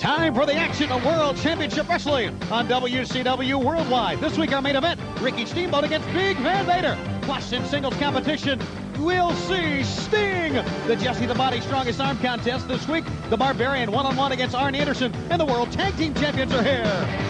Time for the action of World Championship Wrestling on WCW Worldwide. This week our main event, Ricky Steamboat against Big Van Vader. Plus in singles competition, we'll see Sting. The Jesse the Body Strongest Arm contest this week. The Barbarian one-on-one against Arn Anderson. And the World Tag Team Champions are here.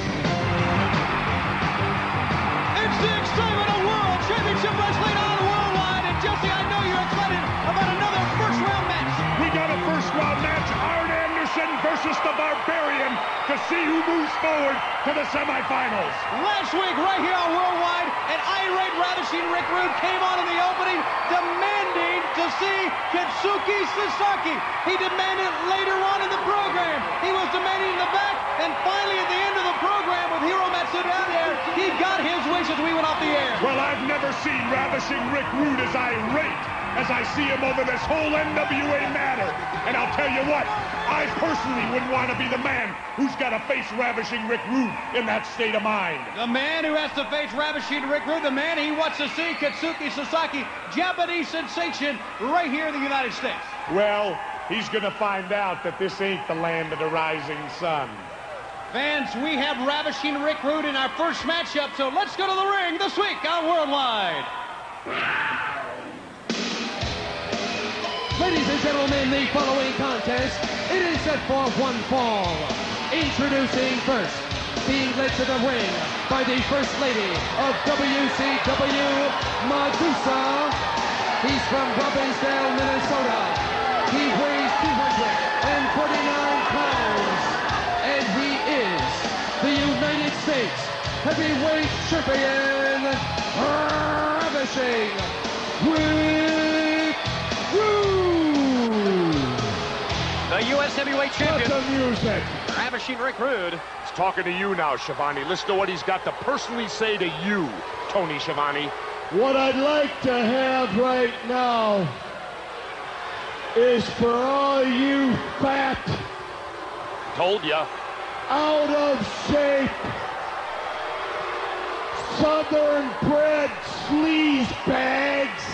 It's the excitement of World Championship Wrestling on Worldwide. And Jesse, I know you're excited about another first-round match. We got a first-round match, Arn Anderson versus the Barbarian, to see who moves forward to the semifinals. Last week, right here on Worldwide, an irate, ravishing Rick Rude came on in the opening, demanding to see Katsuki Sasaki. He demanded later on in the program. He was demanding in the back, and finally at the end of the program with Hiro Matsuda out there, he got his wish as we went off the air. Well, I've never seen ravishing Rick Rude as irate as I see him over this whole NWA matter. And I'll tell you what, I personally wouldn't want to be the man who's got to face ravishing Rick Rude in that state of mind. The man who has to face ravishing Rick Rude, the man he wants to see, Katsuki Sasaki, Japanese sensation, right here in the United States. Well, he's going to find out that this ain't the land of the rising sun. Fans, we have ravishing Rick Rude in our first matchup, so let's go to the ring this week on Worldwide. Ladies and gentlemen, the following contest, it is set for one fall. Introducing first, being led to the ring by the First Lady of WCW, Medusa. He's from Robbinsdale, Minnesota. He weighs 249 pounds, and he is the United States Heavyweight Champion, Ravishing Rick Rude. The U.S. Heavyweight Champion, Cut the music. Ravishing Rick Rude. He's talking to you now, Schiavone. Listen to what he's got to personally say to you, Tony Schiavone. What I'd like to have right now is for all you fat, Told ya. out of shape, southern bred sleaze bags,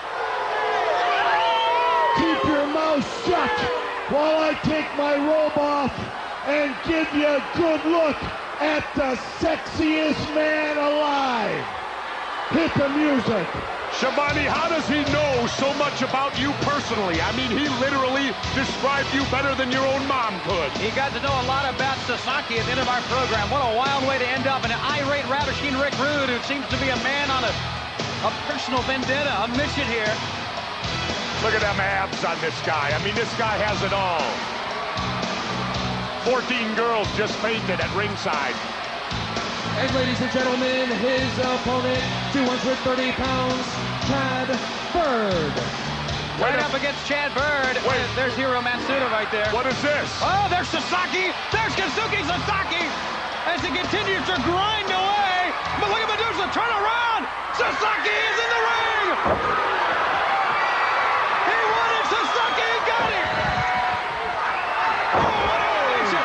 keep your mouth shut while I take my robe off and give you a good look at the sexiest man alive. Hit the music. Schiavone, how does he know so much about you personally? I mean, he literally described you better than your own mom could. He got to know a lot about Sasaki at the end of our program. What a wild way to end up. An irate, ravishing Rick Rude, who seems to be a man on a personal vendetta, a mission here. Look at them abs on this guy. I mean, this guy has it all. 14 girls just fainted at ringside. And ladies and gentlemen, his opponent, 230 pounds, Chad Bird. Right up against Chad Bird. Wait. There's Hiro Matsuda right there. What is this? Oh, there's Sasaki. There's Katsuki Sasaki. As he continues to grind away. But look at Medusa. Turn around. Sasaki is in the ring. He wanted Sasaki and got him. Oh, what a reaction.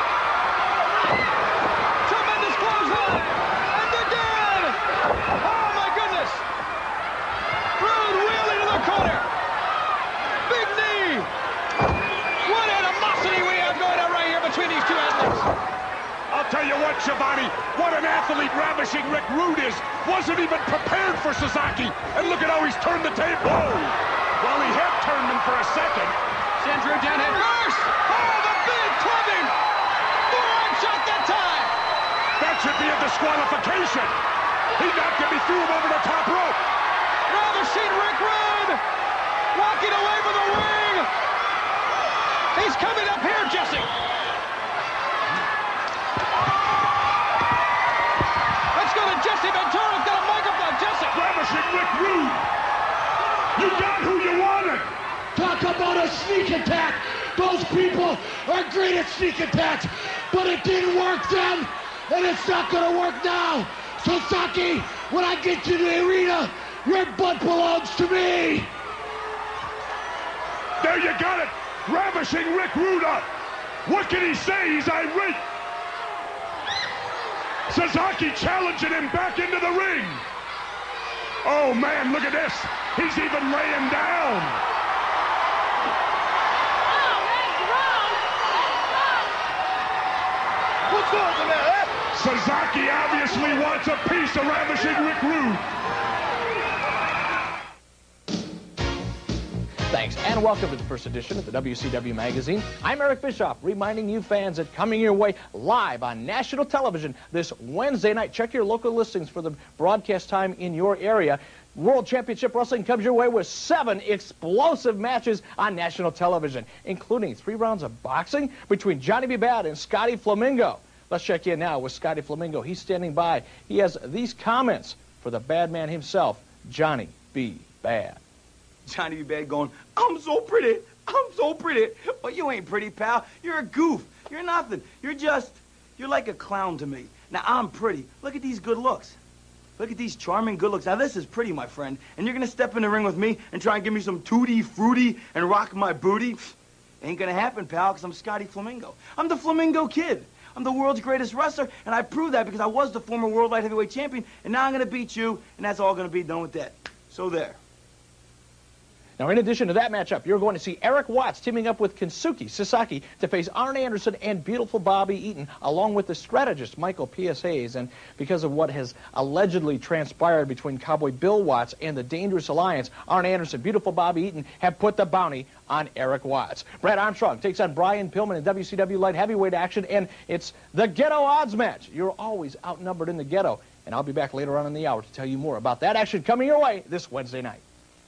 Tremendous clothesline. And again. Oh, my goodness. Rude wheeling to the corner. Big knee. What animosity we have going on right here between these two athletes. I'll tell you what, Schiavone, what an athlete ravishing Rick Rude is. Wasn't even prepared for Sasaki. And look at how he's turned the table. Whoa. Well, he had turned him for a second. Sends Rude down head first. Oh, the big clubbing. Forearm shot that time. That should be a disqualification. He knocked him, he threw him over the top rope. Ravishing Rick Rude. Walking away from the ring. He's coming up here, Jesse. Let's go to Jesse Ventura's got a microphone. Jesse. Ravishing Rick Rude. You got who you wanted. Talk about a sneak attack. Those people are great at sneak attacks, but it didn't work then, and it's not going to work now. Sasaki, when I get to the arena, your butt belongs to me. There you got it. Ravishing Rick Rude up. What can he say? He's irate. Sasaki challenging him back into the ring. Oh, man, look at this. He's even laying down. Sasaki obviously wants a piece of Ravishing Rick Rude. Thanks, and welcome to the first edition of the WCW Magazine. I'm Eric Bischoff, reminding you fans that coming your way live on national television this Wednesday night. Check your local listings for the broadcast time in your area. World Championship Wrestling comes your way with 7 explosive matches on national television, including 3 rounds of boxing between Johnny B. Bad and Scotty Flamingo. Let's check in now with Scotty Flamingo. He's standing by. He has these comments for the bad man himself, Johnny B. Bad. Johnny B. Bad going, I'm so pretty, I'm so pretty. Well, you ain't pretty, pal. You're a goof. You're nothing. You're like a clown to me. Now, I'm pretty. Look at these good looks. Look at these charming good looks. Now, this is pretty, my friend. And you're going to step in the ring with me and try and give me some tutti frutti and rock my booty? Ain't going to happen, pal, because I'm Scotty Flamingo. I'm the Flamingo Kid. I'm the world's greatest wrestler, and I proved that because I was the former World Light Heavyweight Champion, and now I'm going to beat you, and that's all going to be done with that. So there. Now, in addition to that matchup, you're going to see Eric Watts teaming up with Kensuke Sasaki to face Arn Anderson and beautiful Bobby Eaton, along with the strategist Michael P.S. Hayes. And because of what has allegedly transpired between Cowboy Bill Watts and the Dangerous Alliance, Arn Anderson, beautiful Bobby Eaton have put the bounty on Eric Watts. Brad Armstrong takes on Brian Pillman in WCW Light Heavyweight action, and it's the Ghetto Odds match. You're always outnumbered in the ghetto, and I'll be back later on in the hour to tell you more about that action coming your way this Wednesday night.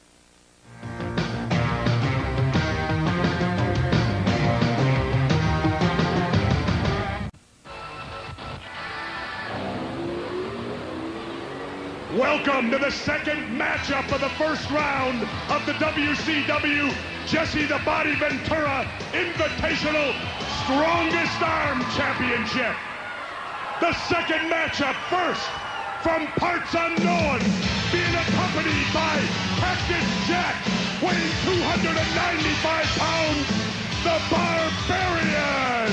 Welcome to the second matchup of the first round of the WCW Jesse the Body Ventura Invitational Strongest Arm Championship. The second matchup, first from parts unknown, being accompanied by Cactus Jack, weighing 295 pounds, the Barbarian.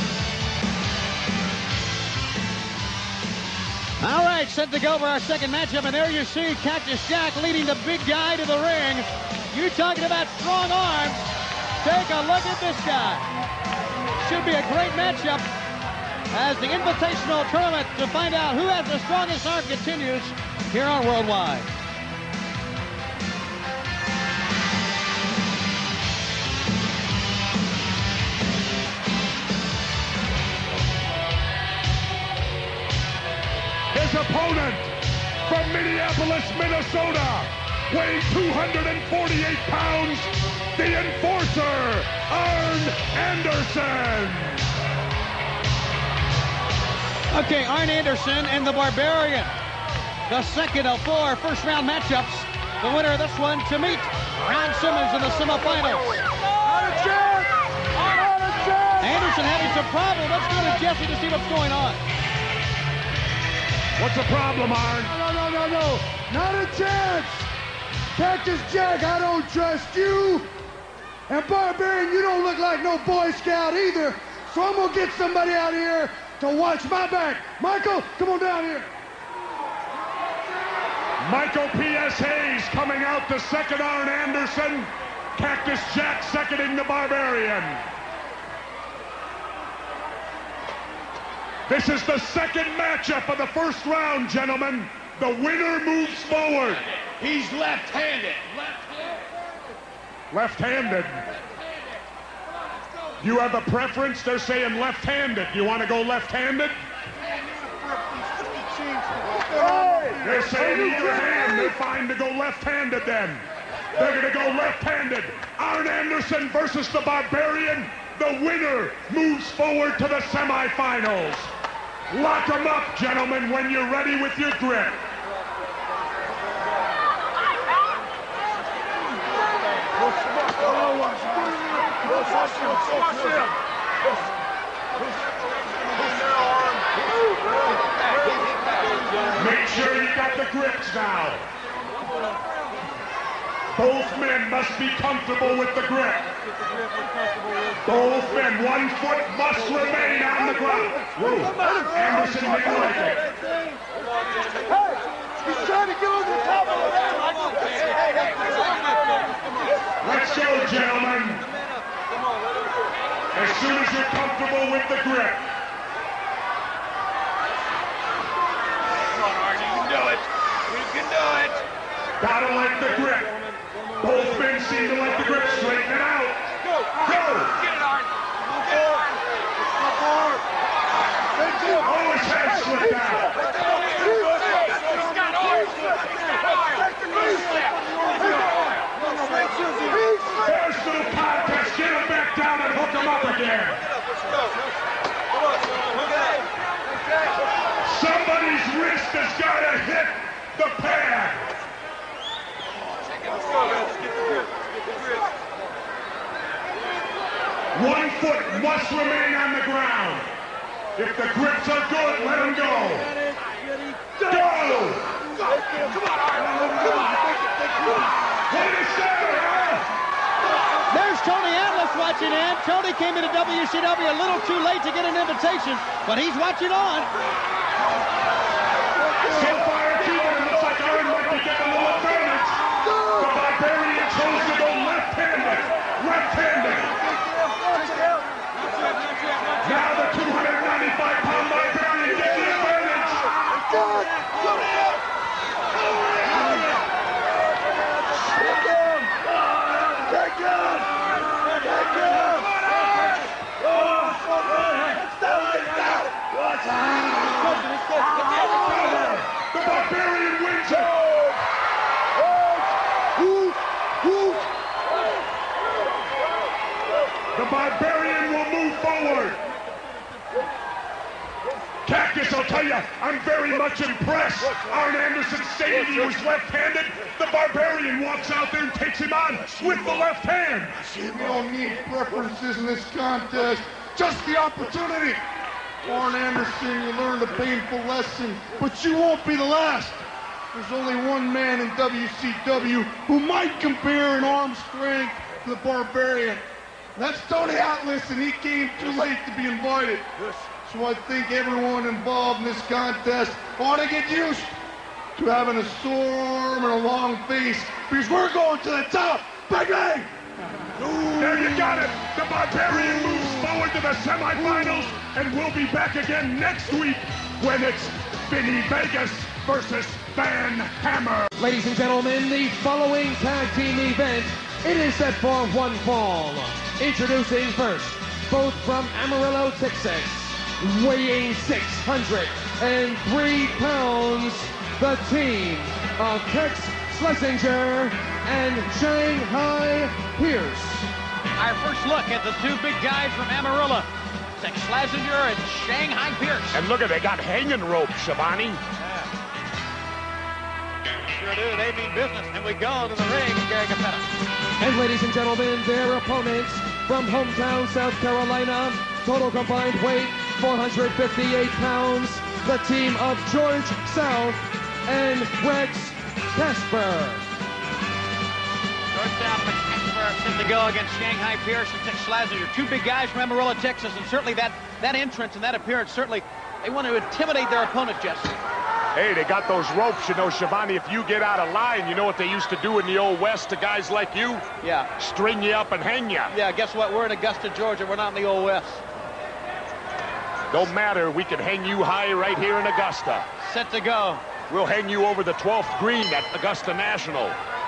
All right, set to go for our second matchup, and there you see Cactus Jack leading the big guy to the ring. You talking about strong arms? Take a look at this guy. Should be a great matchup as the invitational tournament to find out who has the strongest arm continues here on Worldwide. His opponent from Minneapolis, Minnesota, weighing 248 pounds, the Enforcer, Arn Anderson. Okay, Arn Anderson and the Barbarian. The second of 4 first-round matchups. The winner of this one to meet Ron Simmons in the semifinals. Anderson having some problems. Let's go to Jesse to see what's going on. What's the problem, Arn? No. Not a chance. Cactus Jack, I don't trust you. And Barbarian, you don't look like no Boy Scout either. So I'm going to get somebody out here to watch my back. Michael, come on down here. Michael P.S. Hayes coming out to second Arn Anderson. Cactus Jack seconding the Barbarian. This is the second matchup of the first round, gentlemen. The winner moves forward. He's left-handed. Left-handed. You have a preference? They're saying left-handed. You want to go left-handed? They're saying either hand. They're fine to go left-handed then. They're going to go left-handed. Arn Anderson versus the Barbarian. The winner moves forward to the semifinals. Lock them up, gentlemen, when you're ready with your grip. Make sure you got the grips now. Both men must be comfortable with the grip. Both men, 1 foot must remain on the ground. Whoa. Anderson didn't like it. Hey, he's trying to get on the top of the Let's go, gentlemen. As soon as you're comfortable with the grip. Gotta like the grip. Both men seem to like the grip. Straighten it out. Go! Get it, Arn! Oh, his head slipped out. There's no contest. Get him back down and hook him up again. Somebody's wrist has got to hit the pad. 1 foot must remain on the ground. If the grips are good, let him go. Go! Come on, Arnold. Come on. What do you say, huh? There's Tony Atlas watching in. Tony came into WCW a little too late to get an invitation, but he's watching on. So far, Cuban looks like Arn might be getting a little advantage. The Barbarian chose to go left-handed. Left-handed. Now the 295-pound Barbarian gets the advantage. Take him! The Barbarian wins it! The Barbarian will move forward. Cactus, I'll tell you, I'm very much impressed. Arn Anderson stated he was left-handed. The Barbarian walks out there and takes him on with the left hand. We don't need preferences in this contest, just the opportunity. Arn Anderson, you learned a painful lesson, but you won't be the last. There's only one man in WCW who might compare in arm strength to the Barbarian. That's Tony Atlas, and he came too late to be invited. So I think everyone involved in this contest ought to get used to having a sore arm and a long face, because we're going to the top. Bang, bang! There you got it. The Barbarian moves forward to the semifinals, and we'll be back again next week when it's Vinny Vegas versus Van Hammer. Ladies and gentlemen, the following tag team event, it is set for one fall. Introducing first, both from Amarillo, Texas, weighing 603 pounds, the team of Tex Schlesinger and Shanghai Pierce. Our first look at the two big guys from Amarillo, Tex Schlesinger and Shanghai Pierce. And look at, they got hanging ropes, Shivani. Sure do. They mean business. And we go to the ring, Gary Capetta. And ladies and gentlemen, their opponents from hometown South Carolina, total combined weight 458 pounds, the team of George South and Rex Casper. George South and Casper set to go against Shanghai Pierce and Tex Schlesinger. Two big guys from Amarillo, Texas, and certainly that entrance and that appearance, certainly they want to intimidate their opponent, Jesse. Hey, they got those ropes, you know, Shivani. If you get out of line, you know what they used to do in the old West to guys like you? Yeah. String you up and hang you. Yeah, guess what? We're in Augusta, Georgia. We're not in the old West. Don't matter. We can hang you high right here in Augusta. Set to go. We'll hang you over the 12th green at Augusta National.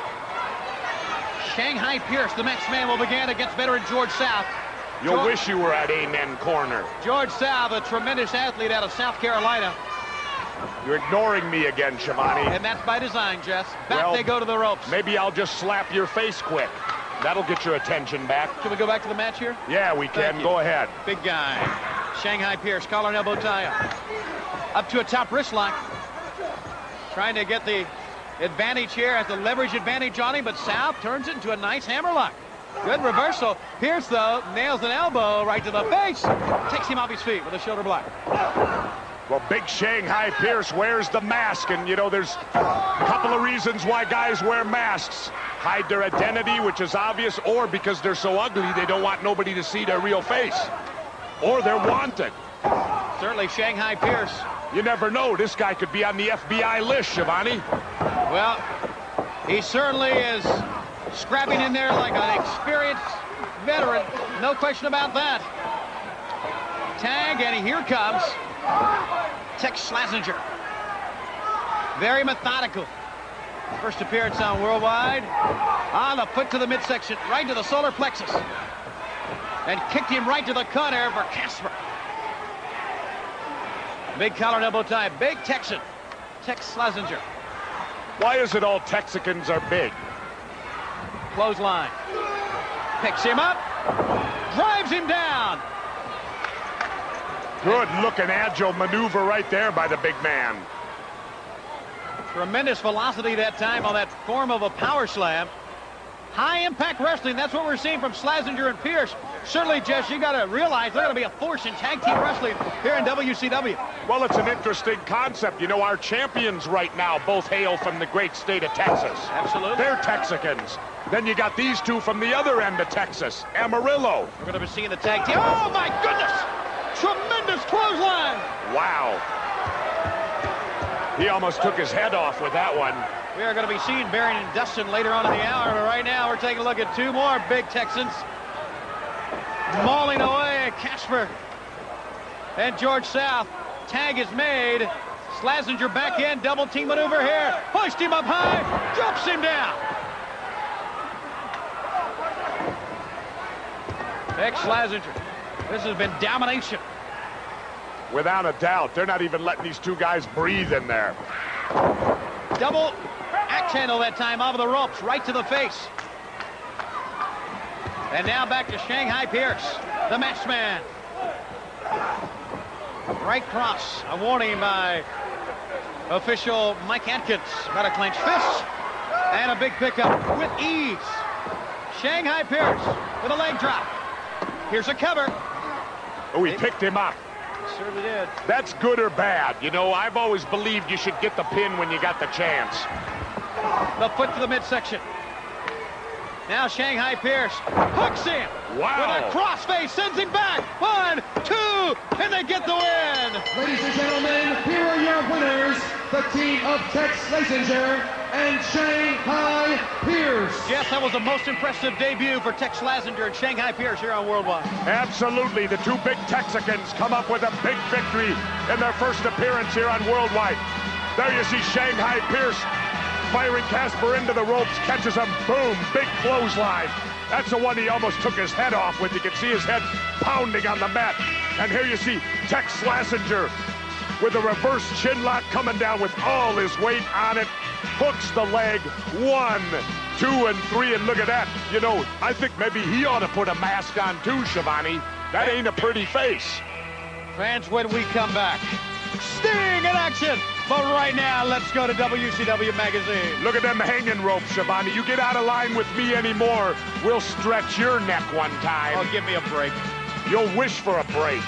Shanghai Pierce, the next man, will begin against veteran George South. You'll wish you were at Amen Corner. George South, a tremendous athlete out of South Carolina. You're ignoring me again, Shivani. And that's by design, Jess. Back they go to the ropes. Maybe I'll just slap your face quick. That'll get your attention back. Can we go back to the match here? Yeah, we can. Go ahead. Big guy. Shanghai Pierce, collar and elbow tie up to a top wrist lock. Trying to get the advantage here, has the leverage advantage on him, but South turns it into a nice hammerlock. Good reversal. Pierce, though, nails an elbow right to the face. Takes him off his feet with a shoulder block. Well, big Shanghai Pierce wears the mask, and, you know, there's a couple of reasons why guys wear masks. Hide their identity, which is obvious, or because they're so ugly, they don't want nobody to see their real face. Or they're wanted. Certainly Shanghai Pierce. You never know. This guy could be on the FBI list, Shivani. Well, he certainly is scrapping in there like an experienced veteran. No question about that. Tag, and here comes Tex Schlesinger. Very methodical. First appearance on Worldwide. On the foot to the midsection, right to the solar plexus. And kicked him right to the cutter for Casper. Big collar and elbow tie. Big Texan. Tex Schlesinger. Why is it all Texicans are big? Clothesline. Picks him up. Drives him down. Good looking agile maneuver right there by the big man. Tremendous velocity that time on that form of a power slam. High impact wrestling, that's what we're seeing from Schlesinger and Pierce. Certainly, Jess, you got to realize they're going to be a force in tag team wrestling here in WCW. Well, it's an interesting concept. You know, our champions right now both hail from the great state of Texas. Absolutely. They're Texicans. Then you got these two from the other end of Texas, Amarillo. We're going to be seeing the tag team. Oh, my goodness! Tremendous clothesline. Wow. He almost took his head off with that one. We are going to be seeing Baron and Dustin later on in the hour, but right now we're taking a look at two more big Texans. Mauling away at Casper and George South. Tag is made. Schlesinger back in, double team maneuver here. Pushed him up high, jumps him down. Tex Schlesinger. This has been domination. Without a doubt. They're not even letting these two guys breathe in there. Double axe handle that time off of the ropes, right to the face. And now back to Shanghai Pierce, the match man. Right cross, a warning by official Mike Atkins. Got a clenched fist and a big pickup with ease. Shanghai Pierce with a leg drop. Here's a cover. Oh, he picked him up. Certainly did. That's good or bad. You know, I've always believed you should get the pin when you got the chance. The foot to the midsection. Now Shanghai Pierce hooks him. Wow. With a crossface, sends him back. 1, 2, and they get the win. Ladies and gentlemen, here are your winners, the team of Tex Schlesinger and Shanghai Pierce. Yes, that was the most impressive debut for Tex Schlesinger and Shanghai Pierce here on Worldwide. Absolutely. The two big Texicans come up with a big victory in their first appearance here on Worldwide. There you see Shanghai Pierce firing Casper into the ropes, catches him, boom, big clothesline. That's the one he almost took his head off with. You can see his head pounding on the mat. And here you see Tex Schlesinger with a reverse chin lock coming down with all his weight on it. Hooks the leg, 1, 2, and 3, and look at that. You know, I think maybe he ought to put a mask on too, Shivani. That ain't a pretty face. Fans, when we come back, Sting in action. But right now, let's go to WCW Magazine. Look at them hanging ropes, Shivani. You get out of line with me anymore, we'll stretch your neck one time. Oh, give me a break. You'll wish for a break.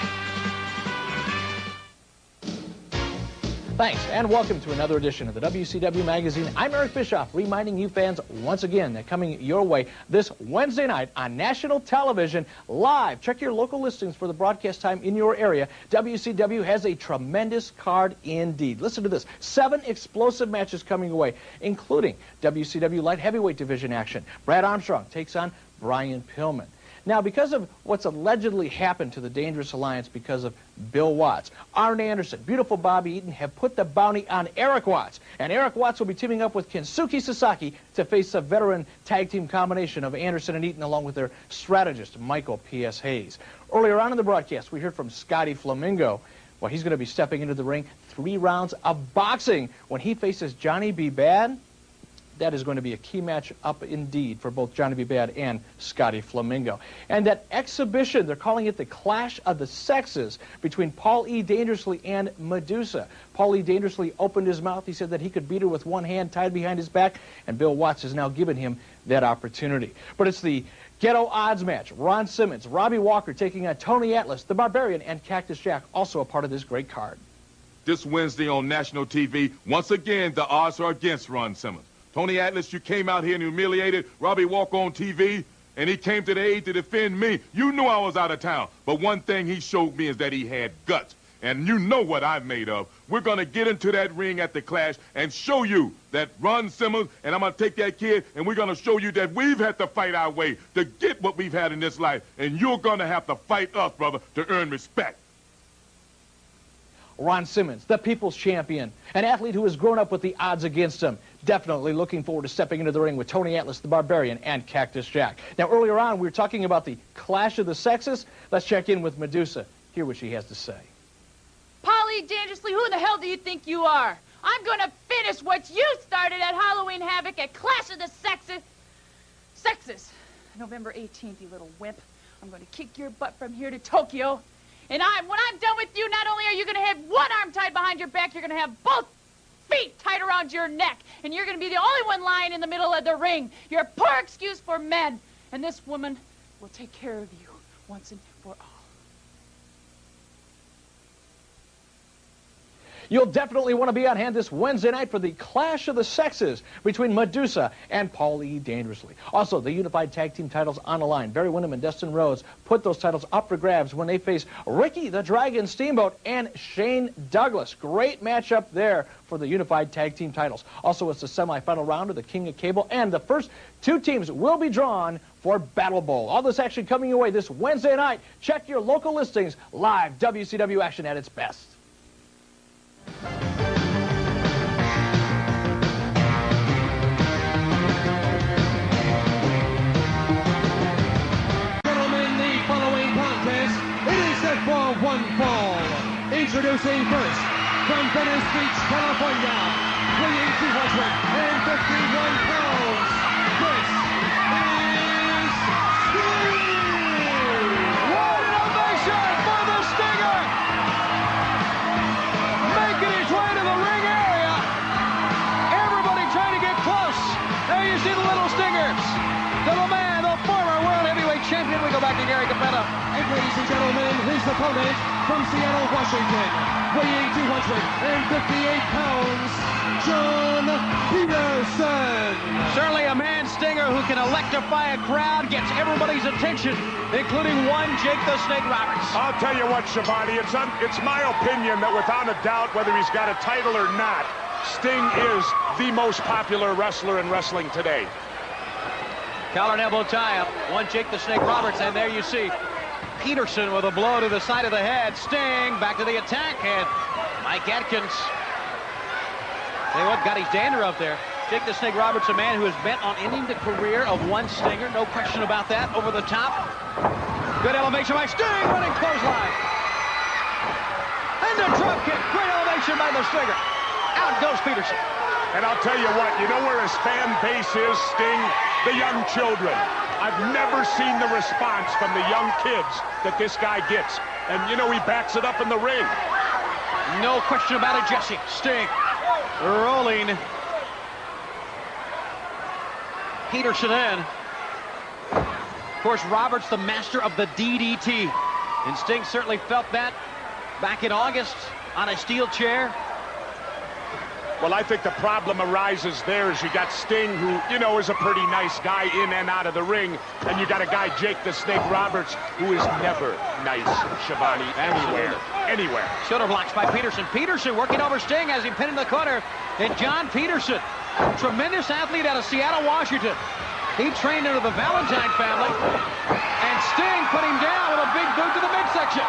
Thanks, and welcome to another edition of the WCW Magazine. I'm Eric Bischoff, reminding you fans once again that coming your way this Wednesday night on national television, live. Check your local listings for the broadcast time in your area. WCW has a tremendous card indeed. Listen to this, 7 explosive matches coming your way, including WCW Light Heavyweight Division action. Brad Armstrong takes on Brian Pillman. Now, because of what's allegedly happened to the Dangerous Alliance because of Bill Watts, Arn Anderson, beautiful Bobby Eaton have put the bounty on Eric Watts. And Eric Watts will be teaming up with Kensuke Sasaki to face a veteran tag team combination of Anderson and Eaton along with their strategist, Michael P.S. Hayes. Earlier on in the broadcast, we heard from Scotty Flamingo. Well, he's going to be stepping into the ring 3 rounds of boxing when he faces Johnny B. Bad. That is going to be a key match up indeed for both Johnny B. Bad and Scotty Flamingo. And that exhibition, they're calling it the Clash of the Sexes between Paul E. Dangerously and Medusa. Paul E. Dangerously opened his mouth. He said that he could beat her with one hand tied behind his back, and Bill Watts has now given him that opportunity. But it's the Ghetto Odds match. Ron Simmons, Robbie Walker taking on Tony Atlas, the Barbarian, and Cactus Jack, also a part of this great card. This Wednesday on national TV, once again, the odds are against Ron Simmons. Tony Atlas, you came out here and humiliated Robbie Walker on TV, and he came to the aid to defend me. You knew I was out of town. But one thing he showed me is that he had guts. And you know what I'm made of. We're going to get into that ring at the Clash and show you that Ron Simmons, and I'm going to take that kid, and we're going to show you that we've had to fight our way to get what we've had in this life. And you're going to have to fight us, brother, to earn respect. Ron Simmons, the people's champion, an athlete who has grown up with the odds against him, definitely looking forward to stepping into the ring with Tony Atlas, the Barbarian, and Cactus Jack. Now, earlier on, we were talking about the clash of the sexes. Let's check in with Medusa. Hear what she has to say. Polly Dangerously, who the hell do you think you are? I'm gonna finish what you started at Halloween Havoc at Clash of the Sexes. November 18th, you little wimp. I'm gonna kick your butt from here to Tokyo. And when I'm done with you, not only are you gonna have one arm tied behind your back, you're gonna have both feet tied around your neck. And you're gonna be the only one lying in the middle of the ring. You're a poor excuse for men. And this woman will take care of you once and for all. You'll definitely want to be on hand this Wednesday night for the Clash of the Sexes between Medusa and Paulie Dangerously. Also, the Unified Tag Team titles on the line. Barry Windham and Dustin Rhodes put those titles up for grabs when they face Ricky the Dragon Steamboat and Shane Douglas. Great matchup there for the Unified Tag Team titles. Also, it's the semifinal round of the King of Cable, and the first two teams will be drawn for Battle Bowl. All this action coming your way this Wednesday night. Check your local listings. Live WCW action at its best. Gentlemen, the following contest, it is set for one fall. Introducing first, from Venice Beach, California, weighing 251 pounds, this is Sting! What an ovation for the Stinger! Making his way to the ring area. Everybody trying to get close. There you see the little Stingers. To the man, the former world heavyweight champion. We go back to Gary Capetta. And ladies and gentlemen, his opponent from Seattle, Washington, weighing 258 pounds, John Peterson. Certainly a man Stinger who can electrify a crowd, gets everybody's attention, including one Jake the Snake Roberts. I'll tell you what, Shabani, it's my opinion that without a doubt, whether he's got a title or not, Sting is the most popular wrestler in wrestling today. Collar and elbow tie-up. One Jake the Snake Roberts, and there you see Peterson with a blow to the side of the head. Sting back to the attack, and Mike Atkins. Tell you what, got his dander up there. Jake the Snake Roberts, a man who is bent on ending the career of one Stinger. No question about that. Over the top. Good elevation by Sting, running clothesline. And a drop kick. Great elevation by the Stinger. Out goes Peterson. And I'll tell you what, you know where his fan base is, Sting? The young children. I've never seen the response from the young kids that this guy gets. And, you know, he backs it up in the ring. No question about it, Jesse. Sting rolling Peterson in. Of course, Roberts, the master of the DDT. And Sting certainly felt that back in August on a steel chair. Well, I think the problem arises there is you got Sting, who, you know, is a pretty nice guy in and out of the ring, and you got a guy, Jake the Snake Roberts, who is never nice, Shabani, anywhere. Shoulder blocks by Peterson. Peterson working over Sting as he pinned in the corner. And John Peterson, tremendous athlete out of Seattle, Washington. He trained under the Valentine family, and Sting put him down with a big boot to the midsection.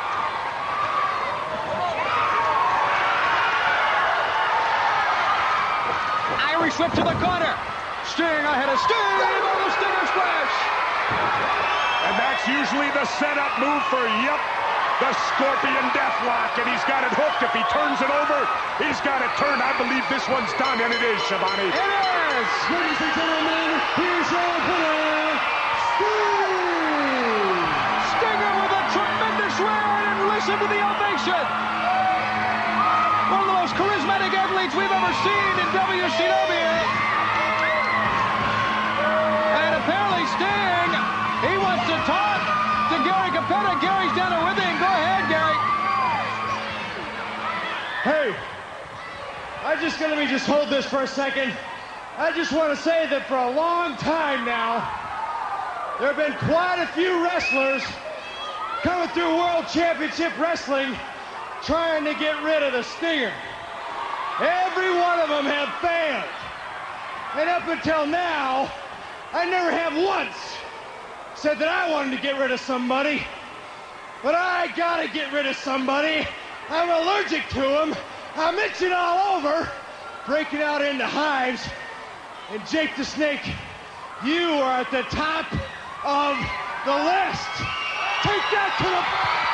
Irish whip to the corner. Sting ahead of Sting on the Stinger Splash. And that's usually the setup move for, the Scorpion Deathlock. And he's got it hooked. If he turns it over, he's got it turned. I believe this one's done, and it is, Shabani. It is! Ladies and gentlemen, here's your winner, Sting! Stinger with a tremendous run, and listen to the ovation. One of the most charismatic athletes we've ever seen in WCW. And apparently Sting, he wants to talk to Gary Capetta. Gary's down there with him. Go ahead, Gary. Hey, let me just hold this for a second. I just want to say that for a long time now, there have been quite a few wrestlers coming through World Championship Wrestling trying to get rid of the Stinger. Every one of them have failed. And up until now, I never have once said that I wanted to get rid of somebody. But I gotta get rid of somebody. I'm allergic to them. I'm itching all over. breaking out into hives. And Jake the Snake, you are at the top of the list. Take that to the...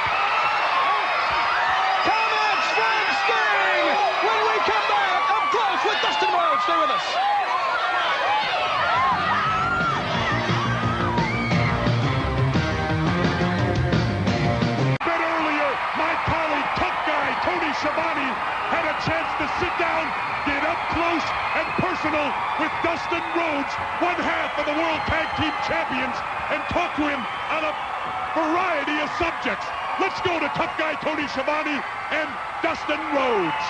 Comments from Sting when we come back up close with Dustin Rhodes. Stay with us. A bit earlier, my colleague, tough guy, Tony Schiavone, had a chance to sit down, get up close and personal with Dustin Rhodes, one half of the World Tag Team Champions, and talk to him on a variety of subjects. Let's go to tough guy Tony Schiavone and Dustin Rhodes.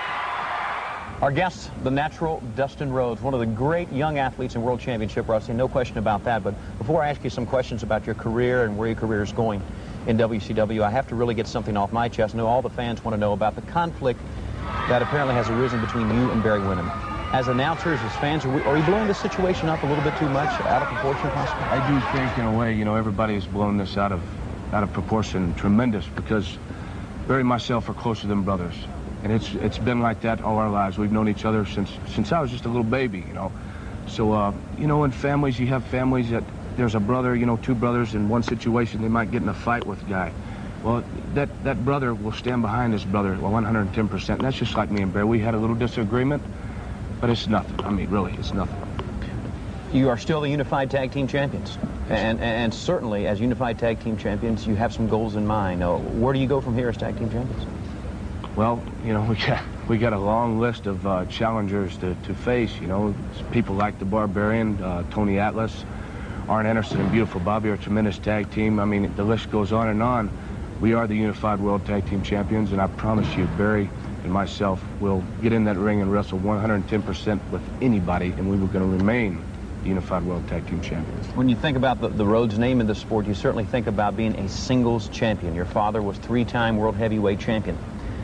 Our guest, the natural Dustin Rhodes, one of the great young athletes in World Championship Wrestling, no question about that. But before I ask you some questions about your career and where your career is going in WCW, I have to really get something off my chest. I know all the fans want to know about the conflict that apparently has arisen between you and Barry Windham. As announcers, as fans, are you blowing this situation up a little bit too much, out of proportion possibly? I do think, in a way, you know, everybody has blown this out of proportion, tremendous, because Barry and myself are closer than brothers. And it's been like that all our lives. We've known each other since I was just a little baby, you know. So, you know, in families, you have families that there's a brother, you know, two brothers in one situation, they might get in a fight with a guy. Well, that brother will stand behind his brother 110%. And that's just like me and Barry. We had a little disagreement, but it's nothing. I mean, really, it's nothing. You are still the Unified Tag Team Champions. And certainly, as Unified Tag Team Champions, you have some goals in mind. Where do you go from here as Tag Team Champions? Well, you know, we got a long list of challengers to face, you know. People like the Barbarian, Tony Atlas, Arn Anderson and Beautiful Bobby are a tremendous tag team. I mean, the list goes on and on. We are the Unified World Tag Team Champions, and I promise you, Barry and myself will get in that ring and wrestle 110% with anybody, and we were going to remain the Unified World Tag Team Champions. When you think about the Rhodes name in the sport, you certainly think about being a singles champion. Your father was three-time World Heavyweight Champion.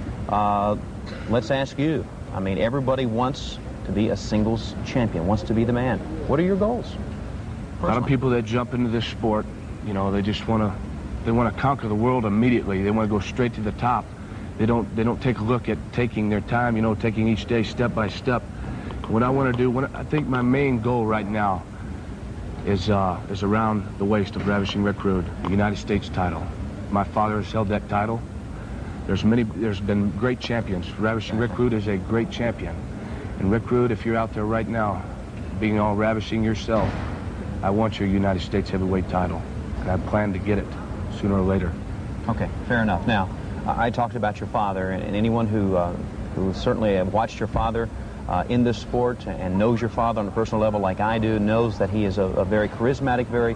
Let's ask you. I mean, everybody wants to be a singles champion, wants to be the man. What are your goals? A lot of people that jump into this sport, you know, they just want to conquer the world immediately. They want to go straight to the top. They don't take a look at taking their time, you know, taking each day step by step. What I want to do, I think my main goal right now is around the waist of Ravishing Rick Rude, the United States title. My father has held that title. There's been great champions. Ravishing Rick Rude is a great champion. And Rick Rude, if you're out there right now, being all ravishing yourself, I want your United States heavyweight title, and I plan to get it sooner or later. Okay, fair enough. Now, I talked about your father, and anyone who certainly watched your father in this sport and knows your father on a personal level like I do, knows that he is a very charismatic, very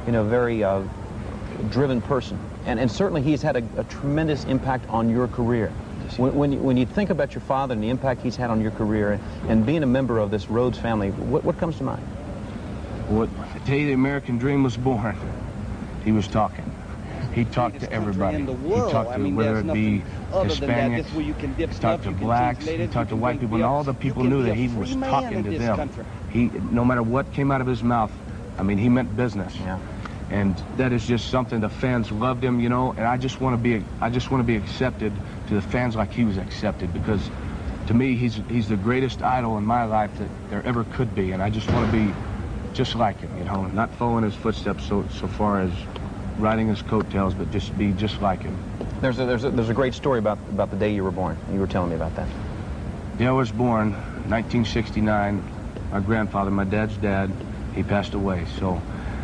driven person. And certainly he's had a tremendous impact on your career. When you think about your father and the impact he's had on your career and being a member of this Rhodes family, what comes to mind? What, the day the American dream was born, he was talking. He talked to everybody. He talked to, whether it be Hispanics, he talked to blacks, he talked to white people, and all the people knew that he was talking to them. No matter what came out of his mouth, I mean, he meant business. Yeah. And that is just something the fans loved him, you know, and I just want to be accepted to the fans like he was accepted, because to me, he's the greatest idol in my life that there ever could be, and I just want to be just like him, you know, not following his footsteps so far as riding his coattails, but just be just like him. There's a great story about the day you were born. You were telling me about that. The day I was born, 1969, my grandfather, my dad's dad, he passed away. So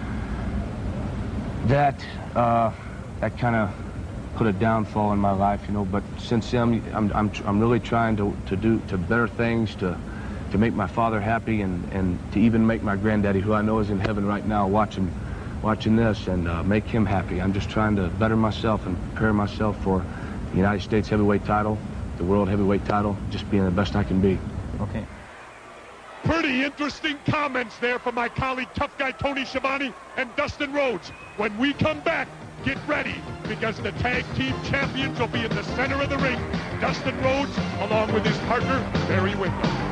that kind of put a downfall in my life, you know. But since then, I'm really trying to better things, to make my father happy, and to even make my granddaddy, who I know is in heaven right now, watching this, and make him happy. I'm just trying to better myself and prepare myself for the United States heavyweight title, the world heavyweight title, just being the best I can be. Okay. Pretty interesting comments there from my colleague, tough guy Tony Schiavone and Dustin Rhodes. When we come back, get ready, because the tag team champions will be in the center of the ring. Dustin Rhodes, along with his partner, Barry Windham.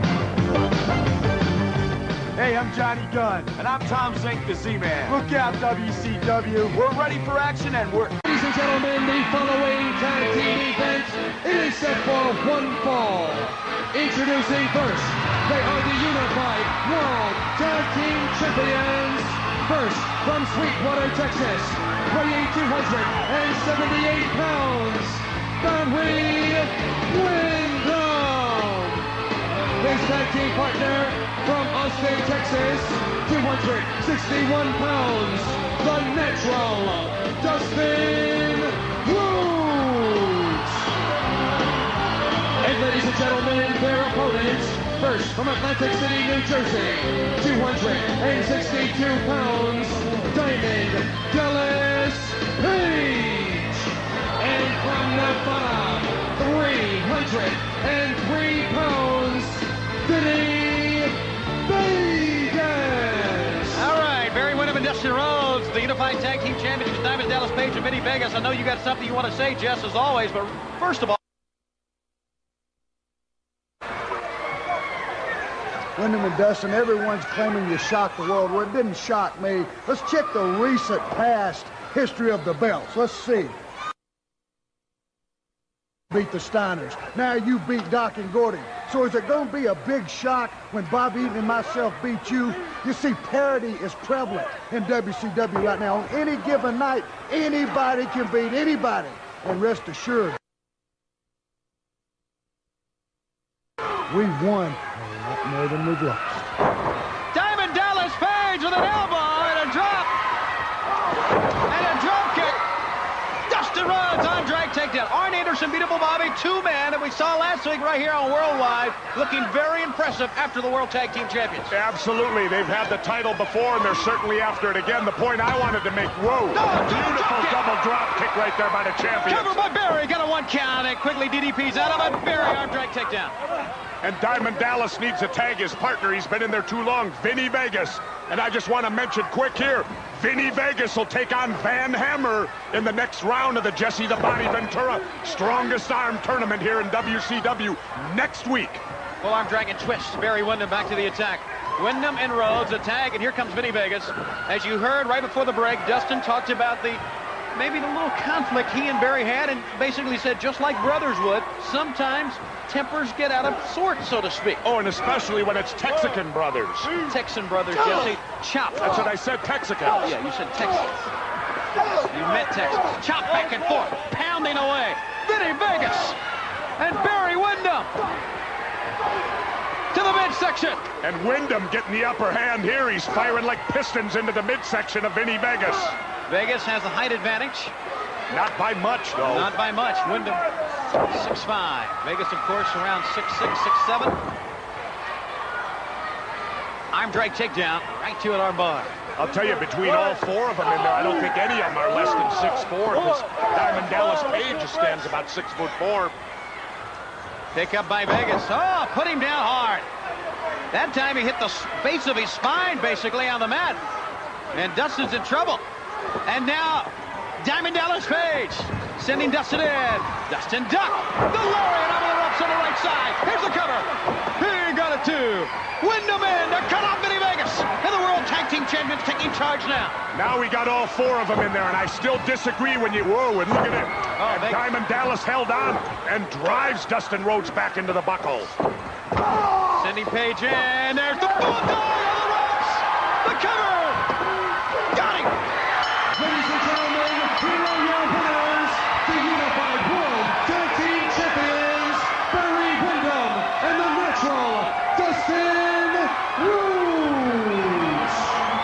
Hey, I'm Johnny Gunn. And I'm Tom Zink, the Z-Man. Look out, WCW. We're ready for action, and we're... Ladies and gentlemen, the following tag team event is set for one fall. Introducing first, they are the Unified World Tag Team Champions. First, from Sweetwater, Texas, weighing 278 pounds, Barry Windham. His tag team partner from Austin, Texas, 261 pounds, the Natural, Dustin Rhodes. And ladies and gentlemen, their opponents, first from Atlantic City, New Jersey, 262 pounds, Diamond Dallas Page. And from Nevada, 303 pounds, Vinny Vegas. All right, Barry Windham and Dustin Rhodes, the Unified Tag Team Champions, Diamond Dallas Page and Vinny Vegas. I know you got something you want to say, Jess, as always, but first of all, Windham and Dustin, everyone's claiming you shocked the world. Well, it didn't shock me. Let's check the recent past history of the belts. Let's see. Beat the Steiners. Now you beat Doc and Gordy. So is it going to be a big shock when Bobby Eaton and myself beat you? You see, parity is prevalent in WCW right now. On any given night, anybody can beat anybody. And rest assured, we've won a lot more than we've lost. Diamond Dallas Page with an elbow and a drop. And a drop kick. Dustin Rhodes on drag takedown. Arn Anderson, Beautiful Bobby, two-man that we saw last week right here on Worldwide, looking very impressive after the World Tag Team Champions. Absolutely. They've had the title before, and they're certainly after it again. The point I wanted to make, whoa, beautiful double drop kick right there by the champions. Covered by Barry, got a one count, and quickly DDP's out of it. Barry arm drag takedown. And Diamond Dallas needs to tag his partner. He's been in there too long, Vinny Vegas. And I just want to mention quick here, Vinny Vegas will take on Van Hammer in the next round of the Jesse the Body Ventura Strongest Arm Tournament here in WCW next week. Full arm drag and twist. Barry Windham back to the attack. Windham and Rhodes, a tag, and here comes Vinny Vegas. As you heard right before the break, Dustin talked about maybe the little conflict he and Barry had, and basically said, just like brothers would, sometimes tempers get out of sorts, so to speak. Oh, and especially when it's Texican brothers. Texan brothers, Jesse. Chop. That's what I said, Texicans. Oh, yeah, you said Texans. You meant Texans. Chop back and forth, pounding away. Vinny Vegas and Barry Windham to the midsection. And Windham getting the upper hand here. He's firing like pistons into the midsection of Vinny Vegas. Vegas has the height advantage. Not by much, though. Not by much. Windham, 6'5". Vegas, of course, around 6'6", 6'7". Arm drag takedown, right to an arm bar. I'll tell you, between all four of them in there, I don't think any of them are less than 6'4". This Diamond Dallas Page stands about 6'4". Pick up by Vegas. Oh, put him down hard. That time he hit the base of his spine, basically, on the mat. And Dustin's in trouble. And now, Diamond Dallas Page sending Dustin in. Dustin duck. The lariat over the ropes on the right side. Here's the cover. He got it too. Windham in to cut off Vinny Vegas. And the World Tag Team Champions taking charge now. Now we got all four of them in there, and I still disagree when you... Whoa, and look at it. Oh, and Diamond Dallas held on and drives Dustin Rhodes back into the buckle. Sending Page in. There's the bulldog on the ropes. The cover. Got him. Ladies and gentlemen, here are your winners, the Unified World Tag Team Champions, Barry Windham and the Natural, Dustin Rhodes.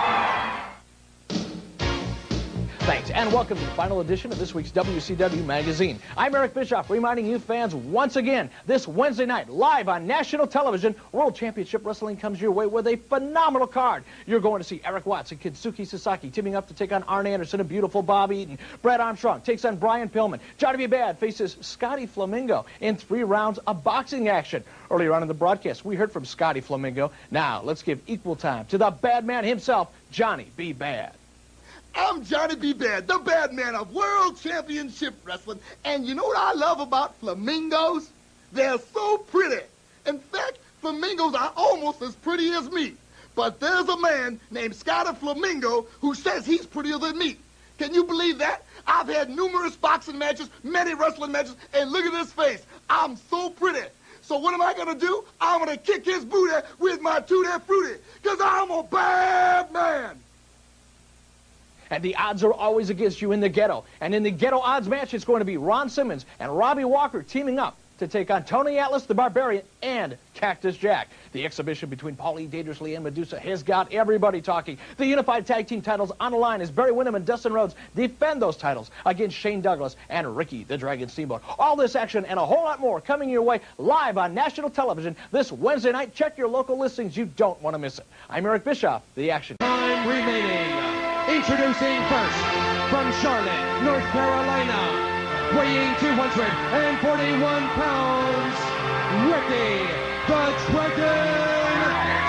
Thanks, and welcome to the final edition of this week's WCW Magazine. I'm Eric Bischoff, reminding you fans once again, this Wednesday night, live on national television, World Championship Wrestling comes your way with a phenomenal card. You're going to see Eric Watts and Kensuke Sasaki teaming up to take on Arn Anderson and Beautiful Bobby Eaton. Brad Armstrong takes on Brian Pillman. Johnny B. Bad faces Scotty Flamingo in 3 rounds of boxing action. Earlier on in the broadcast, we heard from Scotty Flamingo. Now, let's give equal time to the bad man himself, Johnny B. Bad. I'm Johnny B. Bad, the bad man of World Championship Wrestling. And you know what I love about flamingos? They're so pretty. In fact, flamingos are almost as pretty as me. But there's a man named Scotty Flamingo who says he's prettier than me. Can you believe that? I've had numerous boxing matches, many wrestling matches, and look at this face. I'm so pretty. So what am I going to do? I'm going to kick his booty with my tutti frutti, because I'm a bad man. And the odds are always against you in the ghetto. And in the ghetto odds match, it's going to be Ron Simmons and Robbie Walker teaming up to take on Tony Atlas, the Barbarian, and Cactus Jack. The exhibition between Paulie Dangerously and Medusa has got everybody talking. The unified tag team titles on the line as Barry Windham and Dustin Rhodes defend those titles against Shane Douglas and Ricky the Dragon Steamboat. All this action and a whole lot more coming your way live on national television this Wednesday night. Check your local listings. You don't want to miss it. I'm Eric Bischoff, The Action. Time remaining. Introducing first, from Charlotte, North Carolina, weighing 241 pounds, Ricky the Dragon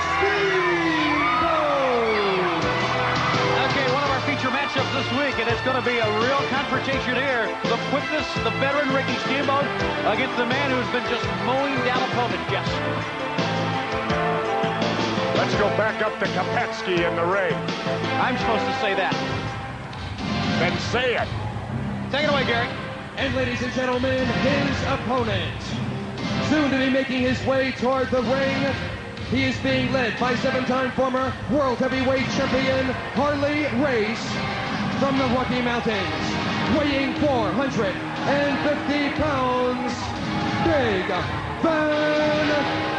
Steamboat. Okay, one of our feature matchups this week, and it's going to be a real confrontation here. The quickness, the veteran Ricky Steamboat against the man who's been just mowing down opponents. Yes. Let's go back up to Kopetsky in the ring. I'm supposed to say that. Then say it. Take it away, Gary. And ladies and gentlemen, his opponent, soon to be making his way toward the ring, he is being led by 7-time former World Heavyweight Champion Harley Race from the Rocky Mountains, weighing 450 pounds, Big Van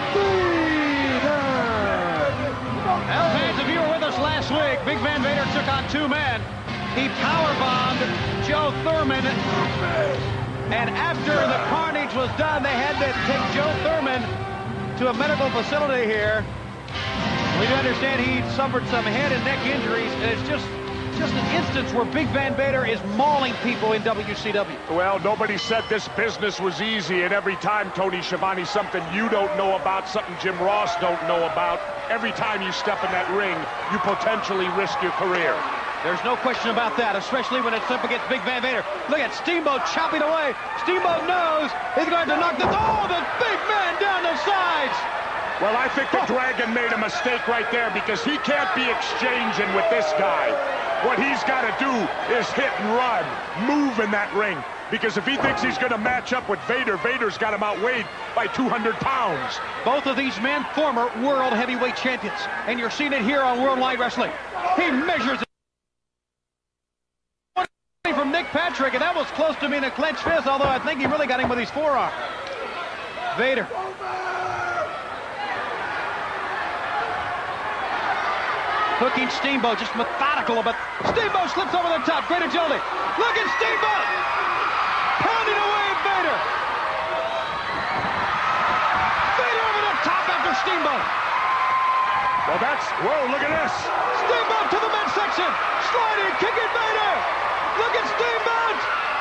Well, fans, if you were with us last week, Big Van Vader took on two men. He powerbombed Joe Thurman, and after the carnage was done, they had to take Joe Thurman to a medical facility here. We do understand he suffered some head and neck injuries, and it's just an instance where Big Van Vader is mauling people in WCW. Well, nobody said this business was easy, and every time, Tony Schiavone, something you don't know about, something Jim Ross don't know about, every time you step in that ring, you potentially risk your career. There's no question about that, especially when it's up against Big Van Vader. Look at Steamboat chopping away. Steamboat knows he's going to knock the big man down the sides. Well, I think the Dragon made a mistake right there because he can't be exchanging with this guy. What he's got to do is hit and run, move in that ring. Because if he thinks he's going to match up with Vader, Vader's got him outweighed by 200 pounds. Both of these men, former world heavyweight champions. And you're seeing it here on Worldwide Wrestling. He measures it from Nick Patrick, and that was close to being a clenched fist, although I think he really got him with his forearm. Vader. Hooking Steamboat, just methodical, but Steamboat slips over the top. Great agility. Look at Steamboat! Pounding away at Vader. Vader over the top after Steamboat. Well, whoa, look at this. Steamboat to the midsection. Sliding, kicking Vader. Look at Steamboat.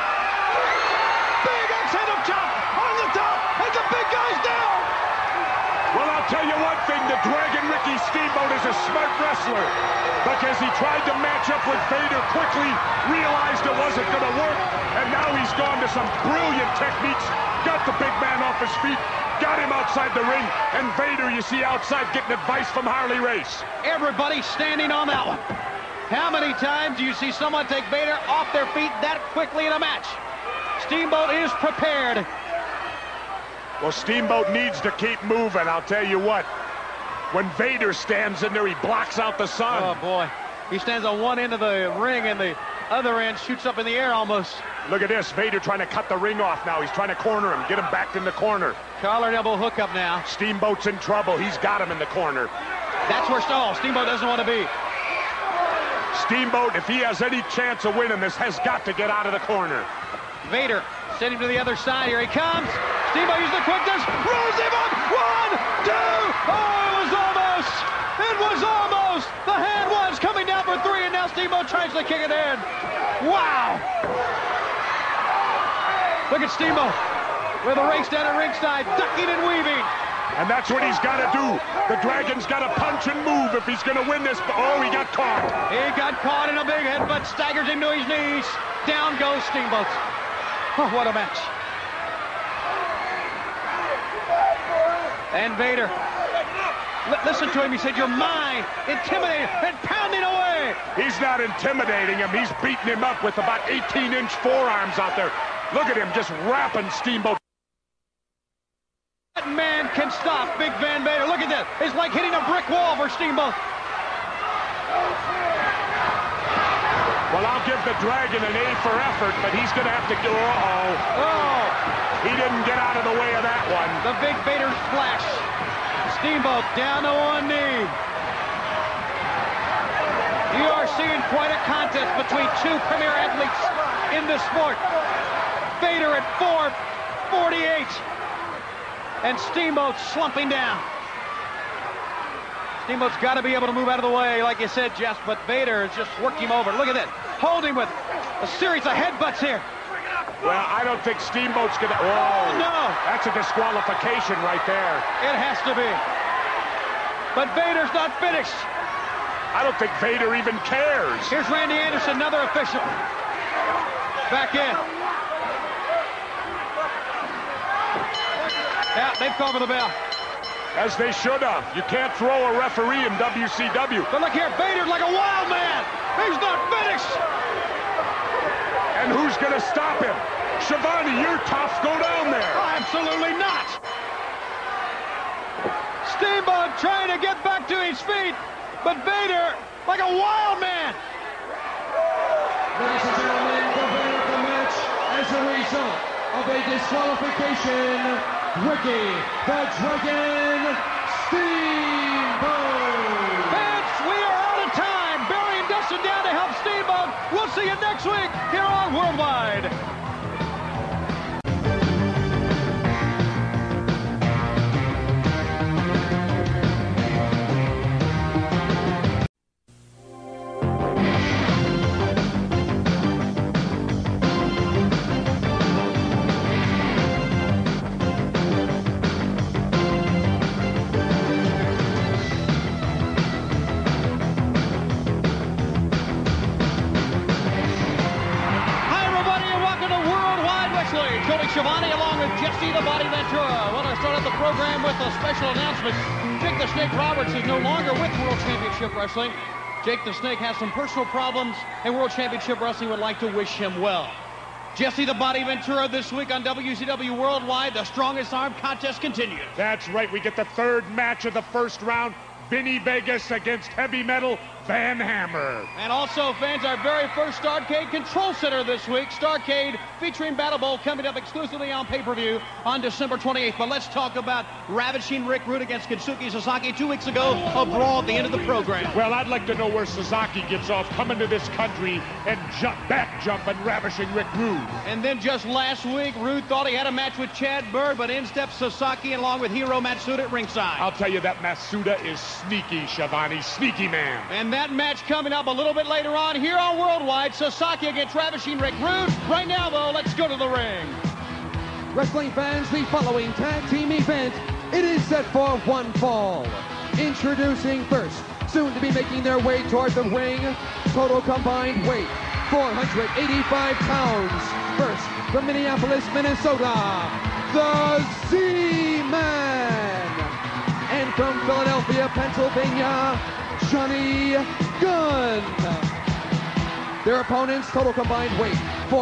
Big X-handle chop on the top, and the big guy's down. Well, I'll tell you one thing, the Dragon Ricky Steamboat is a smart wrestler because he tried to match up with Vader quickly, realized it wasn't going to work, and now he's gone to some brilliant techniques, got the big man off his feet, got him outside the ring, and Vader, you see outside, getting advice from Harley Race. Everybody standing on that one. How many times do you see someone take Vader off their feet that quickly in a match? Steamboat is prepared. Well, Steamboat needs to keep moving, I'll tell you what. When Vader stands in there, he blocks out the sun. Oh, boy. He stands on one end of the ring, and the other end shoots up in the air almost. Look at this. Vader trying to cut the ring off now. He's trying to corner him, get him back in the corner. Collar and elbow hookup now. Steamboat's in trouble. He's got him in the corner. That's where Steamboat doesn't want to be. Steamboat, if he has any chance of winning this, has got to get out of the corner. Vader send him to the other side. Here he comes. Steamboat uses the quickness. Rolls him up. 1, 2. Oh, it was almost. It was almost. The hand was coming down for 3, and now Steamboat tries to kick it in. Wow. Look at Steamboat with a race down at ringside, ducking and weaving. And that's what he's got to do. The Dragon's got to punch and move if he's going to win this. Oh, he got caught. He got caught in a big headbutt, staggers him to his knees. Down goes Steamboat. Oh, what a match. And Vader Listen to him. He said, "You're mine." Intimidating and pounding away. He's not intimidating him. He's beating him up with about 18-inch forearms out there. Look at him just wrapping Steamboat. That man can stop Big Van Vader. Look at that. It's like hitting a brick wall for Steamboat. Well, I'll give the Dragon an A for effort, but he's going to have to go. Oh. He didn't get out of the way of that one. The Big Vader splash. Steamboat down to one knee. You are seeing quite a contest between two premier athletes in the sport. Vader at 448. And Steamboat slumping down. Steamboat's got to be able to move out of the way, like you said, Jess, but Vader has just worked him over. Look at that. Hold him with a series of headbutts here. Well, I don't think Steamboat's going to... Whoa. No. That's a disqualification right there. It has to be. But Vader's not finished. I don't think Vader even cares. Here's Randy Anderson, another official. Back in. Yeah, they've called for the bell. As they should have. You can't throw a referee in WCW. But look here, Vader's like a wild man. He's not finished. And who's going to stop him? Schiavone, you're tough. Go down there. Oh, absolutely not. Steamboat trying to get back to his feet, but Vader like a wild man. Ladies and gentlemen, the winner of the match as a result of a disqualification, Ricky the Dragon Steamboat. Fans, we are out of time. Barry and Dustin down to help Steamboat. We'll see you next week here on Worldwide. Schiavone along with Jesse the Body Ventura. Want to start out the program with a special announcement. Jake the Snake Roberts is no longer with World Championship Wrestling. Jake the Snake has some personal problems, and World Championship Wrestling would like to wish him well. Jesse the Body Ventura this week on WCW Worldwide. The Strongest Arm contest continues. That's right. We get the third match of the first round. Vinny Vegas against Heavy Metal Van Hammer. And also, fans, our very first Starrcade Control Center this week. Starrcade featuring Battle Bowl coming up exclusively on pay-per-view on December 28th. But let's talk about ravishing Rick Rude against Kensuke Sasaki 2 weeks ago. A brawl at the end of the program. Well, I'd like to know where Sasaki gets off coming to this country and back jumping ravishing Rick Rude. And then just last week, Rude thought he had a match with Chad Bird, but in steps Sasaki along with Hiro Matsuda at ringside. I'll tell you that Matsuda is sneaky, Schiavone. Sneaky man. And that match coming up a little bit later on here on Worldwide. Sasaki against ravishing Rick Rude. Right now, though, let's go to the ring. Wrestling fans, the following tag team event, it is set for one fall. Introducing first, soon to be making their way toward the ring, total combined weight, 485 pounds. First, from Minneapolis, Minnesota, the Z-Man. And from Philadelphia, Pennsylvania, Johnny Gunn. Their opponents, total combined weight,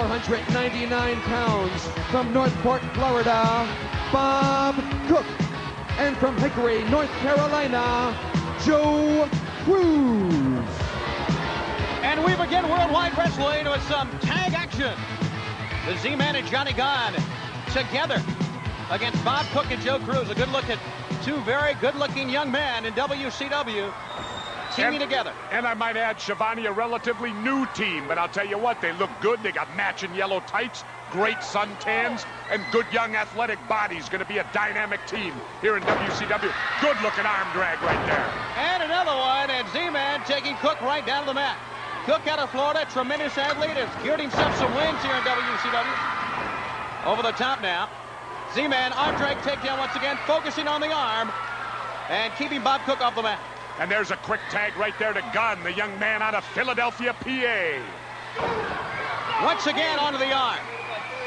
499 pounds. From Northport, Florida, Bob Cook. And from Hickory, North Carolina, Joe Cruz. And we begin Worldwide Wrestling with some tag action. The Z-Man and Johnny Gunn together against Bob Cook and Joe Cruz. A good look at two very good-looking young men in WCW teaming together. And I might add, Schiavone, a relatively new team, but I'll tell you what, they look good. They got matching yellow tights, great suntans, and good young athletic bodies. Going to be a dynamic team here in WCW. Good-looking arm drag right there. And another one, and Z-Man taking Cook right down to the mat. Cook out of Florida, tremendous athlete, has secured himself some wins here in WCW. Over the top now. Z-Man, arm drag takedown once again, focusing on the arm and keeping Bob Cook off the mat. And there's a quick tag right there to Gunn, the young man out of Philadelphia, PA. Once again onto the arm.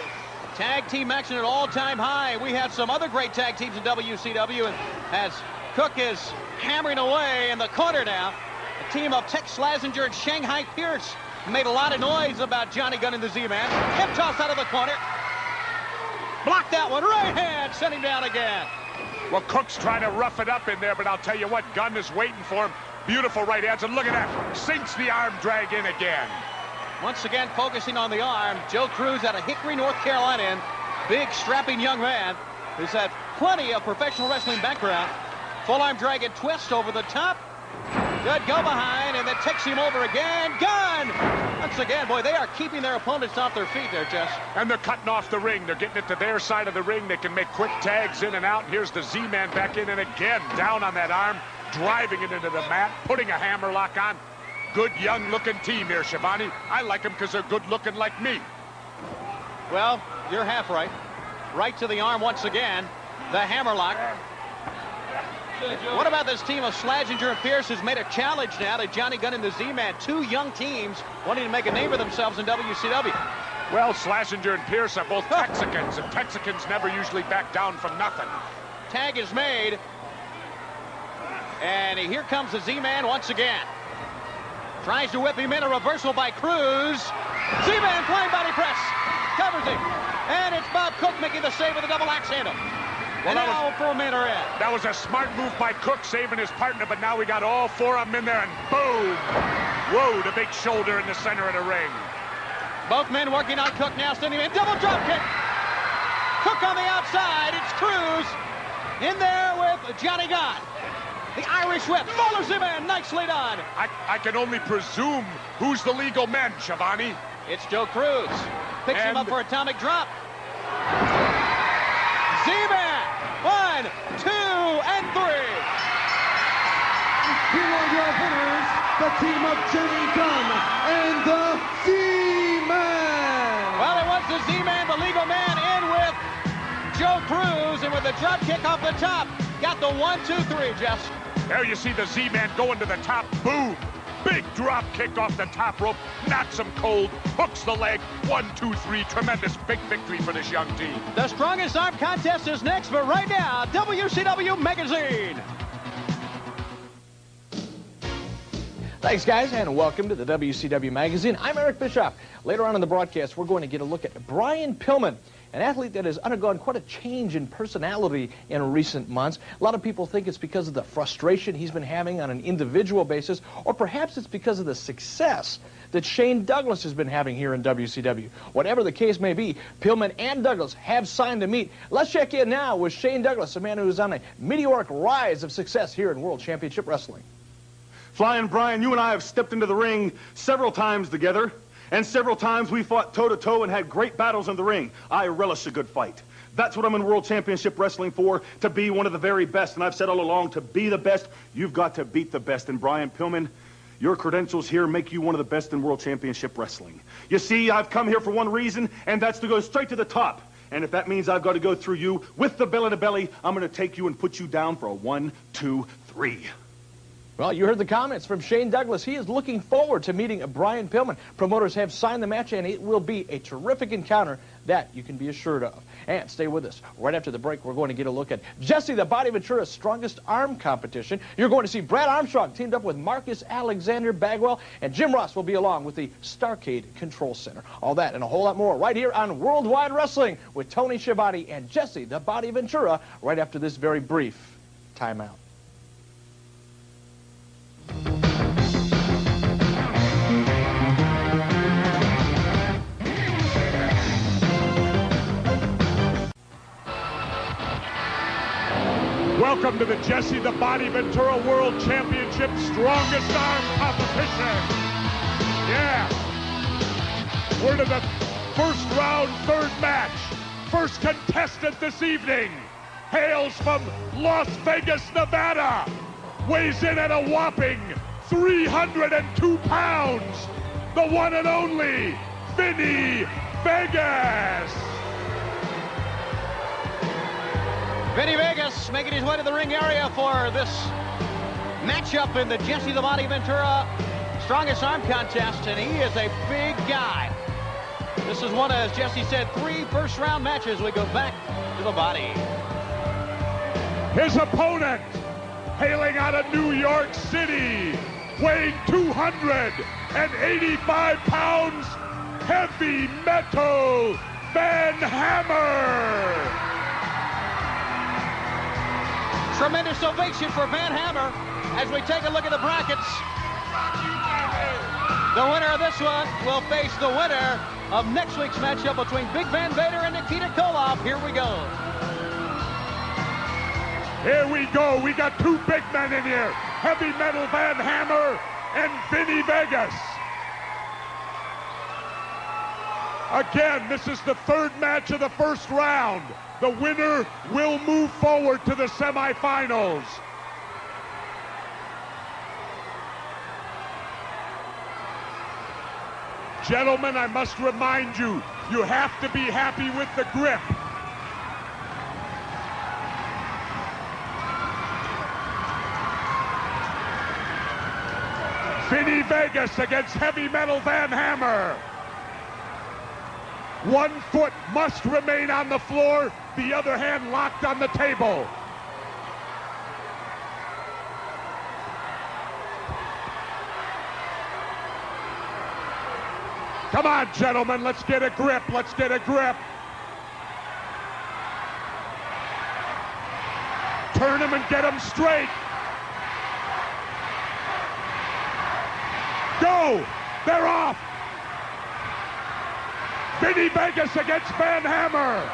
Tag team action at all-time high. We have some other great tag teams in WCW, and as Cook is hammering away in the corner now. The team of Tex Slazenger and Shanghai Pierce made a lot of noise about Johnny Gunn and the Z-Man. Hip toss out of the corner. Blocked that one. Right hand. Sent him down again. Well, Cook's trying to rough it up in there, but I'll tell you what, Gunn is waiting for him. Beautiful right hands, and look at that. Sinks the arm drag in again. Once again, focusing on the arm. Joe Cruz out of Hickory, North Carolina. Big, strapping young man who's had plenty of professional wrestling background. Full arm drag and twist over the top. Good go behind, and then takes him over again. Gunn! Once again, boy, they are keeping their opponents off their feet there, Jess. And they're cutting off the ring. They're getting it to their side of the ring. They can make quick tags in and out. And here's the Z-Man back in, and again, down on that arm, driving it into the mat, putting a hammerlock on. Good, young-looking team here, Shivani. I like them because they're good-looking like me. Well, you're half right. Right to the arm once again. The hammerlock. What about this team of Slazenger and Pierce, who's made a challenge now to Johnny Gunn and the Z-Man? Two young teams wanting to make a name for themselves in WCW. Well, Slazenger and Pierce are both Texicans, and Texicans never usually back down from nothing. Tag is made. And here comes the Z-Man once again. Tries to whip him in, a reversal by Cruz. Z-Man flying body press. Covers him. And it's Bob Cook making the save with a double axe handle. Well, and now for a minute. That was a smart move by Cook, saving his partner, but now we got all four of them in there, and boom! Whoa, the big shoulder in the center of the ring. Both men working on Cook now, sending him in. Double drop kick. Cook on the outside. It's Cruz in there with Johnny Gunn. The Irish whip follows him in. Nicely done. I can only presume who's the legal men, Shivani. It's Joe Cruz. Picks him up for atomic drop. Z-Man. 1, 2, and 3. Here are your winners, the team of Johnny Gunn and the Z-Man. Well, it was the Z-Man, the legal man, in with Joe Cruz, and with the drop kick off the top, got the 1, 2, 3, Jess. There you see the Z-Man going to the top. Boom! Big drop kick off the top rope. Knocks him cold. Hooks the leg. 1, 2, 3. Tremendous big victory for this young team. The strongest arm contest is next, but right now, WCW Magazine. Thanks, guys, and welcome to the WCW Magazine. I'm Eric Bischoff. Later on in the broadcast, we're going to get a look at Brian Pillman, an athlete that has undergone quite a change in personality in recent months. A lot of people think it's because of the frustration he's been having on an individual basis, or perhaps it's because of the success that Shane Douglas has been having here in WCW. Whatever the case may be, Pillman and Douglas have signed to meet. Let's check in now with Shane Douglas, a man who is on a meteoric rise of success here in World Championship Wrestling. Flying Brian, you and I have stepped into the ring several times together. And several times we fought toe-to-toe and had great battles in the ring. I relish a good fight. That's what I'm in World Championship Wrestling for, to be one of the very best. And I've said all along, to be the best, you've got to beat the best. And Brian Pillman, your credentials here make you one of the best in World Championship Wrestling. You see, I've come here for one reason, and that's to go straight to the top. And if that means I've got to go through you with the belly to belly, I'm going to take you and put you down for a 1, 2, 3. Well, you heard the comments from Shane Douglas. He is looking forward to meeting Brian Pillman. Promoters have signed the match, and it will be a terrific encounter that you can be assured of. And stay with us. Right after the break, we're going to get a look at Jesse the Body Ventura's strongest arm competition. You're going to see Brad Armstrong teamed up with Marcus Alexander Bagwell, and Jim Ross will be along with the Starcade Control Center. All that and a whole lot more right here on Worldwide Wrestling with Tony Schiavone and Jesse the Body Ventura right after this very brief timeout. Welcome to the Jesse the Body Ventura World Championship Strongest Arm Competition. Yeah. We're to the first round, third match. First contestant this evening hails from Las Vegas, Nevada. Weighs in at a whopping 302 pounds. The one and only Vinny Vegas. Vinny Vegas making his way to the ring area for this matchup in the Jesse the Body Ventura Strongest Arm Contest, and he is a big guy. This is one, as Jesse said, 3 first-round matches. We go back to the body. His opponent hailing out of New York City, weighing 285 pounds, heavy metal Van Hammer. Tremendous ovation for Van Hammer as we take a look at the brackets. The winner of this one will face the winner of next week's matchup between Big Van Vader and Nikita Koloff. Here we go. Here we go. We got two big men in here. Heavy metal Van Hammer and Vinny Vegas. Again, this is the third match of the first round. The winner will move forward to the semifinals. Gentlemen, I must remind you, you have to be happy with the grip. Vinny Vegas against heavy metal Van Hammer. One foot must remain on the floor, the other hand locked on the table. Come on, gentlemen, let's get a grip, let's get a grip. Turn them and get them straight. Go! They're off! Vinny Vegas against Van Hammer.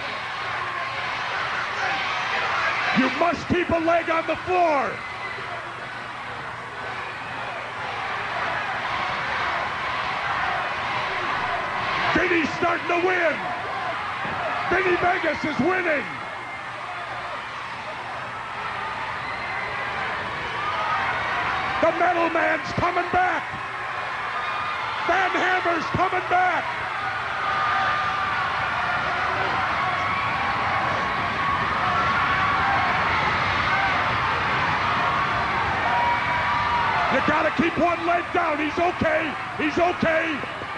You must keep a leg on the floor. Vinny's starting to win. Vinny Vegas is winning. The metal man's coming back. Van Hammer's coming back. You gotta keep one leg down. He's okay. He's okay.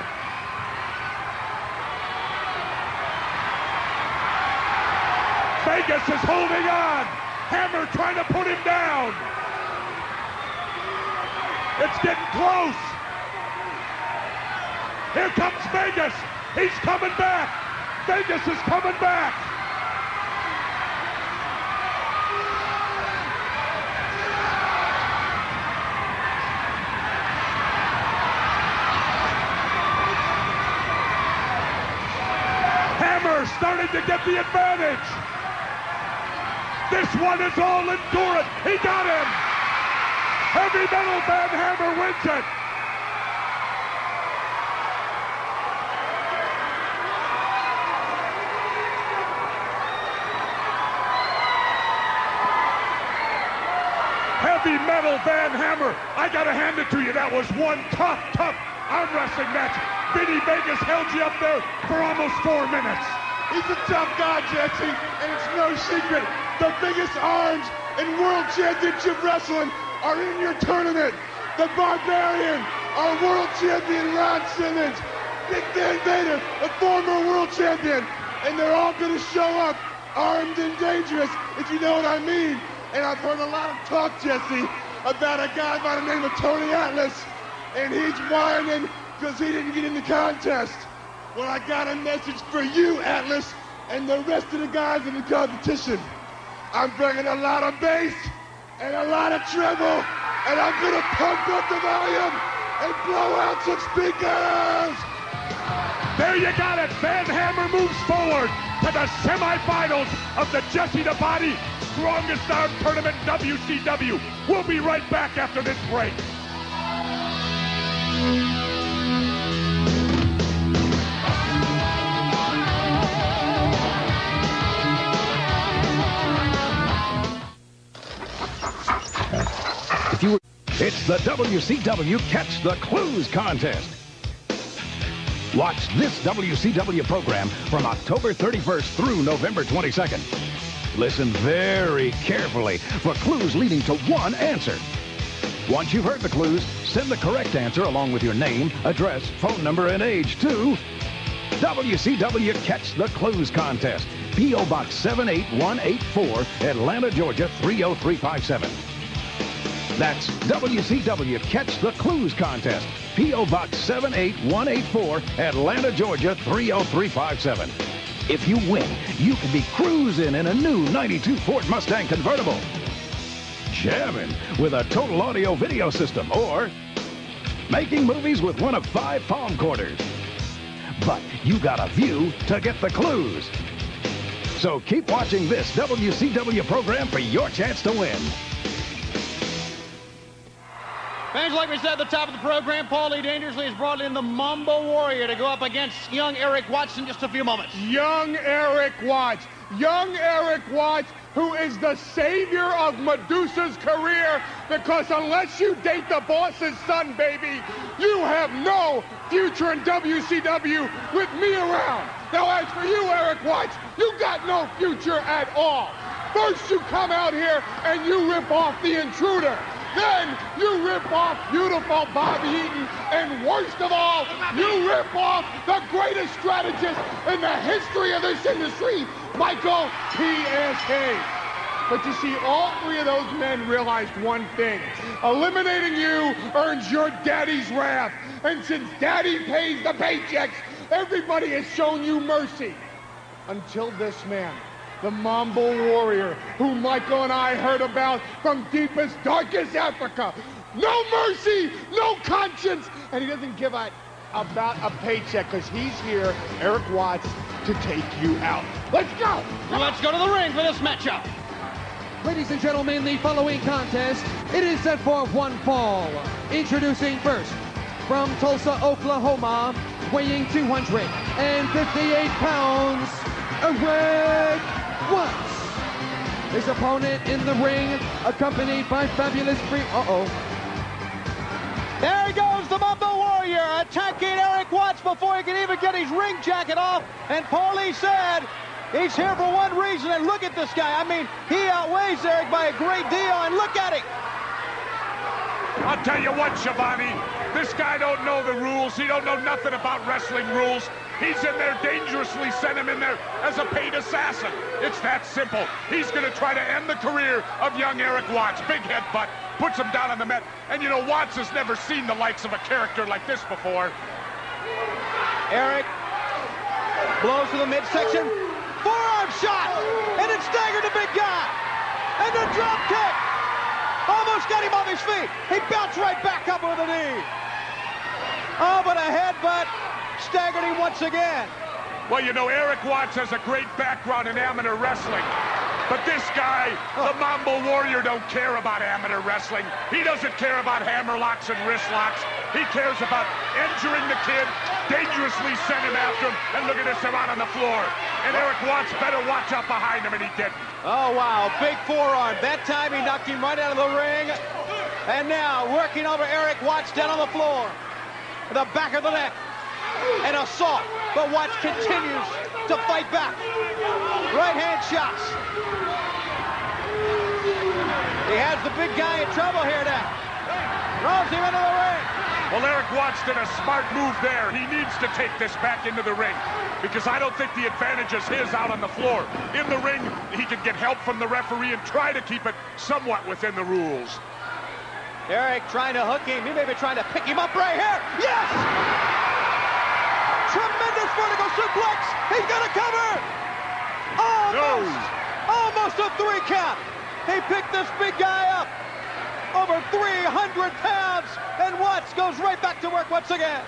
Vegas is holding on. Hammer trying to put him down. It's getting close. Here comes Vegas. He's coming back. Vegas is coming back. Hammer starting to get the advantage. This one is all endurance. He got him. Heavy metal Van Hammer wins it. Heavy metal Van Hammer. I gotta hand it to you. That was one tough arm wrestling match. Vinny Vegas held you up there for almost 4 minutes. He's a tough guy, Jesse, and it's no secret. The biggest arms in World Championship Wrestling are in your tournament. The Barbarian, our world champion Ron Simmons, Big Van Vader, a former world champion, and they're all going to show up armed and dangerous, if you know what I mean. And I've heard a lot of talk, Jesse, about a guy by the name of Tony Atlas, and he's whining because he didn't get in the contest. Well, I got a message for you, Atlas, and the rest of the guys in the competition. I'm bringing a lot of bass and a lot of treble, and I'm gonna pump up the volume and blow out some speakers! There you got it. Van Hammer moves forward to the semifinals of the Jesse the Body Strongest Arm Tournament WCW. We'll be right back after this break. It's the WCW Catch the Clues contest. Watch this WCW program from October 31st through November 22nd. Listen very carefully for clues leading to one answer. Once you've heard the clues, send the correct answer along with your name, address, phone number, and age to WCW Catch the Clues contest, P.O. Box 78184, Atlanta, Georgia 30357. That's WCW Catch the Clues Contest. P.O. Box 78184, Atlanta, Georgia 30357. If you win, you can be cruising in a new 92 Ford Mustang convertible, jamming with a total audio video system, or making movies with one of 5 palm quarters. But you got a view to get the clues. So keep watching this WCW program for your chance to win. Fans, like we said at the top of the program, Paulie Dangerously has brought in the Mambo Warrior to go up against young Eric Watts in just a few moments. Young Eric Watts. Young Eric Watts, who is the savior of Medusa's career, because unless you date the boss's son, baby, you have no future in WCW with me around. Now, as for you, Eric Watts, you got no future at all. First, you come out here and you rip off the Intruder. Then you rip off beautiful Bobby Eaton, and worst of all, you rip off the greatest strategist in the history of this industry, Michael P.S.K. But you see, all 3 of those men realized one thing. Eliminating you earns your daddy's wrath. And since daddy pays the paychecks, everybody has shown you mercy. Until this man, the Mambo Warrior, who Michael and I heard about from deepest, darkest Africa. No mercy, no conscience, and he doesn't give a about a paycheck, because he's here, Eric Watts, to take you out. Let's go! Let's go to the ring for this matchup. Ladies and gentlemen, the following contest, it is set for one fall. Introducing first, from Tulsa, Oklahoma, weighing 258 pounds, Eric Watts. His opponent in the ring, accompanied by fabulous There he goes, the Mambo Warrior, attacking Eric Watts before he can even get his ring jacket off. And Paulie said he's here for one reason, and look at this guy. I mean, he outweighs Eric by a great deal, and look at him. I'll tell you what, Schiavone, this guy don't know the rules. He don't know nothing about wrestling rules. He's in there dangerously, sent him in there as a paid assassin. It's that simple. He's going to try to end the career of young Eric Watts. Big headbutt, puts him down on the mat. And you know, Watts has never seen the likes of a character like this before. Eric blows to the midsection, forearm shot, and it staggered the big guy. And the drop kick almost got him off his feet. He bounced right back up with a knee. Oh, but a headbutt staggered him once again. Well, you know, Eric Watts has a great background in amateur wrestling. But this guy, the Mambo Warrior, don't care about amateur wrestling. He doesn't care about hammer locks and wrist locks. He cares about injuring the kid, dangerously send him after him, and look at this, they're out on the floor. And Eric Watts better watch out behind him, and he didn't. Oh, wow, big forearm. That time he knocked him right out of the ring. And now, working over Eric Watts down on the floor. The back of the neck. An assault, but Watts continues to fight back. Right hand shots. He has the big guy in trouble here now. Throws him into the ring. Well, Eric Watts did a smart move there. He needs to take this back into the ring, because I don't think the advantage is his out on the floor. In the ring, he can get help from the referee and try to keep it somewhat within the rules. Eric trying to hook him. He may be trying to pick him up right here. Yes! Tremendous vertical suplex. He's got a cover. Almost a 3 count. He picked this big guy up. Over 300 pounds. And Watts goes right back to work once again.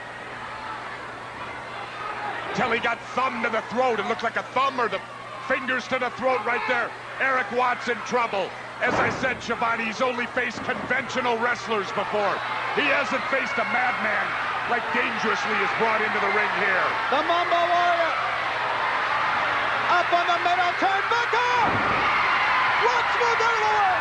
Till he got thumb to the throat. It looked like a thumb, or the fingers to the throat right there. Eric Watts in trouble. As I said, Schiavone, he's only faced conventional wrestlers before. He hasn't faced a madman like Dangerously is brought into the ring here. The Mambo Warrior. Up on the middle turnbuckle. Watts moved out of the way.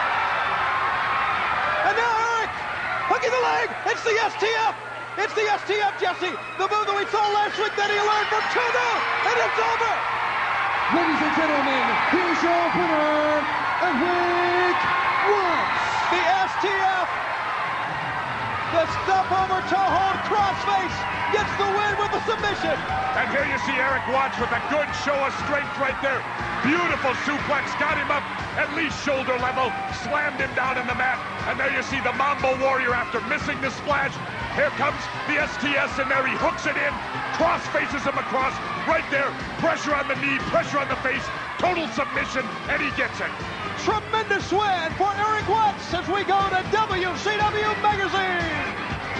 And now Eric hooking the leg. It's the STF. It's the STF, Jesse. The move that we saw last week that he learned from Tudo. And it's over. Ladies and gentlemen, here's your winner, Eric Watts. The STF The step over toe hold crossface gets the win with the submission. And here you see Eric Watts with a good show of strength right there. Beautiful suplex, got him up at least shoulder level, slammed him down in the mat. And there you see the Mambo Warrior after missing the splash. Here comes the STS in there, he hooks it in, cross faces him across, right there, pressure on the knee, pressure on the face, total submission, and he gets it. Tremendous win for Eric Watts as we go to WCW Magazine.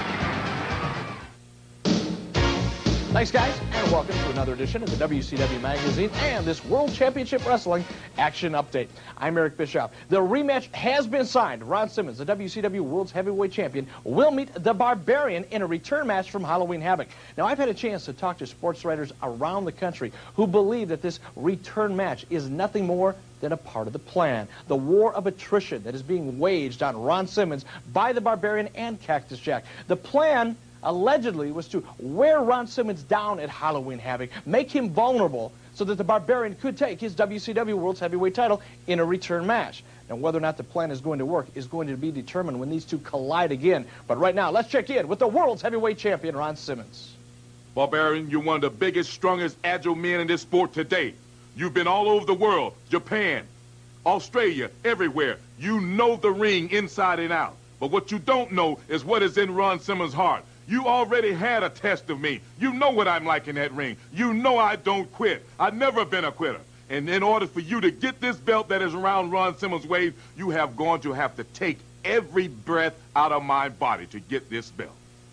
Thanks, guys, and welcome to another edition of the WCW Magazine and this World Championship Wrestling Action Update. I'm Eric Bischoff. The rematch has been signed. Ron Simmons, the WCW World's Heavyweight Champion, will meet the Barbarian in a return match from Halloween Havoc. Now, I've had a chance to talk to sports writers around the country who believe that this return match is nothing more than a part of the plan. The war of attrition that is being waged on Ron Simmons by the Barbarian and Cactus Jack. The plan allegedly was to wear Ron Simmons down at Halloween Havoc, make him vulnerable so that the Barbarian could take his WCW World's Heavyweight title in a return match. Now, whether or not the plan is going to work is going to be determined when these two collide again. But right now, let's check in with the World's Heavyweight Champion, Ron Simmons. Barbarian, you're one of the biggest, strongest, agile men in this sport today. You've been all over the world, Japan, Australia, everywhere. You know the ring inside and out. But what you don't know is what is in Ron Simmons' heart. You already had a test of me. You know what I'm like in that ring. You know I don't quit. I've never been a quitter. And in order for you to get this belt that is around Ron Simmons' waist, you have going to have to take every breath out of my body to get this belt.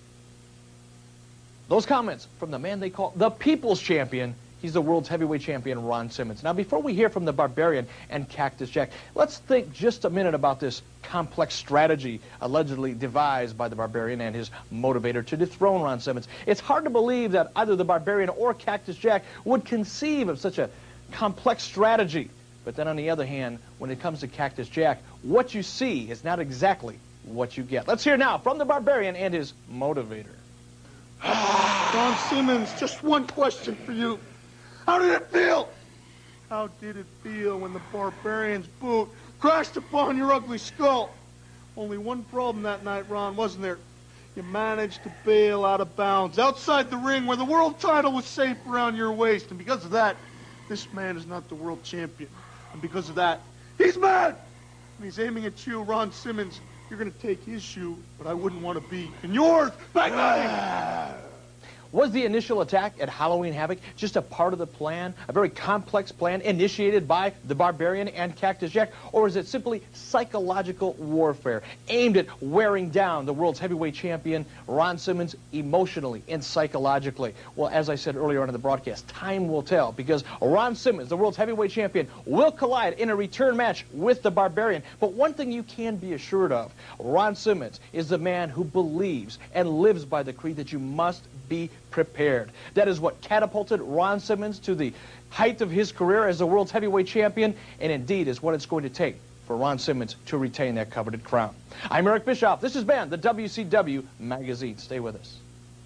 Those comments from the man they call the People's Champion. He's the World's Heavyweight Champion, Ron Simmons. Now, before we hear from the Barbarian and Cactus Jack, let's think just a minute about this complex strategy allegedly devised by the Barbarian and his motivator to dethrone Ron Simmons. It's hard to believe that either the Barbarian or Cactus Jack would conceive of such a complex strategy. But then on the other hand, when it comes to Cactus Jack, what you see is not exactly what you get. Let's hear now from the Barbarian and his motivator. Ron Simmons, just one question for you. How did it feel? How did it feel when the Barbarian's boot crashed upon your ugly skull? Only one problem that night, Ron, wasn't there? You managed to bail out of bounds, outside the ring where the world title was safe around your waist. And because of that, this man is not the world champion. And because of that, he's mad! And he's aiming at you, Ron Simmons. You're going to take his shoe, but I wouldn't want to be in yours. Bang, bang! Was the initial attack at Halloween Havoc just a part of the plan, a very complex plan initiated by the Barbarian and Cactus Jack, or is it simply psychological warfare aimed at wearing down the world's heavyweight champion, Ron Simmons, emotionally and psychologically? Well, as I said earlier on in the broadcast, time will tell, because Ron Simmons, the world's heavyweight champion, will collide in a return match with the Barbarian. But one thing you can be assured of, Ron Simmons is the man who believes and lives by the creed that you must be prepared. That is what catapulted Ron Simmons to the height of his career as the world's heavyweight champion, and indeed is what it's going to take for Ron Simmons to retain that coveted crown. I'm Eric Bischoff. This has been the WCW Magazine. Stay with us.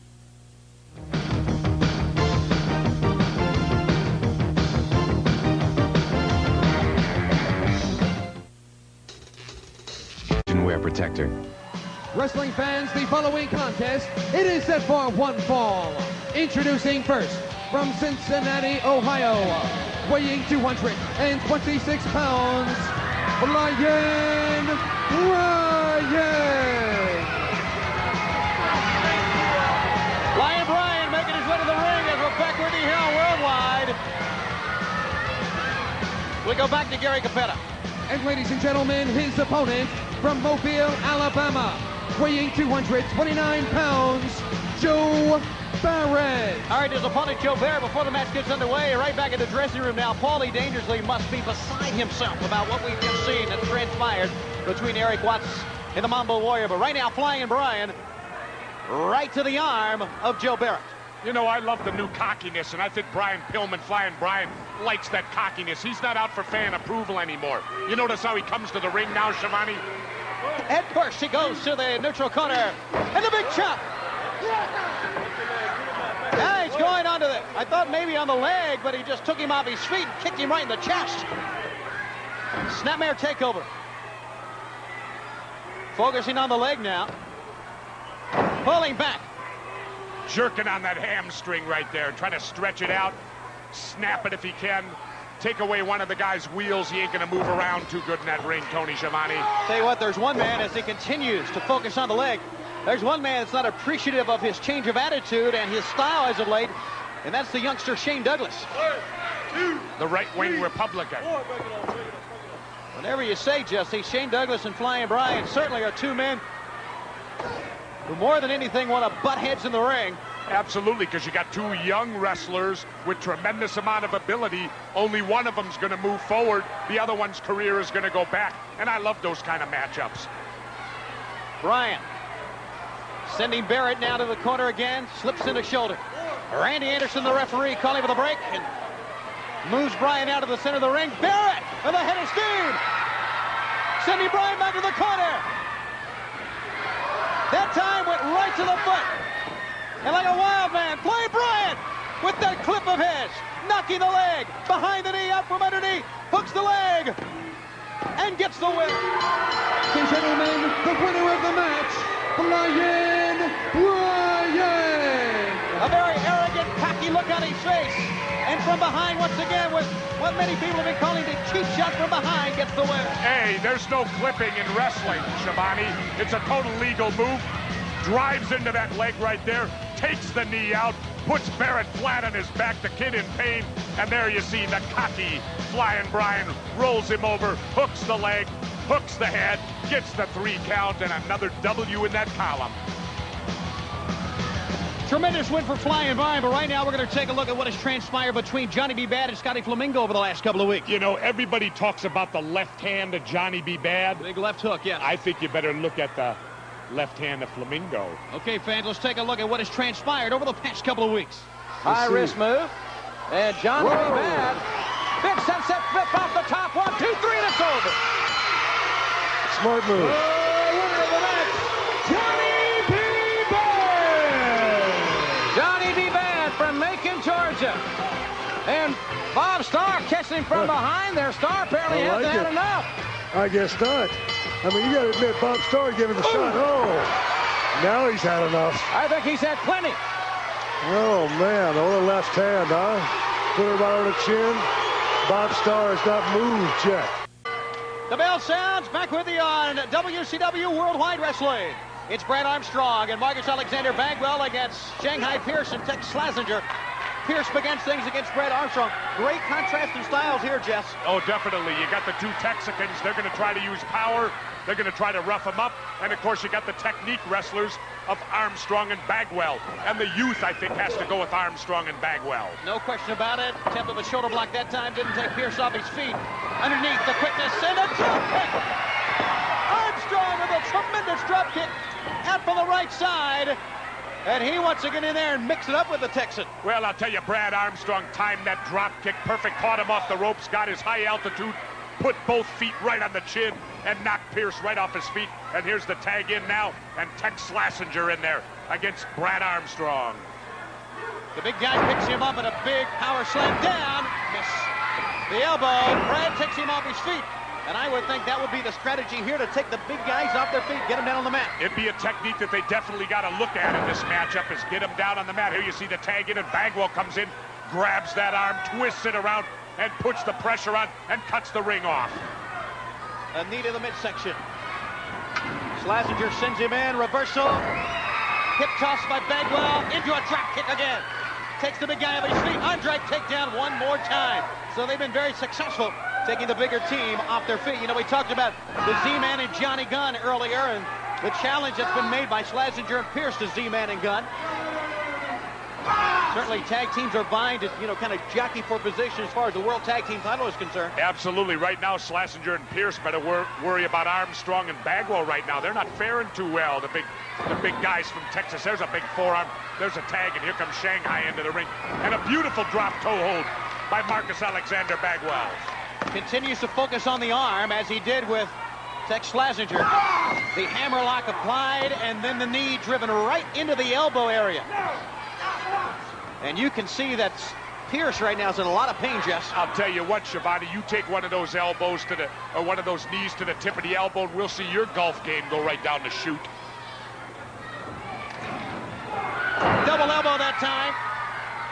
Wear protector. Wrestling fans, the following contest, it is set for one fall. Introducing first, from Cincinnati, Ohio, weighing 226 pounds, Lion Ryan. Lion Bryan making his way to the ring as we're back with you here on Worldwide. We go back to Gary Capetta. And ladies and gentlemen, his opponent from Mobile, Alabama, weighing 229 pounds, Joe Barrett. All right, his opponent, Joe Barrett, before the match gets underway, right back in the dressing room now. Paulie Dangerously must be beside himself about what we've just seen that transpired between Eric Watts and the Mambo Warrior. But right now, Flying Brian, right to the arm of Joe Barrett. You know, I love the new cockiness, and I think Brian Pillman, Flying Brian, likes that cockiness. He's not out for fan approval anymore. You notice how he comes to the ring now, Shivani? At first, he goes to the neutral corner, and the big chop. Yeah, he's going onto the, I thought maybe on the leg, but he just took him off his feet and kicked him right in the chest. Snapmare takeover. Focusing on the leg now. pulling back. Jerking on that hamstring right there, trying to stretch it out, snap it if he can. Take away one of the guy's wheels, he ain't gonna move around too good in that ring, Tony Schiavone. Tell you what, there's one man as he continues to focus on the leg. There's one man that's not appreciative of his change of attitude and his style as of late, and that's the youngster Shane Douglas. The right-wing Republican. Whatever you say, Jesse, Shane Douglas and Flying Brian certainly are two men who more than anything want to butt heads in the ring. Absolutely, because you got two young wrestlers with tremendous amount of ability. Only one of them's going to move forward. The other one's career is going to go back. And I love those kind of matchups. Brian sending Barrett now to the corner again. Slips in a shoulder. Randy Anderson, the referee, calling for the break. And moves Brian out of the center of the ring. Barrett with a head of steam. Sending Brian back to the corner. That time went right to the foot. And like a wild man, play Bryant with that clip of his. Knocking the leg, behind the knee, out from underneath. Hooks the leg, and gets the win. Gentlemen, the winner of the match, Brian. A very arrogant, cocky look on his face. And from behind, once again, with what many people have been calling the cheap shot from behind, gets the win. Hey, there's no clipping in wrestling, Schiavone. It's a total legal move. Drives into that leg right there, takes the knee out, puts Barrett flat on his back, the kid in pain, and there you see the cocky Flying Brian rolls him over, hooks the leg, hooks the head, gets the 3 count, and another W in that column. Tremendous win for Flying Brian, but right now we're going to take a look at what has transpired between Johnny B. Bad and Scotty Flamingo over the last couple of weeks. You know, everybody talks about the left hand of Johnny B. Bad. Big left hook, yeah. I think you better look at the left hand of Flamingo. Okay, fans, let's take a look at what has transpired over the past couple of weeks. High wrist move. And Johnny B. Bad. Big sunset flip off the top. 1, 2, 3, and it's over. Smart move. Winner of the match, Johnny B. Bad. Johnny B. Bad from Macon, Georgia. And Bob Starr catching him from behind there. Starr apparently hasn't had enough. I guess not. I mean, you got to admit, Bob Starr gave him the shot. Oh, now he's had enough. I think he's had plenty. Oh, man, the little left hand, huh? Put it right on the chin. Bob Starr has not moved yet. The bell sounds. Back with you on WCW Worldwide Wrestling. It's Brad Armstrong and Marcus Alexander Bagwell against Shanghai Pierce and Tex Slazenger. Pierce begins things against Brad Armstrong. Great contrast in styles here, Jess. Oh, definitely. You got the two Texicans. They're going to try to use power. They're going to try to rough him up. And, of course, you got the technique wrestlers of Armstrong and Bagwell. And the youth, I think, has to go with Armstrong and Bagwell. No question about it. Attempt of a shoulder block that time didn't take Pierce off his feet. Underneath, the quickness and a drop kick. Armstrong with a tremendous drop kick out from the right side. And he wants to get in there and mix it up with the Texan. Well, I'll tell you, Brad Armstrong timed that drop kick perfect, caught him off the ropes, got his high altitude, put both feet right on the chin, and knocked Pierce right off his feet. And here's the tag in now, and Tex Slazenger in there against Brad Armstrong. The big guy picks him up and a big power slam down. Miss the elbow. Brad takes him off his feet. And I would think that would be the strategy here, to take the big guys off their feet, get them down on the mat. It'd be a technique that they definitely got to look at in this matchup, is get them down on the mat. Here you see the tag in, and Bagwell comes in, grabs that arm, twists it around, and puts the pressure on, and cuts the ring off. A knee to the midsection. Slazenger sends him in, reversal. Hip toss by Bagwell, into a drop kick again. Takes the big guy off his feet. Andre takedown one more time. So they've been very successful taking the bigger team off their feet. You know, we talked about the Z-Man and Johnny Gunn earlier, and the challenge that's been made by Slazenger and Pierce to Z-Man and Gunn. Certainly tag teams are vying to, you know, kind of jockey for position as far as the World Tag Team title is concerned. Absolutely. Right now, Slazenger and Pierce better worry about Armstrong and Bagwell right now. They're not faring too well, the big guys from Texas. There's a big forearm. There's a tag, and here comes Shanghai into the ring. And a beautiful drop toe hold by Marcus Alexander Bagwell. Continues to focus on the arm, as he did with Tex Slazenger. The hammerlock applied, and then the knee driven right into the elbow area. And you can see that Pierce right now is in a lot of pain, Jess. I'll tell you what, Schiavone, you take one of those elbows to the, or one of those knees to the tip of the elbow, and we'll see your golf game go right down the chute.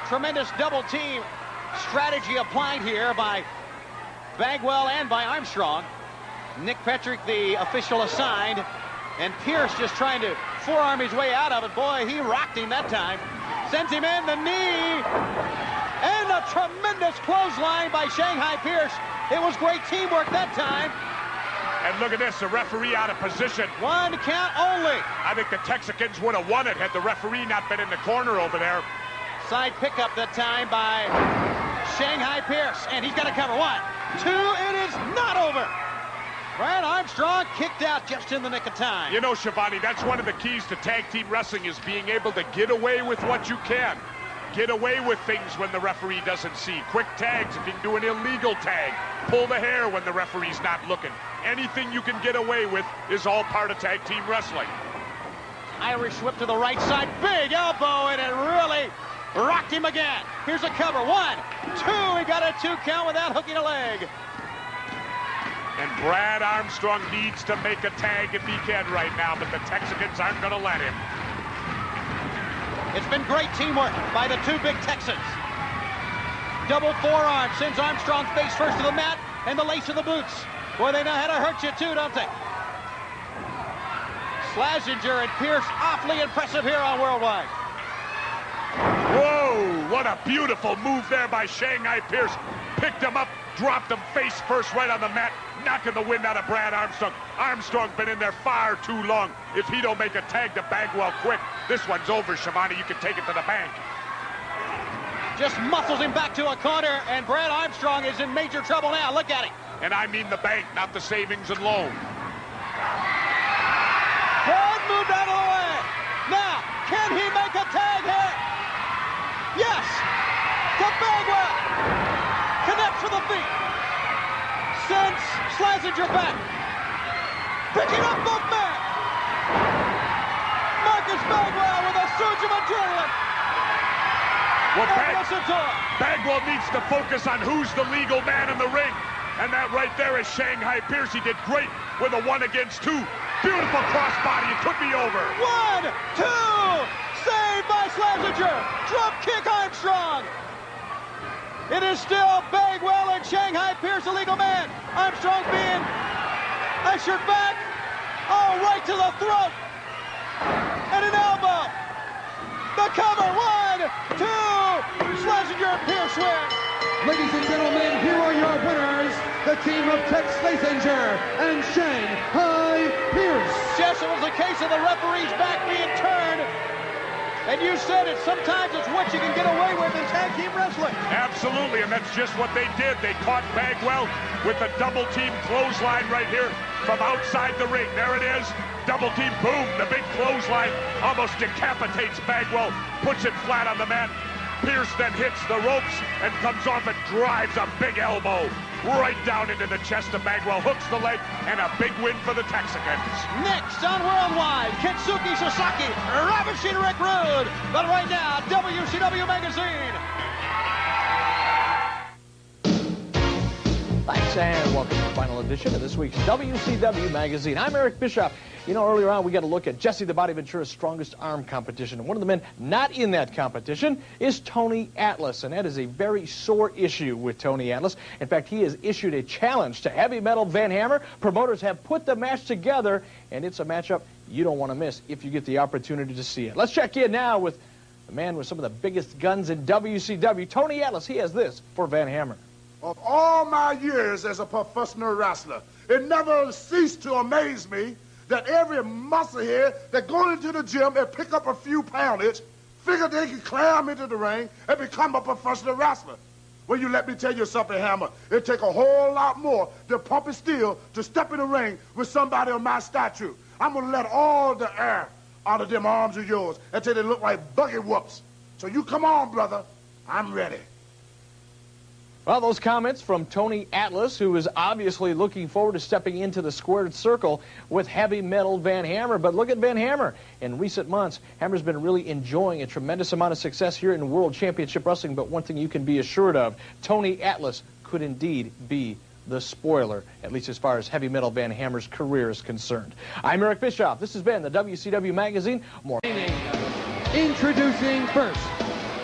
tremendous double team strategy applied here by Bagwell and by Armstrong. Nick Petrick, the official assigned, and Pierce just trying to forearm his way out of it. Boy, he rocked him that time. Sends him in the knee. And a tremendous clothesline by Shanghai Pierce. It was great teamwork that time. And look at this, the referee out of position. 1 count only. I think the Texicans would have won it had the referee not been in the corner over there. Side pickup that time by Shanghai Pierce. And he's got to cover 1, 2, it is not over. Brad Armstrong kicked out just in the nick of time. You know, Schiavone, that's one of the keys to tag team wrestling is being able to get away with what you can. Get away with things when the referee doesn't see. Quick tags if you can do an illegal tag. Pull the hair when the referee's not looking. Anything you can get away with is all part of tag team wrestling. Irish whip to the right side. Big elbow, and it really rocked him again. Here's a cover. 1, 2. He got a 2 count without hooking a leg. And Brad Armstrong needs to make a tag if he can right now, but the Texicans aren't going to let him. It's been great teamwork by the 2 big Texans. Double forearm sends Armstrong face first to the mat and the lace of the boots. Boy, they know how to hurt you too, don't they? Slazenger and Pierce awfully impressive here on Worldwide. Whoa, what a beautiful move there by Shanghai Pierce. Picked him up, dropped him face first right on the mat, knocking the wind out of Brad Armstrong. Armstrong's been in there far too long. If he don't make a tag to Bagwell quick, this one's over, Schiavone. You can take it to the bank. Just muscles him back to a corner, and Brad Armstrong is in major trouble now. Look at him. And I mean the bank, not the savings and loan. Brad moved out of the way. Now, can he make a tag here? Yes. To Bagwell. Connects for the feet. Sends Slazenger back. Picking up both men. Marcus Bagwell with a surge of adrenaline. Well, Bagwell needs to focus on who's the legal man in the ring. And that right there is Shanghai Pierce. He did great with a 1 against 2. Beautiful crossbody. It could be over. 1, 2. Saved by Slazenger. Drop kick Armstrong. It is still Bagwell and Shanghai Pierce, the legal man. Armstrong being ushered back. Oh, right to the throat. And an elbow. The cover. 1, 2. Slazenger and Pierce win. Ladies and gentlemen, here are your winners, the team of Tex Slazenger and Shanghai Pierce. Yes, it was a case of the referee's back being turned. And you said it, sometimes it's what you can get away with in tag team wrestling. Absolutely, and that's just what they did. They caught Bagwell with the double team clothesline right here from outside the ring. There it is. Double team, boom, the big clothesline almost decapitates Bagwell, puts it flat on the mat. Pierce then hits the ropes and comes off and drives a big elbow right down into the chest of Bagwell, hooks the leg, and a big win for the Texicans. Next on Worldwide, Kensuke Sasaki, ravishing Rick Rude. But right now, WCW Magazine. Thanks, and welcome to the final edition of this week's WCW Magazine. I'm Eric Bischoff. You know, earlier on, we got a look at Jesse the Body Ventura's strongest arm competition. And one of the men not in that competition is Tony Atlas, and that is a very sore issue with Tony Atlas. In fact, he has issued a challenge to Heavy Metal Van Hammer. Promoters have put the match together, and it's a matchup you don't want to miss if you get the opportunity to see it. Let's check in now with the man with some of the biggest guns in WCW, Tony Atlas. He has this for Van Hammer. Of all my years as a professional wrestler, it never ceased to amaze me that every musclehead that go into the gym and pick up a few poundage figure they can climb into the ring and become a professional wrestler. Well, you let me tell you something, Hammer. It take a whole lot more than pumping steel to step in the ring with somebody of my stature. I'm going to let all the air out of them arms of yours until they look like buggy whoops. So you come on, brother. I'm ready. Well, those comments from Tony Atlas, who is obviously looking forward to stepping into the squared circle with Heavy Metal Van Hammer. But look at Van Hammer. In recent months, Hammer's been really enjoying a tremendous amount of success here in World Championship Wrestling. But one thing you can be assured of, Tony Atlas could indeed be the spoiler, at least as far as Heavy Metal Van Hammer's career is concerned. I'm Eric Bischoff. This has been the WCW Magazine. More. Introducing first,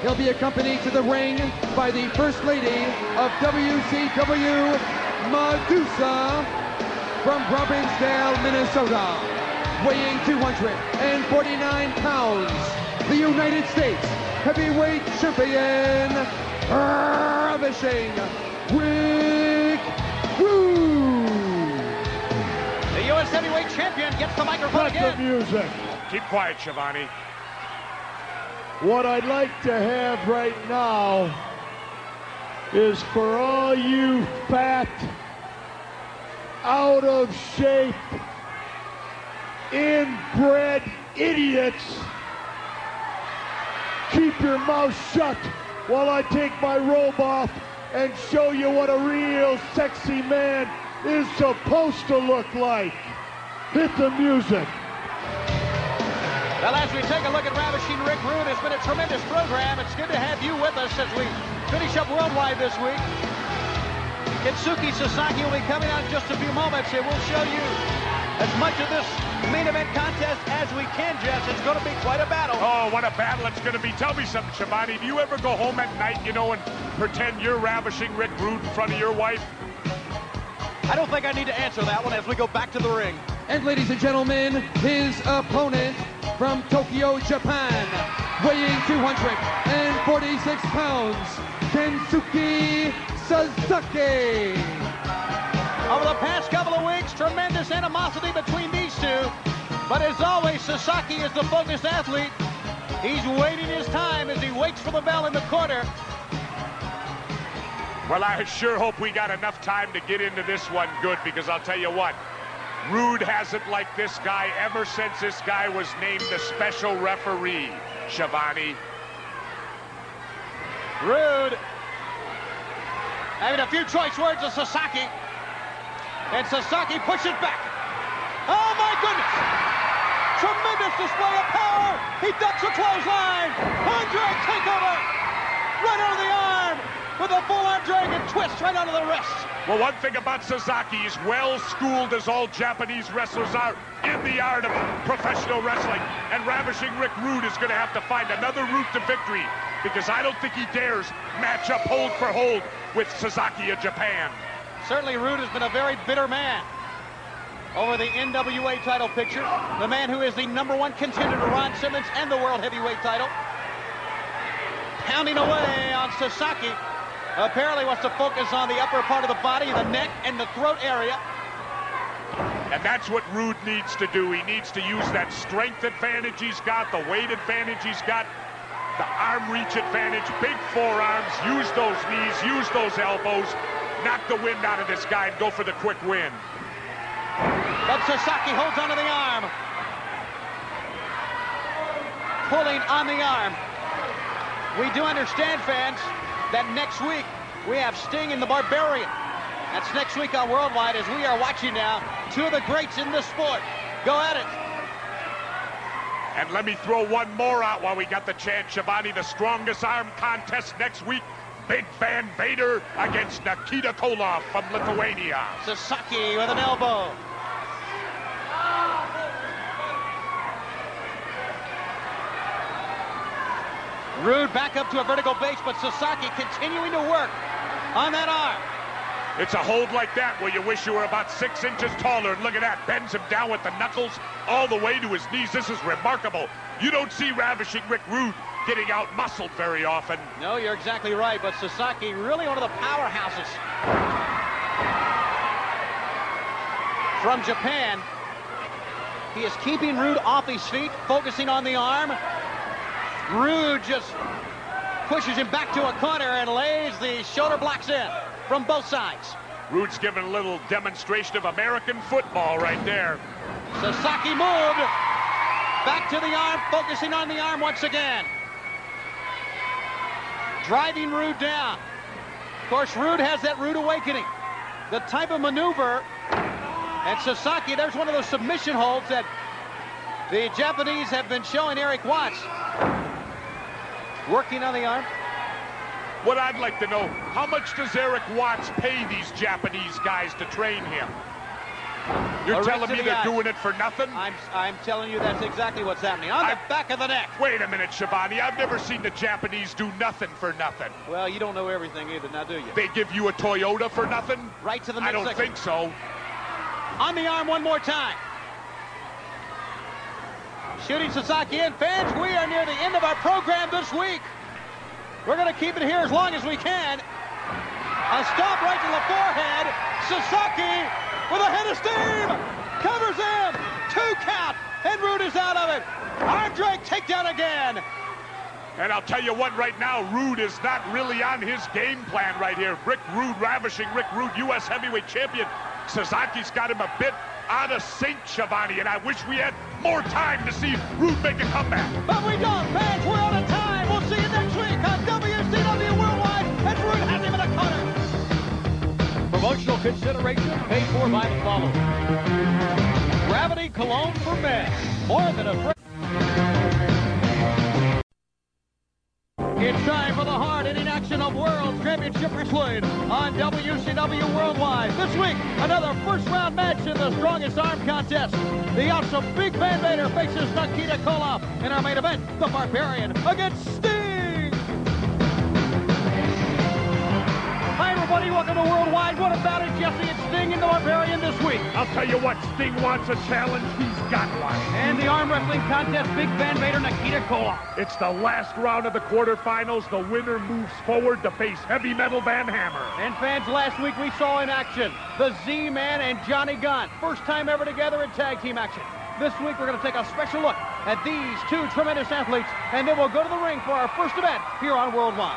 He'll be accompanied to the ring by the First Lady of WCW, Medusa, from Robbinsdale, Minnesota, weighing 249 pounds, the United States Heavyweight Champion, Ravishing Rick Rude. The U.S. Heavyweight Champion gets the microphone Cut again. the music. Keep quiet, Schiavone. What I'd like to have right now is for all you fat, out of shape, inbred idiots, keep your mouth shut while I take my robe off and show you what a real sexy man is supposed to look like. Hit the music. Well, as we take a look at Ravishing Rick Rude, it's been a tremendous program. It's good to have you with us as we finish up Worldwide this week. Kensuke Sasaki will be coming on in just a few moments, and we'll show you as much of this main event contest as we can, Jess. It's going to be quite a battle. Oh, what a battle it's going to be. Tell me something, Schiavone. Do you ever go home at night, you know, and pretend you're Ravishing Rick Rude in front of your wife? I don't think I need to answer that one as we go back to the ring. And ladies and gentlemen, his opponent from Tokyo, Japan, weighing 246 pounds, Kensuke Sasaki. Over the past couple of weeks, tremendous animosity between these two. But as always, Sasaki is the focused athlete. He's waiting his time as he waits for the bell in the corner. Well, I sure hope we got enough time to get into this one good, because I'll tell you what, Rude hasn't liked this guy ever since this guy was named the special referee, Schiavone. Rude having a few choice words of Sasaki. And Sasaki pushes back. Oh, my goodness! Tremendous display of power! He ducks a clothesline! Andre takeover! Right under the arm! With a full-on dragon twist right under the wrist. Well, one thing about Sasaki, he's well-schooled as all Japanese wrestlers are in the art of professional wrestling. And Ravishing Rick Rude is going to have to find another route to victory, because I don't think he dares match up hold for hold with Sasaki of Japan. Certainly Rude has been a very bitter man over the NWA title picture. The man who is the #1 contender to Ron Simmons and the World Heavyweight title. Pounding away on Sasaki. Apparently wants to focus on the upper part of the body, the neck, and the throat area. And that's what Rude needs to do. He needs to use that strength advantage he's got, the weight advantage he's got, the arm reach advantage, big forearms, use those knees, use those elbows, knock the wind out of this guy and go for the quick win. But Sasaki holds onto the arm. Pulling on the arm. We do understand, fans, that next week we have Sting and the Barbarian. That's next week on Worldwide, as we are watching now two of the greats in this sport. Go at it. And let me throw one more out while we got the chance, Schiavone. The strongest arm contest next week. Big Van Vader against Nikita Koloff from Lithuania. Sasaki with an elbow. Rude back up to a vertical base, but Sasaki continuing to work on that arm. It's a hold like that where you wish you were about 6 inches taller. And look at that, bends him down with the knuckles all the way to his knees. This is remarkable. You don't see Ravishing Rick Rude getting out-muscled very often. No, you're exactly right, but Sasaki really one of the powerhouses from Japan. He is keeping Rude off his feet, focusing on the arm. Rude just pushes him back to a corner and lays the shoulder blocks in from both sides. Rude's giving a little demonstration of American football right there. Sasaki moved back to the arm, focusing on the arm once again. Driving Rude down. Of course, Rude has that Rude awakening. The type of maneuver, and Sasaki, there's one of those submission holds that the Japanese have been showing Eric Watts. Working on the arm. What I'd like to know, how much does Eric Watts pay these Japanese guys to train him? You're Right telling to me the they're eyes. doing it for nothing? I'm telling you that's exactly what's happening. On the back of the neck. Wait a minute, Schiavone. I've never seen the Japanese do nothing for nothing. Well, you don't know everything either, now do you? They give you a Toyota for nothing? Right to the I don't midsection. think so. On the arm one more time. Shooting Sasaki in. Fans, we are near the end of our program this week. We're going to keep it here as long as we can. A stomp right to the forehead. Sasaki with a head of steam. Covers him. 2 count. And Rude is out of it. Arm drag takedown again. And I'll tell you what, right now, Rude is not really on his game plan right here. Rick Rude, ravishing Rick Rude, U.S. heavyweight champion. Sasaki's got him a bit out of sync, Schiavone, and I wish we had more time to see Rude make a comeback. But we don't, fans. We're out of time. We'll see you next week on WCW Worldwide. And Rude has him in a corner. Promotional consideration paid for by the following. Gravity Cologne for Men. More than a... It's time for the hard-hitting action of World Championship Wrestling on WCW Worldwide. This week, another first-round match in the Strongest Arm Contest. The awesome Big Van Vader faces Nikita Koloff. In our main event, the Barbarian against Sting. Hi, everybody. Welcome to Worldwide. What about it, Jesse? It's Sting and the Barbarian this week. I'll tell you what, Sting wants a challenge. He's got one. And the arm wrestling contest, Big Van Vader, Nikita Koloff. It's the last round of the quarterfinals. The winner moves forward to face Heavy Metal Van Hammer. And fans, last week we saw in action the Z-Man and Johnny Gunn. First time ever together in tag team action. This week we're going to take a special look at these two tremendous athletes, and then we'll go to the ring for our first event here on Worldwide.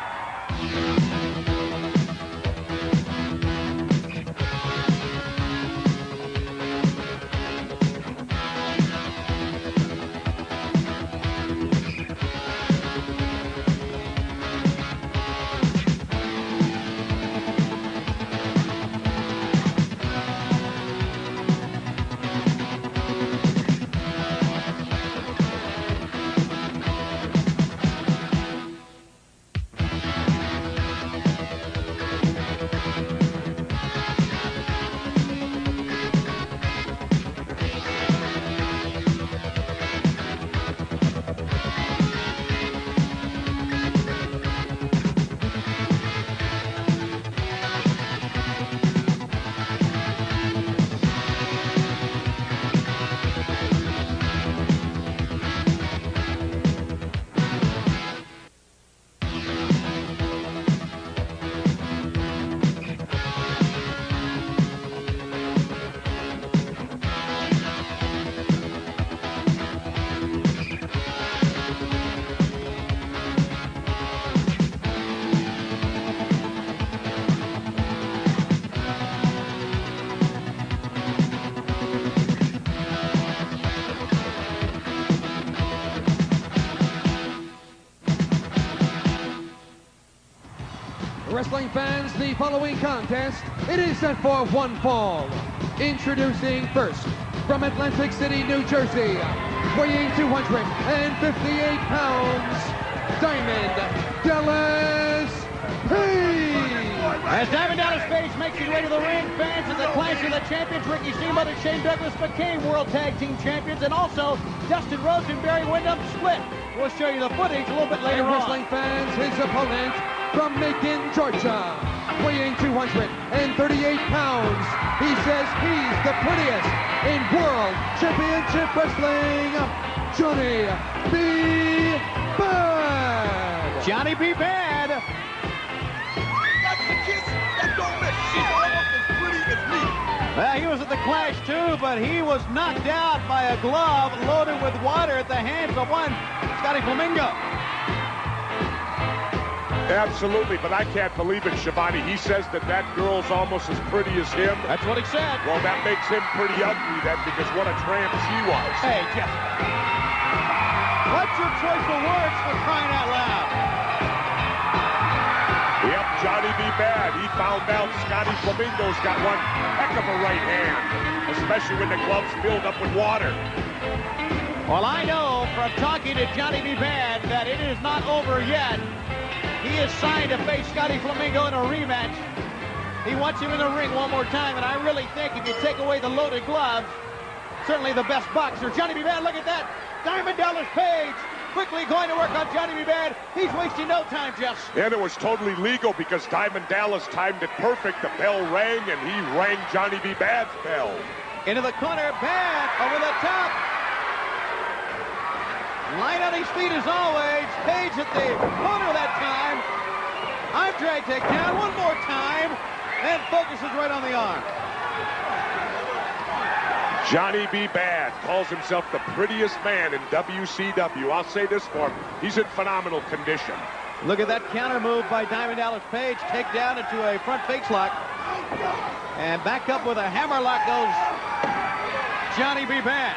Wrestling fans, the following contest, it is set for one fall. Introducing first, from Atlantic City, New Jersey, weighing 258 pounds, Diamond Dallas Page. As Diamond Dallas Page makes his way to the ring, fans, in the Clash of the Champions, Ricky Steamboat and Shane Douglas became World Tag Team Champions, and also Dustin Rhodes and Barry Windham split. We'll show you the footage a little bit later on. Wrestling fans, his opponent from Macon, Georgia, weighing 238 pounds. He says he's the prettiest in World Championship Wrestling, Johnny B. Bad. Johnny B. Bad. That's the kiss. That don't miss. She's almost as pretty as me. Well, he was at the Clash too, but he was knocked out by a glove loaded with water at the hands of one Scotty Flamingo. Absolutely, but I can't believe it, Schiavone. He says that that girl's almost as pretty as him. That's what he said. Well, that makes him pretty ugly then, because what a tramp she was. Hey, Jeff. What's your choice of words for crying out loud? Yep, Johnny B. Bad. He found out Scotty Flamingo's got one heck of a right hand, especially when the glove's filled up with water. Well, I know from talking to Johnny B. Bad that it is not over yet. He is signed to face Scotty Flamingo in a rematch. He wants him in the ring one more time, and I really think if you take away the loaded gloves, certainly the best boxer. Johnny B. Bad, look at that. Diamond Dallas Page quickly going to work on Johnny B. Bad. He's wasting no time, Jess. And it was totally legal because Diamond Dallas timed it perfect. The bell rang, and he rang Johnny B. Bad's bell. Into the corner, Bad over the top. Light on his feet as always. Page at the corner that time. Arm drag takedown one more time. And focuses right on the arm. Johnny B. Bad calls himself the prettiest man in WCW. I'll say this for him. He's in phenomenal condition. Look at that counter move by Diamond Dallas Page. Take down into a front face lock. And back up with a hammerlock goes Johnny B. Bad.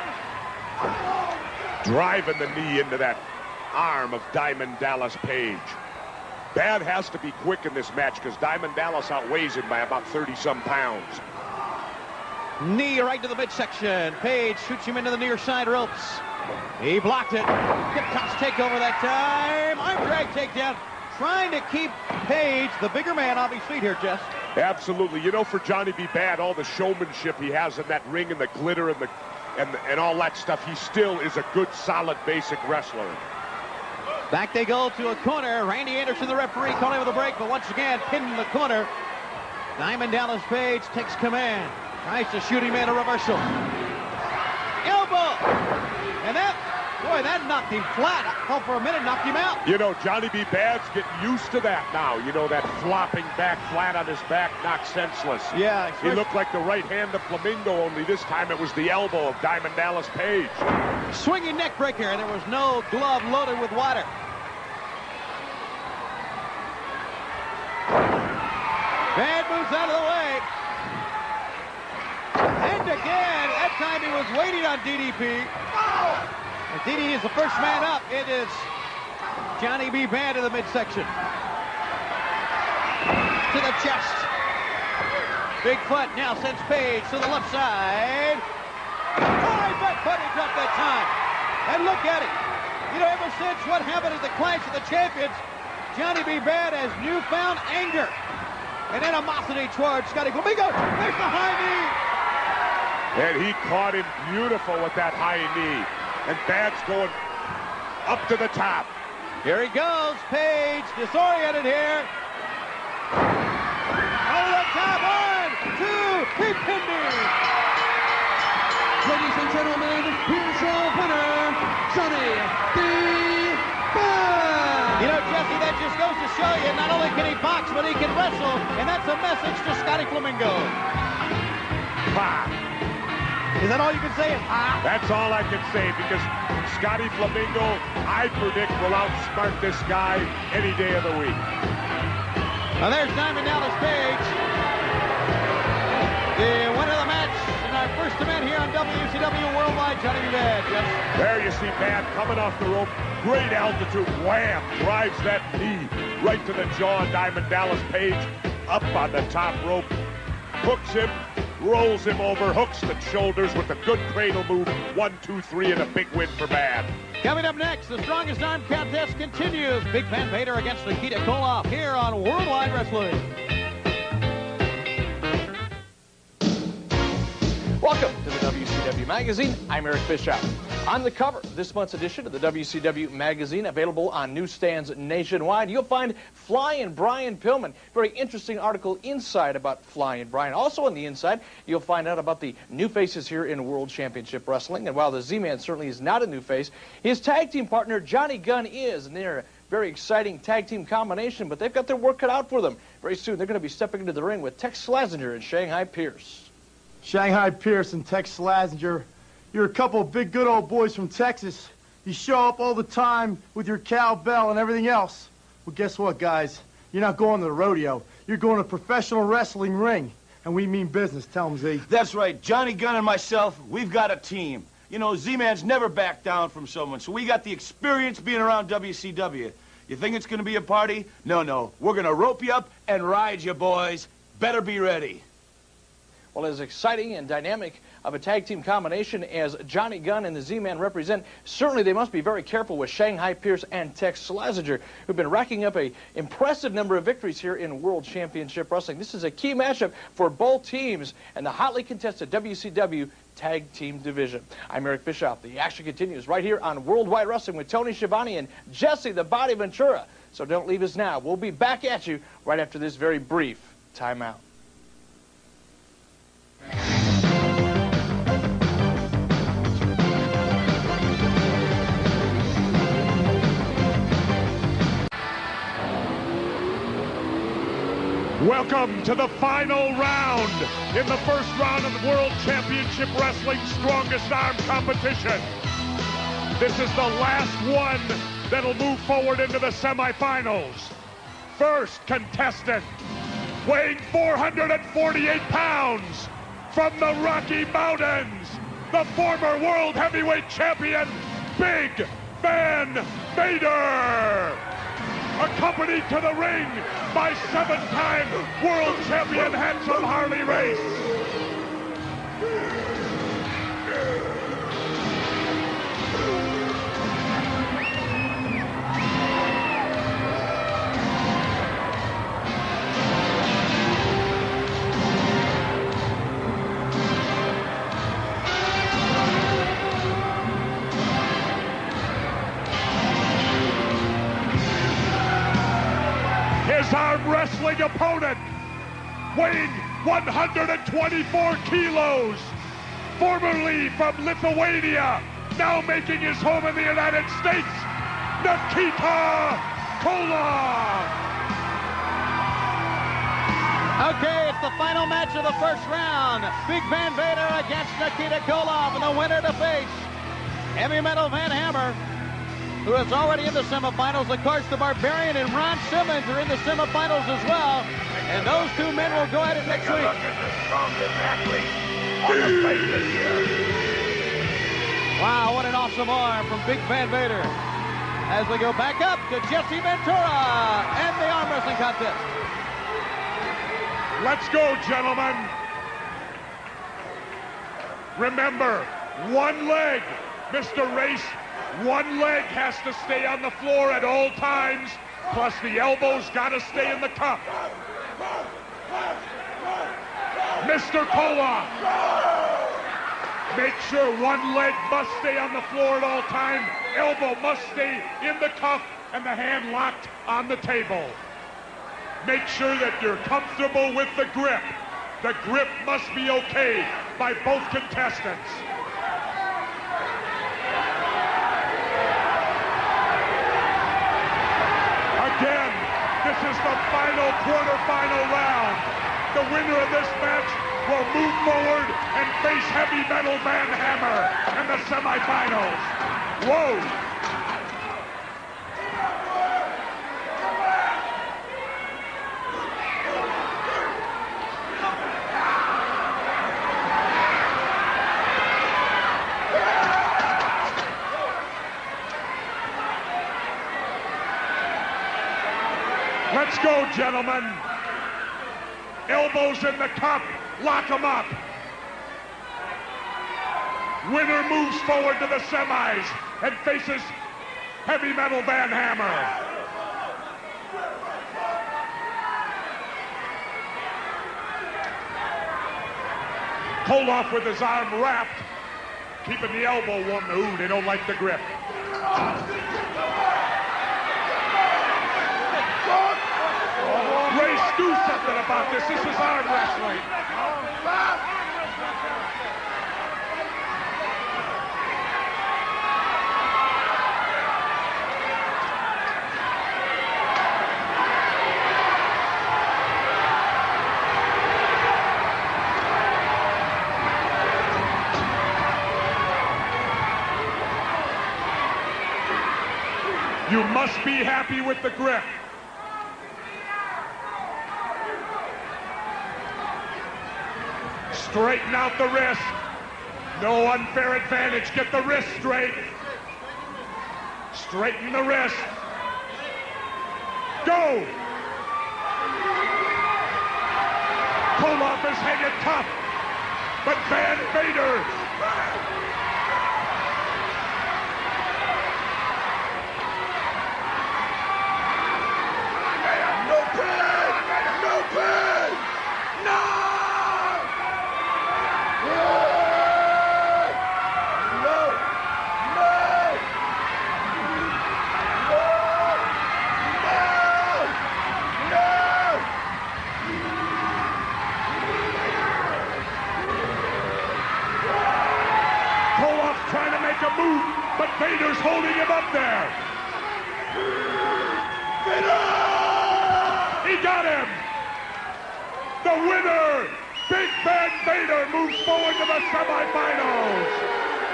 Driving the knee into that arm of Diamond Dallas Page. Bad has to be quick in this match because Diamond Dallas outweighs him by about 30-some pounds. Knee right to the midsection. Page shoots him into the near side ropes. He blocked it. Hip toss takeover that time. Arm drag takedown. Trying to keep Page, the bigger man, off his feet here, Jess. Absolutely. You know, for Johnny B. Bad, all the showmanship he has in that ring and the glitter and all that stuff, he still is a good, solid, basic wrestler. Back they go to a corner. Randy Anderson, the referee, calling for the break, but once again, pinned in the corner. Diamond Dallas Page takes command. Tries to shoot him in a reversal. Elbow! And that knocked him flat. Oh, for a minute, knocked him out. You know, Johnny B. Bad's getting used to that now. You know, that flopping back flat on his back, knocked senseless. Yeah. He looked like the right hand of Flamingo, only this time it was the elbow of Diamond Dallas Page. Swinging neck breaker, and there was no glove loaded with water. Bad moves out of the way. And again, that time he was waiting on DDP. And DDP is the first man up. It is Johnny B. Bad in the midsection. To the chest. Bigfoot now sends Page to the left side. High back body drop that time. And look at it. You know, ever since what happened at the Clash of the Champions, Johnny B. Bad has newfound anger and animosity towards Scotty Flamingo. There's the high knee. And he caught him beautiful with that high knee. And Bad's going up to the top. Here he goes. Page disoriented here. Over the top. 1, 2. He pinned him. Ladies and gentlemen, here's your winner, Johnny B. Bad. You know, Jesse, that just goes to show you not only can he box, but he can wrestle. And that's a message to Scotty Flamingo. Ha! Is that all you can say? That's all I can say, because Scotty Flamingo, I predict, will outsmart this guy any day of the week. Now there's Diamond Dallas Page, the winner of the match in our first event here on WCW Worldwide, Johnny B. Bad. Yes. There you see Bad coming off the rope, great altitude, wham, drives that knee right to the jaw of Diamond Dallas Page, up on the top rope, hooks him, rolls him over, hooks the shoulders with a good cradle move. 1, 2, 3, and a big win for Bad. Coming up next, the strongest arm contest continues. Big Van Vader against Nikita Koloff here on Worldwide Wrestling. Welcome to the WCW Magazine. I'm Eric Bischoff. On the cover of this month's edition of the WCW Magazine, available on newsstands nationwide, you'll find Flying Brian Pillman. Very interesting article inside about Flying Brian. Also on the inside, you'll find out about the new faces here in World Championship Wrestling. And while the Z-Man certainly is not a new face, his tag team partner, Johnny Gunn, is. And they're a very exciting tag team combination, but they've got their work cut out for them. Very soon, they're going to be stepping into the ring with Tex Slazenger and Shanghai Pierce. Shanghai Pierce and Tex Slazenger, you're a couple of big good old boys from Texas. You show up all the time with your cowbell and everything else. Well, guess what, guys? You're not going to the rodeo. You're going to a professional wrestling ring. And we mean business. Tell them, Z. That's right. Johnny Gunn and myself, we've got a team. You know, Z-Man's never backed down from someone, so we got the experience being around WCW. You think it's going to be a party? No, no. We're going to rope you up and ride you, boys. Better be ready. Well, as exciting and dynamic of a tag team combination as Johnny Gunn and the Z-Man represent, certainly they must be very careful with Shanghai Pierce and Tex Slazenger, who've been racking up a impressive number of victories here in World Championship Wrestling. This is a key matchup for both teams and the hotly contested WCW Tag Team Division. I'm Eric Bischoff. The action continues right here on Worldwide Wrestling with Tony Schiavone and Jesse the Body Ventura. So don't leave us now. We'll be back at you right after this very brief timeout. Welcome to the final round in the first round of the World Championship Wrestling Strongest Arm competition. This is the last one that'll move forward into the semifinals. First contestant, weighing 448 pounds, from the Rocky Mountains, the former World Heavyweight Champion, Big Van Vader. Accompanied to the ring by 7-time World Champion Handsome Harley Race. His arm wrestling opponent, weighing 124 kilos, formerly from Lithuania, now making his home in the United States, Nikita Koloff. Okay, it's the final match of the first round. Big Van Vader against Nikita Koloff, and the winner to face Heavy Metal Van Hammer, who is already in the semifinals. Of course, the Barbarian and Ron Simmons are in the semifinals as well. And those two men will go at it next week. Wow, what an awesome arm from Big Van Vader. As we go back up to Jesse Ventura and the arm wrestling contest. Let's go, gentlemen. Remember, one leg, Mr. Race. One leg has to stay on the floor at all times, plus the elbows got to stay in the cup. Mr. Koloff, make sure one leg must stay on the floor at all times, elbow must stay in the cup, and the hand locked on the table. Make sure that you're comfortable with the grip. The grip must be okay by both contestants. Again, this is the final quarterfinal round. The winner of this match will move forward and face Heavy Metal Van Hammer in the semifinals. Whoa! Let's go, gentlemen. Elbows in the cup. Lock them up. Winner moves forward to the semis and faces Heavy Metal Van Hammer. Koloff with his arm wrapped, keeping the elbow warm. Ooh, they don't like the grip. Race, do something about this. This is arm wrestling. You must be happy with the grip. Straighten out the wrist. No unfair advantage. Get the wrist straight. Straighten the wrist. Go! Koloff is hanging tough. but Van Vader. No pin! No pin! No! Trying to make a move, but Vader's holding him up there. Vader! He got him! The winner, Big Van Vader, moves forward to the semifinals.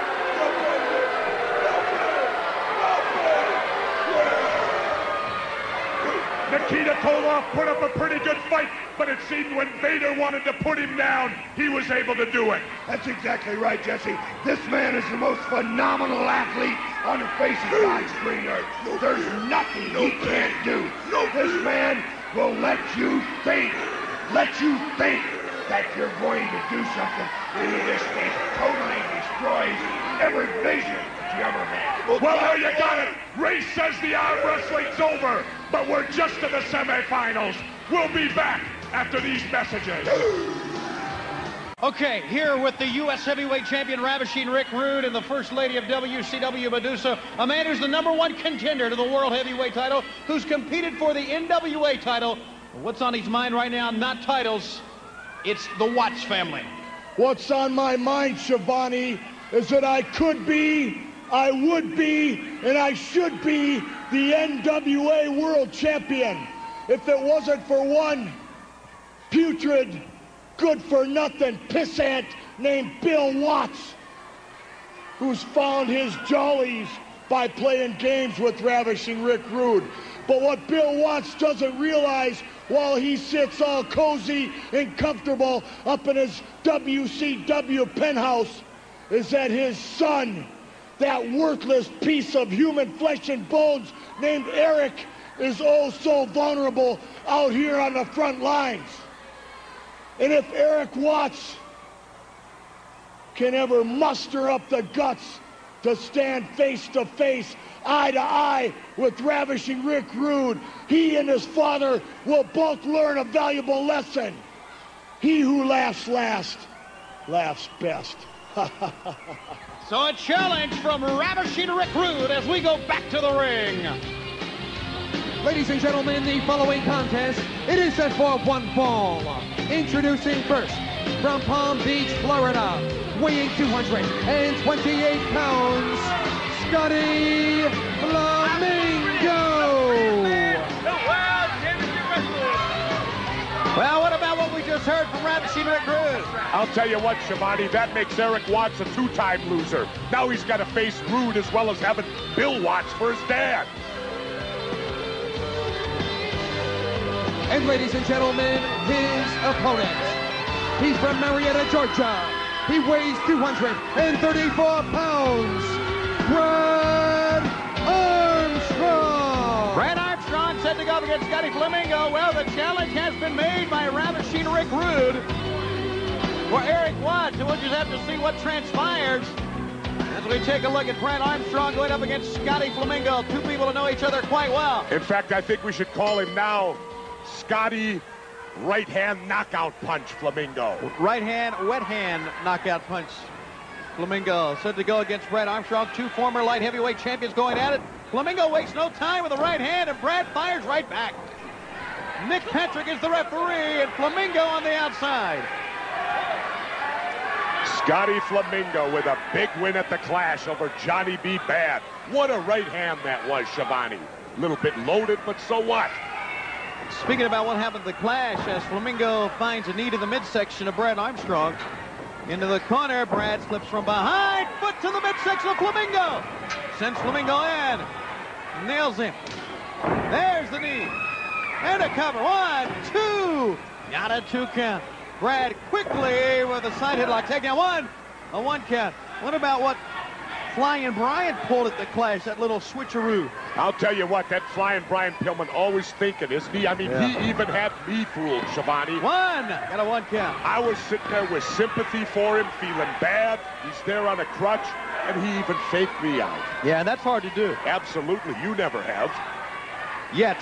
Nikita Koloff put up a pretty good fight, but it seemed when Vader wanted to put him down, he was able to do it. That's exactly right, Jesse. This man is the most phenomenal athlete on the face of God's green earth. There's nothing he can't do. This man will let you think that you're going to do something, and he just totally destroys every vision that you ever had. Well, there you got it. Ray says the arm wrestling's over, but we're just to the semifinals. We'll be back after these messages. Okay, here with the U.S. Heavyweight Champion Ravishing Rick Rude and the First Lady of WCW Medusa, a man who's the #1 contender to the World Heavyweight title, who's competed for the NWA title. What's on his mind right now? Not titles. It's the Watts family. What's on my mind, Shivani, is that I could be, I would be, and I should be the NWA World Champion if it wasn't for one putrid, good-for-nothing pissant named Bill Watts, who's found his jollies by playing games with Ravishing Rick Rude. But what Bill Watts doesn't realize while he sits all cozy and comfortable up in his WCW penthouse is that his son, that worthless piece of human flesh and bones named Eric, is oh so vulnerable out here on the front lines. And if Eric Watts can ever muster up the guts to stand face to face, eye to eye with Ravishing Rick Rude, he and his father will both learn a valuable lesson. He who laughs last, laughs best. So a challenge from Ravishing Rick Rude as we go back to the ring. Ladies and gentlemen, the following contest, it is set for one fall. Introducing first, from Palm Beach, Florida, weighing 228 pounds, Scotty Flamingo. Well, what about what we just heard from Ravishing Rick Rude? I'll tell you what, Shivani, that makes Eric Watts a two-time loser. Now he's got to face Rude as well as having Bill Watts for his dad. And ladies and gentlemen, his opponent. He's from Marietta, Georgia. He weighs 234 pounds. Brad Armstrong. Brad Armstrong set to go up against Scotty Flamingo. Well, the challenge has been made by Ravishing Rick Rude for Eric Watts. And we'll just have to see what transpires as we take a look at Brad Armstrong going up against Scotty Flamingo. Two people who know each other quite well. In fact, I think we should call him now Scotty Right Hand Knockout Punch Flamingo. Right hand, wet hand knockout punch. Flamingo set to go against Brad Armstrong. Two former light heavyweight champions going at it. Flamingo wastes no time with the right hand, and Brad fires right back. Nick Patrick is the referee, and Flamingo on the outside. Scotty Flamingo with a big win at the Clash over Johnny B. Bad. What a right hand that was, Shivani. A little bit loaded, but so what? Speaking about what happened at the Clash, as Flamingo finds a knee to the midsection of Brad Armstrong. Into the corner, Brad slips from behind, foot to the midsection of Flamingo. Sends Flamingo in. Nails him. There's the knee. And a cover. 1, 2. Got a 2 count. Brad quickly with a side headlock takedown. 1. A 1 count. What about what Flying Brian pulled at the Clash, that little switcheroo. I'll tell you what, that Flying Brian Pillman always thinking, isn't he? I mean, he even had me fooled, Schiavone. Got a 1 count. I was sitting there with sympathy for him, feeling bad. He's there on a crutch, and he even faked me out. Yeah, and that's hard to do. Absolutely. You never have. Yet.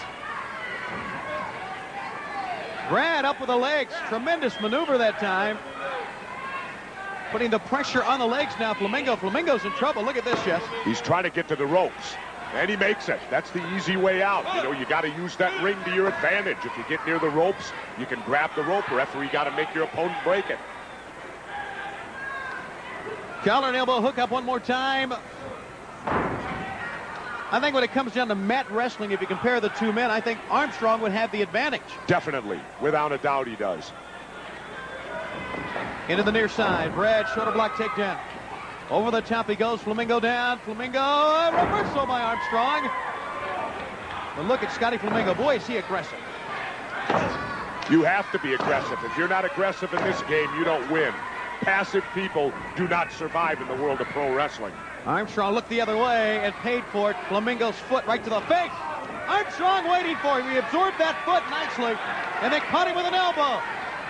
Brad up with the legs. Tremendous maneuver that time. Putting the pressure on the legs now. Flamingo's in trouble. Look at this, Jess. He's trying to get to the ropes, and he makes it. That's the easy way out. You know, you got to use that ring to your advantage. If you get near the ropes, you can grab the rope. Referee got to make your opponent break it. Collar and elbow hook up one more time. I think when it comes down to mat wrestling, if you compare the two men, I think Armstrong would have the advantage. Definitely. Without a doubt, he does. Into the near side. Brad, shoulder block takedown. Over the top he goes. Flamingo down. Flamingo, reversal by Armstrong. But look at Scotty Flamingo. Boy, is he aggressive. You have to be aggressive. If you're not aggressive in this game, you don't win. Passive people do not survive in the world of pro wrestling. Armstrong looked the other way and paid for it. Flamingo's foot right to the face. Armstrong waiting for him. He absorbed that foot nicely and then caught him with an elbow.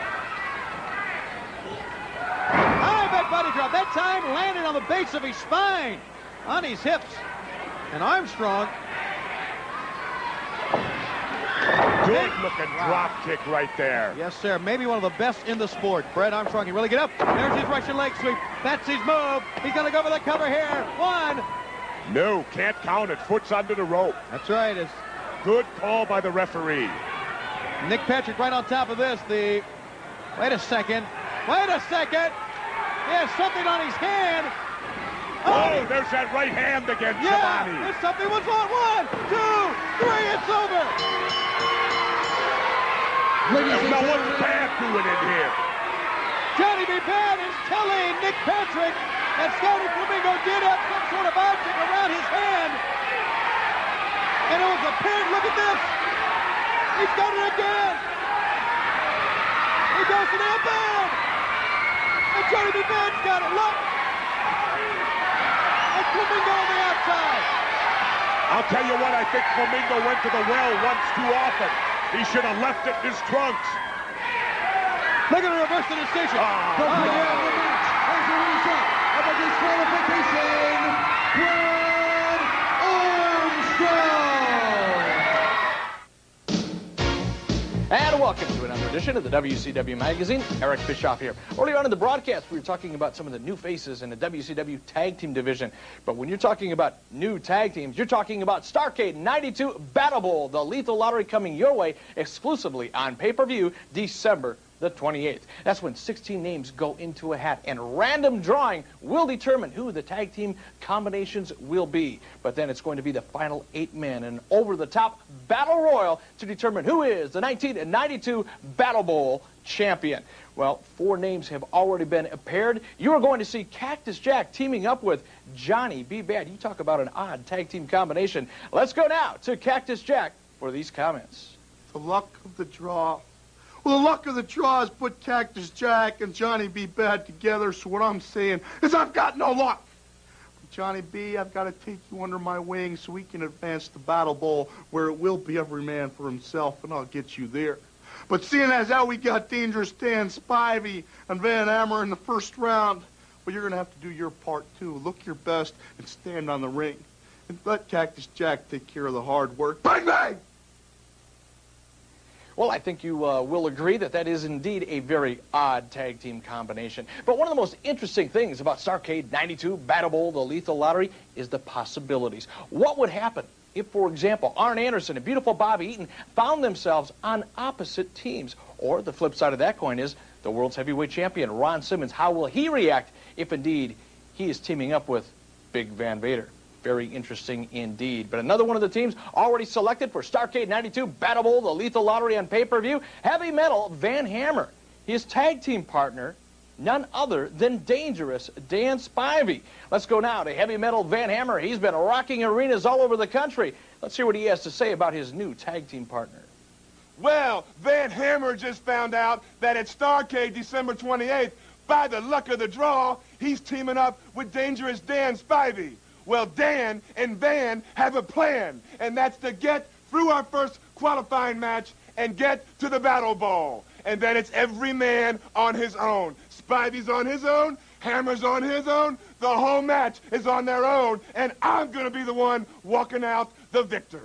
High back body drop. That time landed on the base of his spine, on his hips. And Armstrong. Good looking drop kick right there. Yes, sir. Maybe one of the best in the sport. Brad Armstrong can really get up. There's his Russian leg sweep. That's his move. He's going to go for the cover here. 1. No, can't count it. Foot's under the rope. That's right. It's good call by the referee. Nick Patrick right on top of this. Wait a second. Wait a second. He has something on his hand. Oh, there's that right hand again, Schiavone. Yeah, something was on. 1, 2, 3, it's over. Now what's Bad doing in here? Johnny B. Bad is telling Nick Patrick that Scotty Flamingo did have some sort of object around his hand. And it was a pin. Look at this. He's got it again. He goes to the elbow. And Johnny B. Bad's got it. Look. And Flamingo on the outside. I'll tell you what, I think Flamingo went to the well once too often. He should have left it in his trunks. Look at the reverse the decision. The winner of the match is the result of a disqualification, Brad Armstrong. And welcome to another edition of the WCW Magazine. Eric Bischoff here. Earlier on in the broadcast, we were talking about some of the new faces in the WCW Tag Team division. But when you're talking about new tag teams, you're talking about Starrcade 92 Battle Bowl, the Lethal Lottery coming your way exclusively on pay-per-view December the 28th. That's when 16 names go into a hat, and random drawing will determine who the tag team combinations will be. But then it's going to be the final 8 men, an over-the-top battle royal to determine who is the 1992 Battle Bowl champion. Well, 4 names have already been paired. You are going to see Cactus Jack teaming up with Johnny B. Bad. You talk about an odd tag team combination. Let's go now to Cactus Jack for these comments. The luck of the draw. Well, the luck of the draw has put Cactus Jack and Johnny B. Bad together, so what I'm saying is I've got no luck. But Johnny B., I've got to take you under my wing so we can advance the Battle Bowl where it will be every man for himself, and I'll get you there. But seeing as how we got Dangerous Dan, Spivey, and Van Hammer in the first round, well, you're going to have to do your part, too. Look your best and stand on the ring. And let Cactus Jack take care of the hard work. Bang, bang! Well, I think you will agree that that is indeed a very odd tag team combination. But one of the most interesting things about Starrcade 92 Battle Bowl, the Lethal Lottery, is the possibilities. What would happen if, for example, Arn Anderson and beautiful Bobby Eaton found themselves on opposite teams? Or the flip side of that coin is the world's heavyweight champion, Ron Simmons. How will he react if indeed he is teaming up with Big Van Vader? Very interesting indeed. But another one of the teams already selected for Starrcade 92 Battle Bowl, the Lethal Lottery on pay-per-view, Heavy Metal Van Hammer. His tag team partner, none other than Dangerous Dan Spivey. Let's go now to Heavy Metal Van Hammer. He's been rocking arenas all over the country. Let's hear what he has to say about his new tag team partner. Well, Van Hammer just found out that at Starrcade December 28th, by the luck of the draw, he's teaming up with Dangerous Dan Spivey. Well, Dan and Van have a plan, and that's to get through our first qualifying match and get to the battle ball. And then it's every man on his own. Spivey's on his own, Hammer's on his own, the whole match is on their own, and I'm going to be the one walking out the victor.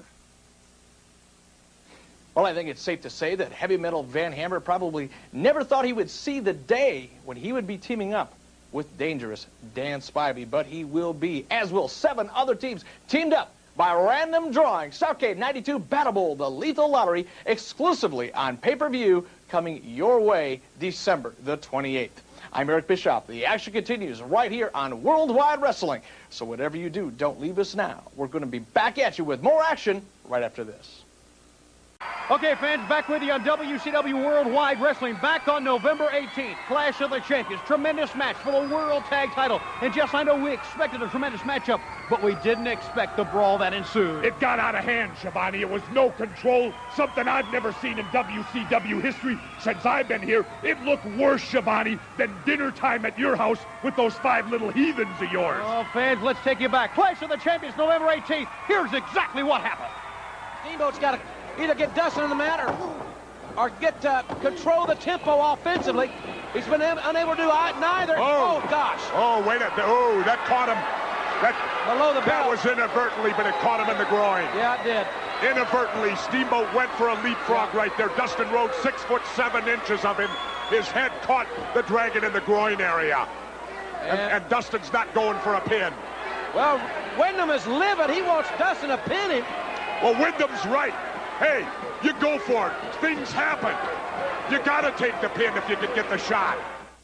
Well, I think it's safe to say that heavy metal Van Hammer probably never thought he would see the day when he would be teaming up with Dangerous Dan Spivey, but he will be, as will 7 other teams teamed up by random drawing. Starrcade 92 Battle Bowl, the Lethal Lottery, exclusively on pay-per-view, coming your way December the 28th. I'm Eric Bischoff. The action continues right here on Worldwide Wrestling. So whatever you do, don't leave us now. We're going to be back at you with more action right after this. Okay, fans, back with you on WCW Worldwide Wrestling. Back on November 18th, Clash of the Champions. Tremendous match for the World Tag Title. And just, I know we expected a tremendous matchup, but we didn't expect the brawl that ensued. It got out of hand, Schiavone. It was no control, something I've never seen in WCW history since I've been here. It looked worse, Schiavone, than dinner time at your house with those 5 little heathens of yours. Oh, fans, let's take you back. Clash of the Champions, November 18th. Here's exactly what happened. Steamboat's got to either get Dustin in the mat or get control the tempo offensively. He's been unable to do neither. Oh, gosh. Oh, wait a minute. Oh, that caught him. That below the belt. That was inadvertently, but it caught him in the groin. Yeah, it did. Inadvertently, Steamboat went for a leapfrog right there. Dustin Rhodes, 6'7" of him. His head caught the Dragon in the groin area. And Dustin's not going for a pin. Well, Wyndham is livid. He wants Dustin to pin him. Well, Wyndham's right. Hey, you go for it. Things happen. You got to take the pin if you can get the shot.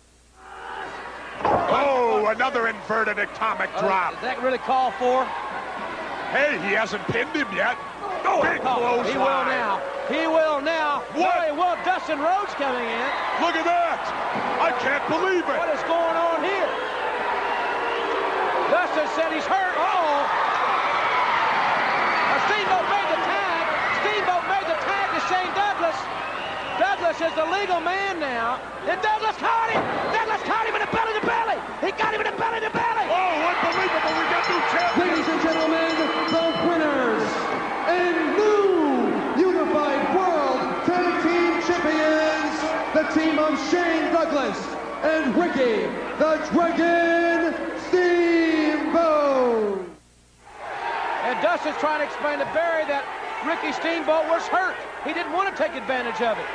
Oh, another inverted atomic drop. Is that really called for? Hey, he hasn't pinned him yet. Oh, big close He will now. He will now. What? Very well, Dustin Rhodes coming in. Look at that. I can't believe it. What is going on here? Dustin said he's hurt. Steamboat made the tag. Steamboat made the tag to Shane Douglas. Douglas is the legal man now. And Douglas caught him. Douglas caught him in the belly to belly. He got him in the belly to belly. Oh, unbelievable. We got new champions. Ladies and gentlemen, the winners and new Unified World Tag Team Champions, the team of Shane Douglas and Ricky the Dragon Steamboat. And Dustin's trying to explain to Barry that Ricky Steamboat was hurt. He didn't want to take advantage of it.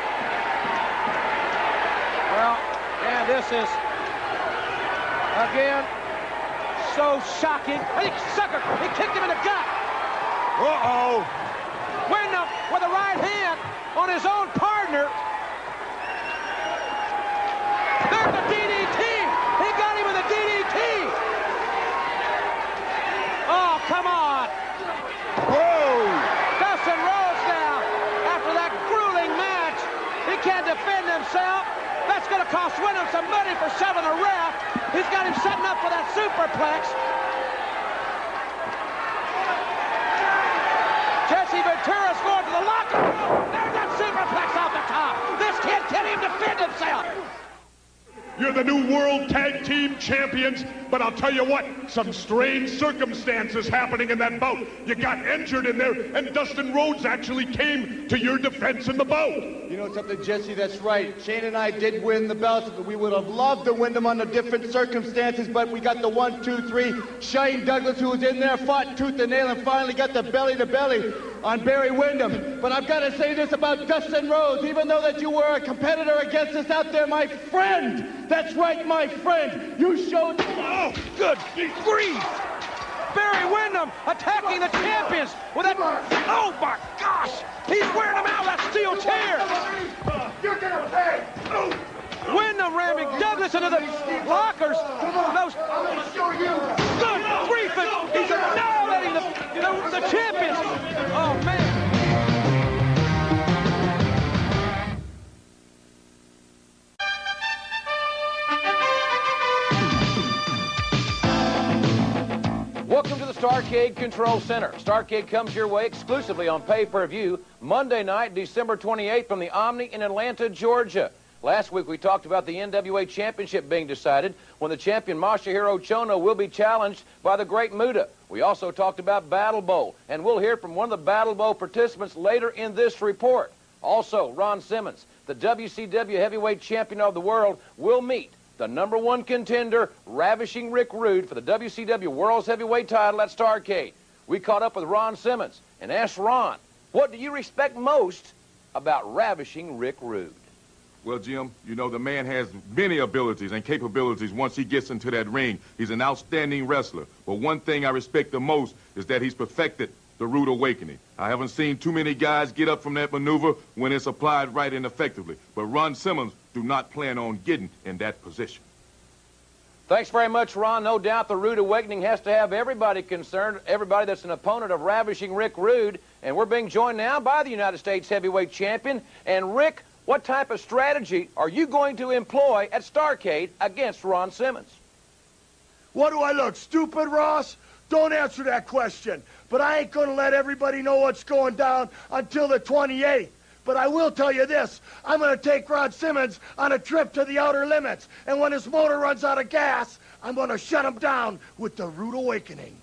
Well, yeah, this is, again, so shocking. He kicked him in the gut. Uh-oh. Wyndham with a right hand on his own partner. There's the DDT. He got him with a DDT. Oh, come on. Whoa. Dustin Rhodes now, after that grueling match, he can't defend himself. That's going to cost Wyndham some money for shoving a ref. He's got him setting up for that superplex. Jesse Ventura's going to the locker room. There's that superplex off the top. This kid can't even defend himself. You're the new World Tag Team Champions, but I'll tell you what, some strange circumstances happening in that bout. You got injured in there, and Dustin Rhodes actually came to your defense in the bout. You know something, Jesse, that's right. Shane and I did win the belts, but we would have loved to win them under different circumstances, but we got the 1, 2, 3. Shane Douglas, who was in there, fought tooth and nail, and finally got the belly-to-belly on Barry Wyndham. But I've got to say this about Dustin Rhodes. Even though that you were a competitor against us out there, my friend, that's right, my friend, you showed... Oh, good grief! Barry Wyndham attacking the champions with that... Oh, my gosh! He's wearing them out of that steel chair! You're gonna pay! Wyndham ramming Douglas into the lockers. Those... I'm gonna show you! Good grief! He's annihilating the champions! Oh, man! Welcome to the Starrcade Control Center. Starrcade comes your way exclusively on pay-per-view Monday night, December 28th from the Omni in Atlanta, Georgia. Last week we talked about the NWA Championship being decided when the champion Masahiro Chono will be challenged by the Great Muta. We also talked about Battle Bowl, and we'll hear from one of the Battle Bowl participants later in this report. Also, Ron Simmons, the WCW Heavyweight Champion of the World, will meet the #1 contender, Ravishing Rick Rude, for the WCW World's Heavyweight title at Starrcade. We caught up with Ron Simmons and asked Ron, what do you respect most about Ravishing Rick Rude? Well, Jim, you know, the man has many abilities and capabilities once he gets into that ring. He's an outstanding wrestler. But one thing I respect the most is that he's perfected the Rude Awakening. I haven't seen too many guys get up from that maneuver when it's applied right and effectively. But Ron Simmons do not plan on getting in that position. Thanks very much, Ron. No doubt the Rude Awakening has to have everybody concerned, everybody that's an opponent of Ravishing Rick Rude. And we're being joined now by the United States Heavyweight Champion. And Rick, what type of strategy are you going to employ at Starrcade against Ron Simmons? What do I look, stupid, Ross? Don't answer that question. But I ain't going to let everybody know what's going down until the 28th. But I will tell you this. I'm going to take Ron Simmons on a trip to the outer limits. And when his motor runs out of gas, I'm going to shut him down with the Rude Awakening.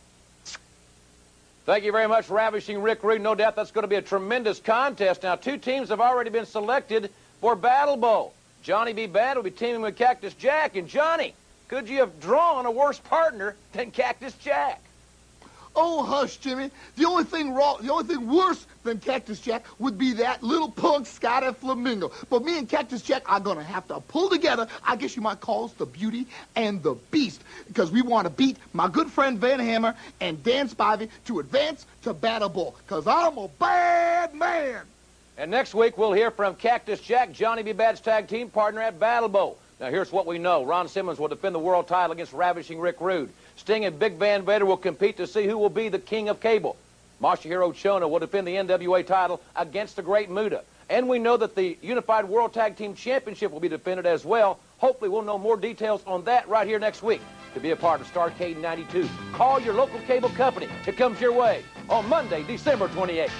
Thank you very much, Ravishing Rick Rude. No doubt that's going to be a tremendous contest. Now, 2 teams have already been selected for Battle Bowl. Johnny B. Bad will be teaming with Cactus Jack. And Johnny, could you have drawn a worse partner than Cactus Jack? Oh, hush, Jimmy. The only thing worse than Cactus Jack would be that little punk Scotty Flamingo. But me and Cactus Jack are going to have to pull together. I guess you might call us the Beauty and the Beast, because we want to beat my good friend Van Hammer and Dan Spivey to advance to Battle Bowl, because I'm a bad man. And next week, we'll hear from Cactus Jack, Johnny B. Bad's tag team partner at Battle Bowl. Now, here's what we know. Ron Simmons will defend the world title against Ravishing Rick Rude. Sting and Big Van Vader will compete to see who will be the king of cable. Masahiro Chono will defend the NWA title against the Great Muta. And we know that the Unified World Tag Team Championship will be defended as well. Hopefully, we'll know more details on that right here next week. To be a part of Starrcade 92, call your local cable company. It comes your way on Monday, December 28th.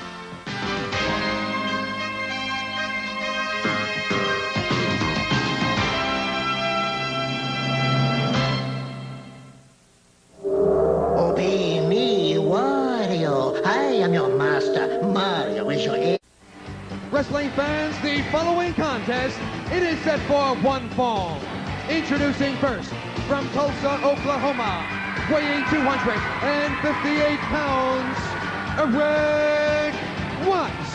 Obey me, Wario. I am your master. Mario is your... Wrestling fans, the following contest, it is set for one fall. Introducing first, from Tulsa, Oklahoma, weighing 258 pounds, Eric Watts.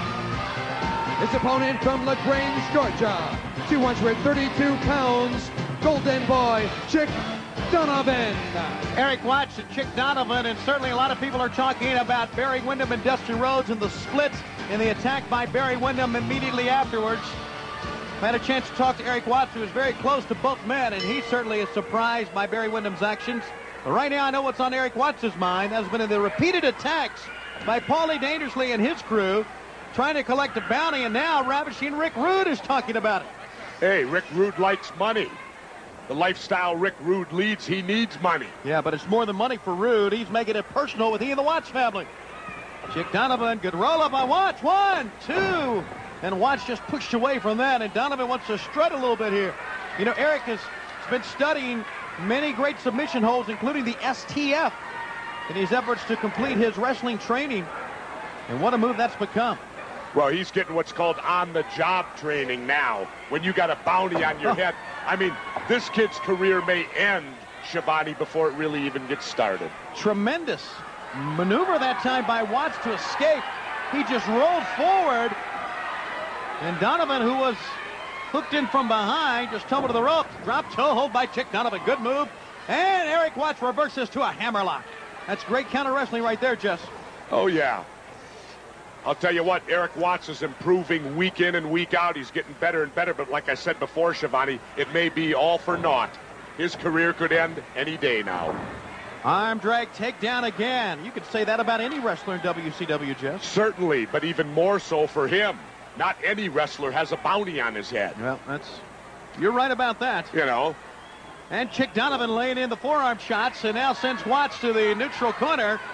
His opponent from LaGrange, Georgia, 232 pounds, Golden Boy, Chick Donovan. Eric Watts and Chick Donovan, and certainly a lot of people are talking about Barry Windham and Dustin Rhodes and the split in the attack by Barry Windham immediately afterwards. I had a chance to talk to Eric Watts, who was very close to both men, and he certainly is surprised by Barry Windham's actions. But right now I know what's on Eric Watts' mind. That has been in the repeated attacks by Paulie Dangerously and his crew, trying to collect a bounty, and now Ravishing Rick Rude is talking about it. Hey, Rick Rude likes money. The lifestyle Rick Rude leads, he needs money. Yeah, but it's more than money for Rude. He's making it personal with he and the Watts family. Chick Donovan, good roll-up by Watts. 1, 2. And Watts just pushed away from that, and Donovan wants to strut a little bit here. You know, Eric has been studying many great submission holds, including the STF, in his efforts to complete his wrestling training. And what a move that's become. Well, he's getting what's called on-the-job training now. When you got a bounty on your head. I mean, this kid's career may end, Shivani, before it really even gets started. Tremendous maneuver that time by Watts to escape. He just rolled forward. And Donovan, who was hooked in from behind, just tumbled to the rope. Drop toe hold by Chick Donovan. Good move. And Eric Watts reverses to a hammerlock. That's great counter wrestling right there, Jess. Oh, yeah. I'll tell you what, Eric Watts is improving week in and week out. He's getting better and better, but like I said before, Shivani, it may be all for naught. His career could end any day now. Arm drag takedown again. You could say that about any wrestler in WCW, Jess. Certainly, but even more so for him. Not any wrestler has a bounty on his head. Well, you're right about that. You know. And Chick Donovan laying in the forearm shots, and now sends Watts to the neutral corner.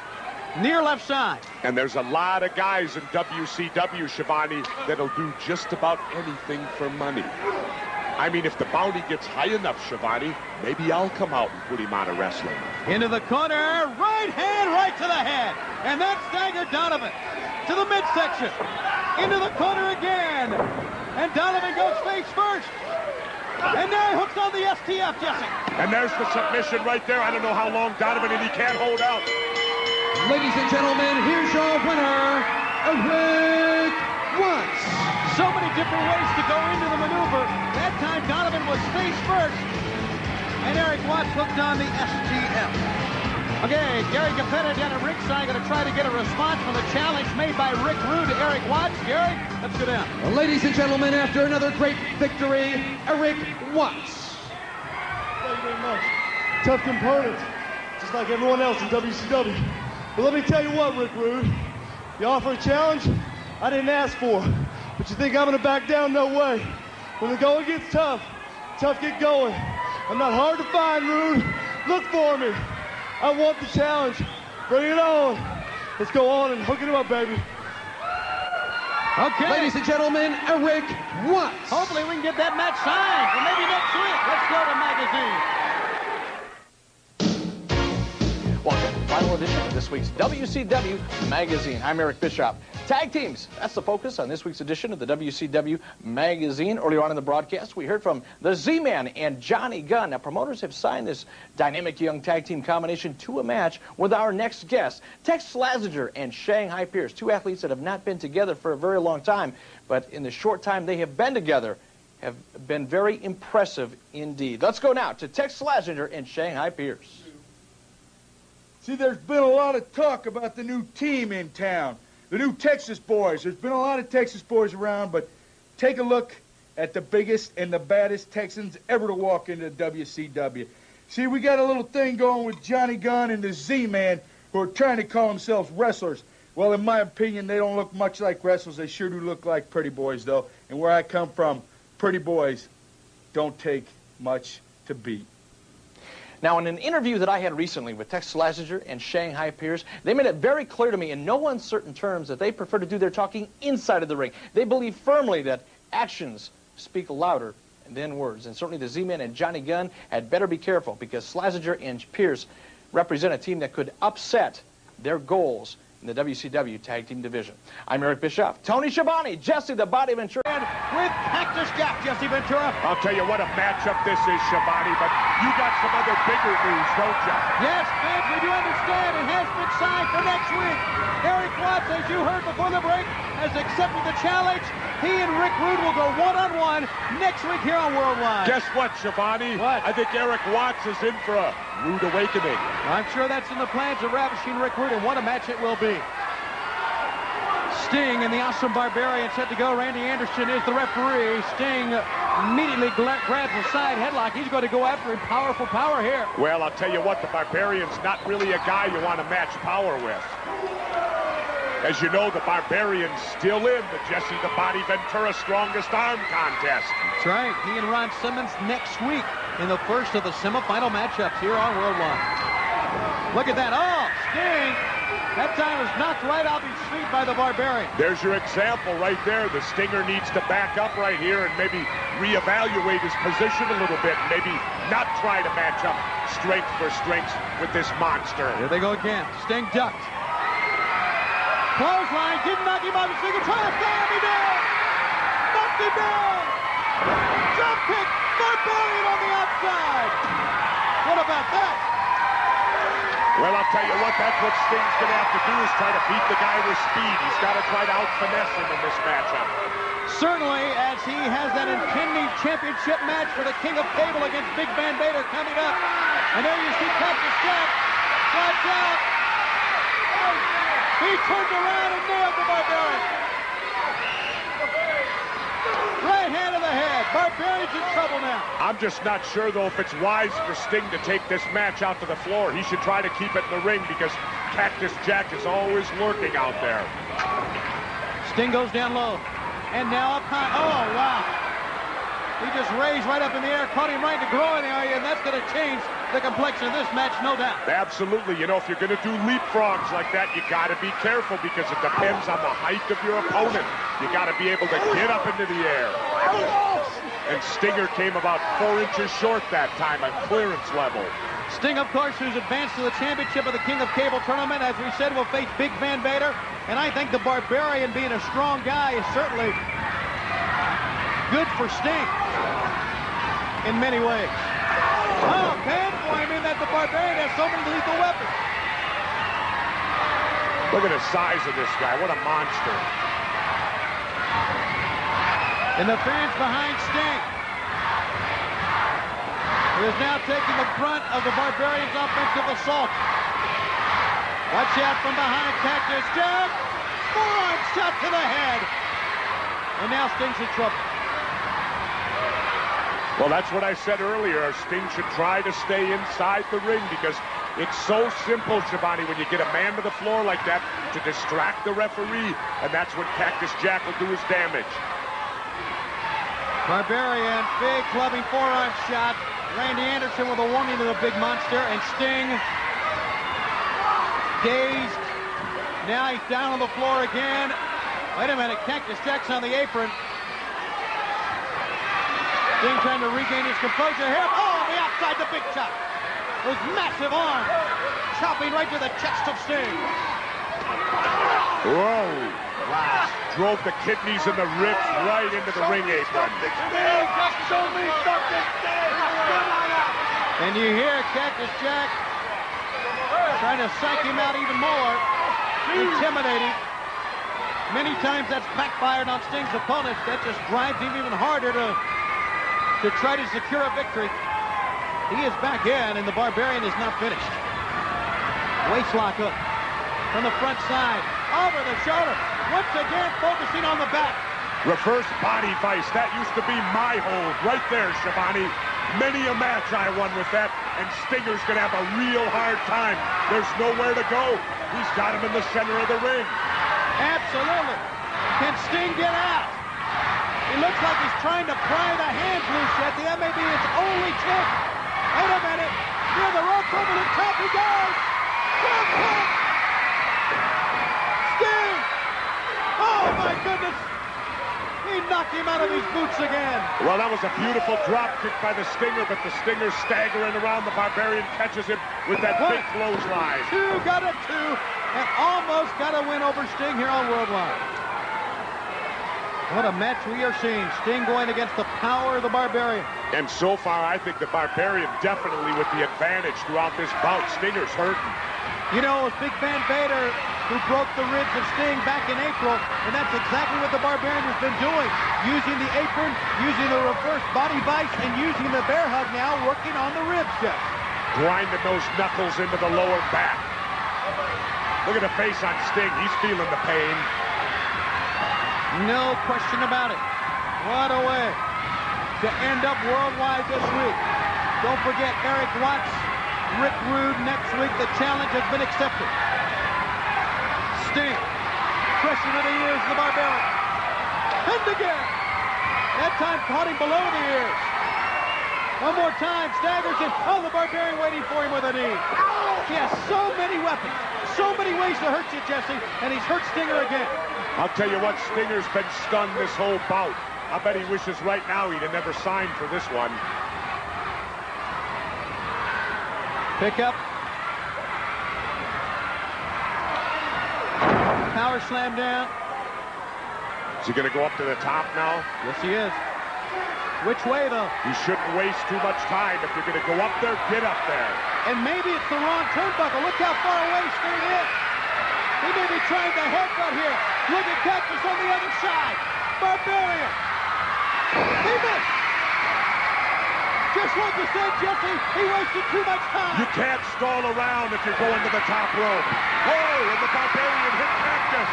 near left side. And there's a lot of guys in WCW, Shivani, that'll do just about anything for money. I mean, if the bounty gets high enough, Shivani, maybe I'll come out and put him out of wrestling. Into the corner, right hand, right to the head. And that staggered Donovan to the midsection. Into the corner again. And Donovan goes face first. And now he hooks on the STF, Jesse. And there's the submission right there. I don't know how long Donovan, and he can't hold out. Ladies and gentlemen, here's your winner, Eric Watts. So many different ways to go into the maneuver. That time Donovan was face first. And Eric Watts hooked on the STF. Okay, Gary Capetta down at ringside going to try to get a response from the challenge made by Rick Rude to Eric Watts. Gary, let's go down. Well, ladies and gentlemen, after another great victory, Eric Watts. Thank you very much. Tough component, just like everyone else in WCW. But let me tell you what, Rick Rude. You offer a challenge I didn't ask for. But you think I'm going to back down? No way. When the going gets tough, tough get going. I'm not hard to find, Rude. Look for me. I want the challenge. Bring it on. Let's go on and hook it up, baby. Okay. Ladies and gentlemen, Eric Watts. Hopefully we can get that match signed for maybe next week. Let's go to magazine. Welcome to the final edition of this week's WCW Magazine. I'm Eric Bischoff. Tag teams, that's the focus on this week's edition of the WCW Magazine. Earlier on in the broadcast, we heard from the Z-Man and Johnny Gunn. Now, promoters have signed this dynamic young tag team combination to a match with our next guest, Tex Slazenger and Shanghai Pierce, two athletes that have not been together for a very long time, but in the short time they have been together, have been very impressive indeed. Let's go now to Tex Slazenger and Shanghai Pierce. See, there's been a lot of talk about the new team in town, the new Texas boys. There's been a lot of Texas boys around, but take a look at the biggest and the baddest Texans ever to walk into WCW. See, we got a little thing going with Johnny Gunn and the Z-Man, who are trying to call themselves wrestlers. Well, in my opinion, they don't look much like wrestlers. They sure do look like pretty boys, though. And where I come from, pretty boys don't take much to beat. Now, in an interview that I had recently with Tex Slazenger and Shanghai Pierce, they made it very clear to me in no uncertain terms that they prefer to do their talking inside of the ring. They believe firmly that actions speak louder than words. And certainly the Z-Man and Johnny Gunn had better be careful, because Slazenger and Pierce represent a team that could upset their goals in the WCW Tag Team Division. I'm Eric Bischoff. Tony Schiavone, Jesse the Body Ventura. And with Cactus Jack, Jesse Ventura. I'll tell you what a matchup this is, Schiavone, but you got some other bigger news, don't you? Yes, fans, we do understand it has been signed for next week. Eric Watts, as you heard before the break, has accepted the challenge. He and Rick Rude will go one-on-one next week here on Worldwide. Guess what, Schiavone? What? I think Eric Watts is in for a rude awakening. I'm sure that's in the plans of Ravishing Rick Rude, and what a match it will be. Sting and the Awesome Barbarian set to go. Randy Anderson is the referee. Sting immediately grabs a side headlock. He's going to go after him. Powerful power here. Well, I'll tell you what, the Barbarian's not really a guy you want to match power with. As you know, the Barbarian's still in the Jesse the Body Ventura Strongest Arm contest. That's right. He and Ron Simmons next week in the first of the semifinal matchups here on Worldwide. Look at that. Oh, Sting. That time was knocked right off his feet by the Barbarian. There's your example right there. The Stinger needs to back up right here and maybe reevaluate his position a little bit. Maybe not try to match up strength for strength with this monster. Here they go again. Sting ducked. Clothesline, didn't knock him out. Stinger trying to slam him down. Knocked him down. Drop kick. Barbarian on the outside. What about that? Well, I'll tell you what, that's what Sting's going to have to do, is try to beat the guy with speed. He's got to try to out-finesse him in this matchup. Certainly, as he has that impending championship match for the King of Cable against Big Van Vader coming up. And there you see Cactus Jack. Drives out. He turned around and nailed the Barbarian. Right hand of the head. Barbarian's in trouble now. I'm just not sure, though, if it's wise for Sting to take this match out to the floor. He should try to keep it in the ring, because Cactus Jack is always lurking out there. Sting goes down low. And now up high. Oh, wow. He just raised right up in the air, caught him right in the groin area, and that's going to change the complexion of this match, no doubt. Absolutely. You know, if you're going to do leapfrogs like that, you got to be careful because it depends on the height of your opponent. You got to be able to get up into the air. And Stinger came about 4 inches short that time on clearance level. Sting, of course, who's advanced to the championship of the King of Cable tournament, as we said, will face Big Van Vader. And I think the Barbarian, being a strong guy, is certainly good for Sting in many ways. Oh, pantomiming that the Barbarian has so many lethal weapons. Look at the size of this guy. What a monster. And the fans behind Sting, who is now taking the brunt of the Barbarian's offensive assault. Watch out from behind, Cactus Jack. Forearm shot to the head. And now Sting's in trouble. Well, that's what I said earlier. Sting should try to stay inside the ring because it's so simple, Schiavone, when you get a man to the floor like that to distract the referee, and that's when Cactus Jack will do his damage. Barbarian, big clubbing forearm shot. Randy Anderson with a warning to the big monster, and Sting dazed. Now he's down on the floor again. Wait a minute, Cactus Jack's on the apron. Sting trying to regain his composure here. Oh, on the outside, the big chop. Those massive arms chopping right to the chest of Sting. Whoa. Wow. Drove the kidneys and the ribs right into the ring apron. Just show me something, Sting. And you hear Cactus Jack trying to psych him out even more, intimidating. Many times that's backfired on Sting's opponents. That just drives him even harder to try to secure a victory. He is back in, and the Barbarian is not finished. Waist lock up from the front side, over the shoulder. Once again, focusing on the back. Reverse body vice. That used to be my hold right there, Schiavone. Many a match I won with that, and Stinger's going to have a real hard time. There's nowhere to go. He's got him in the center of the ring. Absolutely. Can Sting get out? He looks like he's trying to pry the hands loose yet. That may be his only chance. Wait a minute. Near the rope, over the top he goes. Sting! Oh, my goodness. He knocked him out of his boots again. Well, that was a beautiful drop kick by the Stinger, but the Stinger staggering around. The Barbarian catches him with that big clothesline. Got a two, and almost got a win over Sting here on Worldwide. What a match we are seeing. Sting going against the power of the Barbarian. And so far, I think the Barbarian definitely with the advantage throughout this bout. Stinger's hurting. You know, it was Big Van Vader who broke the ribs of Sting back in April, and that's exactly what the Barbarian has been doing. Using the apron, using the reverse body vice, and using the bear hug now, working on the ribs just. Grinding those knuckles into the lower back. Look at the face on Sting. He's feeling the pain. No question about it. What a way to end up Worldwide this week. Don't forget, Eric Watts, Rick Rude next week. The challenge has been accepted. Sting, pressure to the ears of the Barbarian. And again. That time caught him below the ears. One more time, staggers it. Oh, the Barbarian waiting for him with a knee. He has so many weapons, so many ways to hurt you, Jesse, and he's hurt Stinger again. I'll tell you what, Stinger's been stunned this whole bout. I bet he wishes right now he'd have never signed for this one. Pick up. Power slam down. Is he going to go up to the top now? Yes, he is. Which way, though? You shouldn't waste too much time. If you're going to go up there, get up there. And maybe it's the wrong turnbuckle. Look how far away Sting is. He may be trying to headbutt here. Look at Cactus on the other side. Barbarian. He missed. Just what you said, Jesse. He wasted too much time. You can't stall around if you're going to the top rope. Oh, and the Barbarian hit Cactus.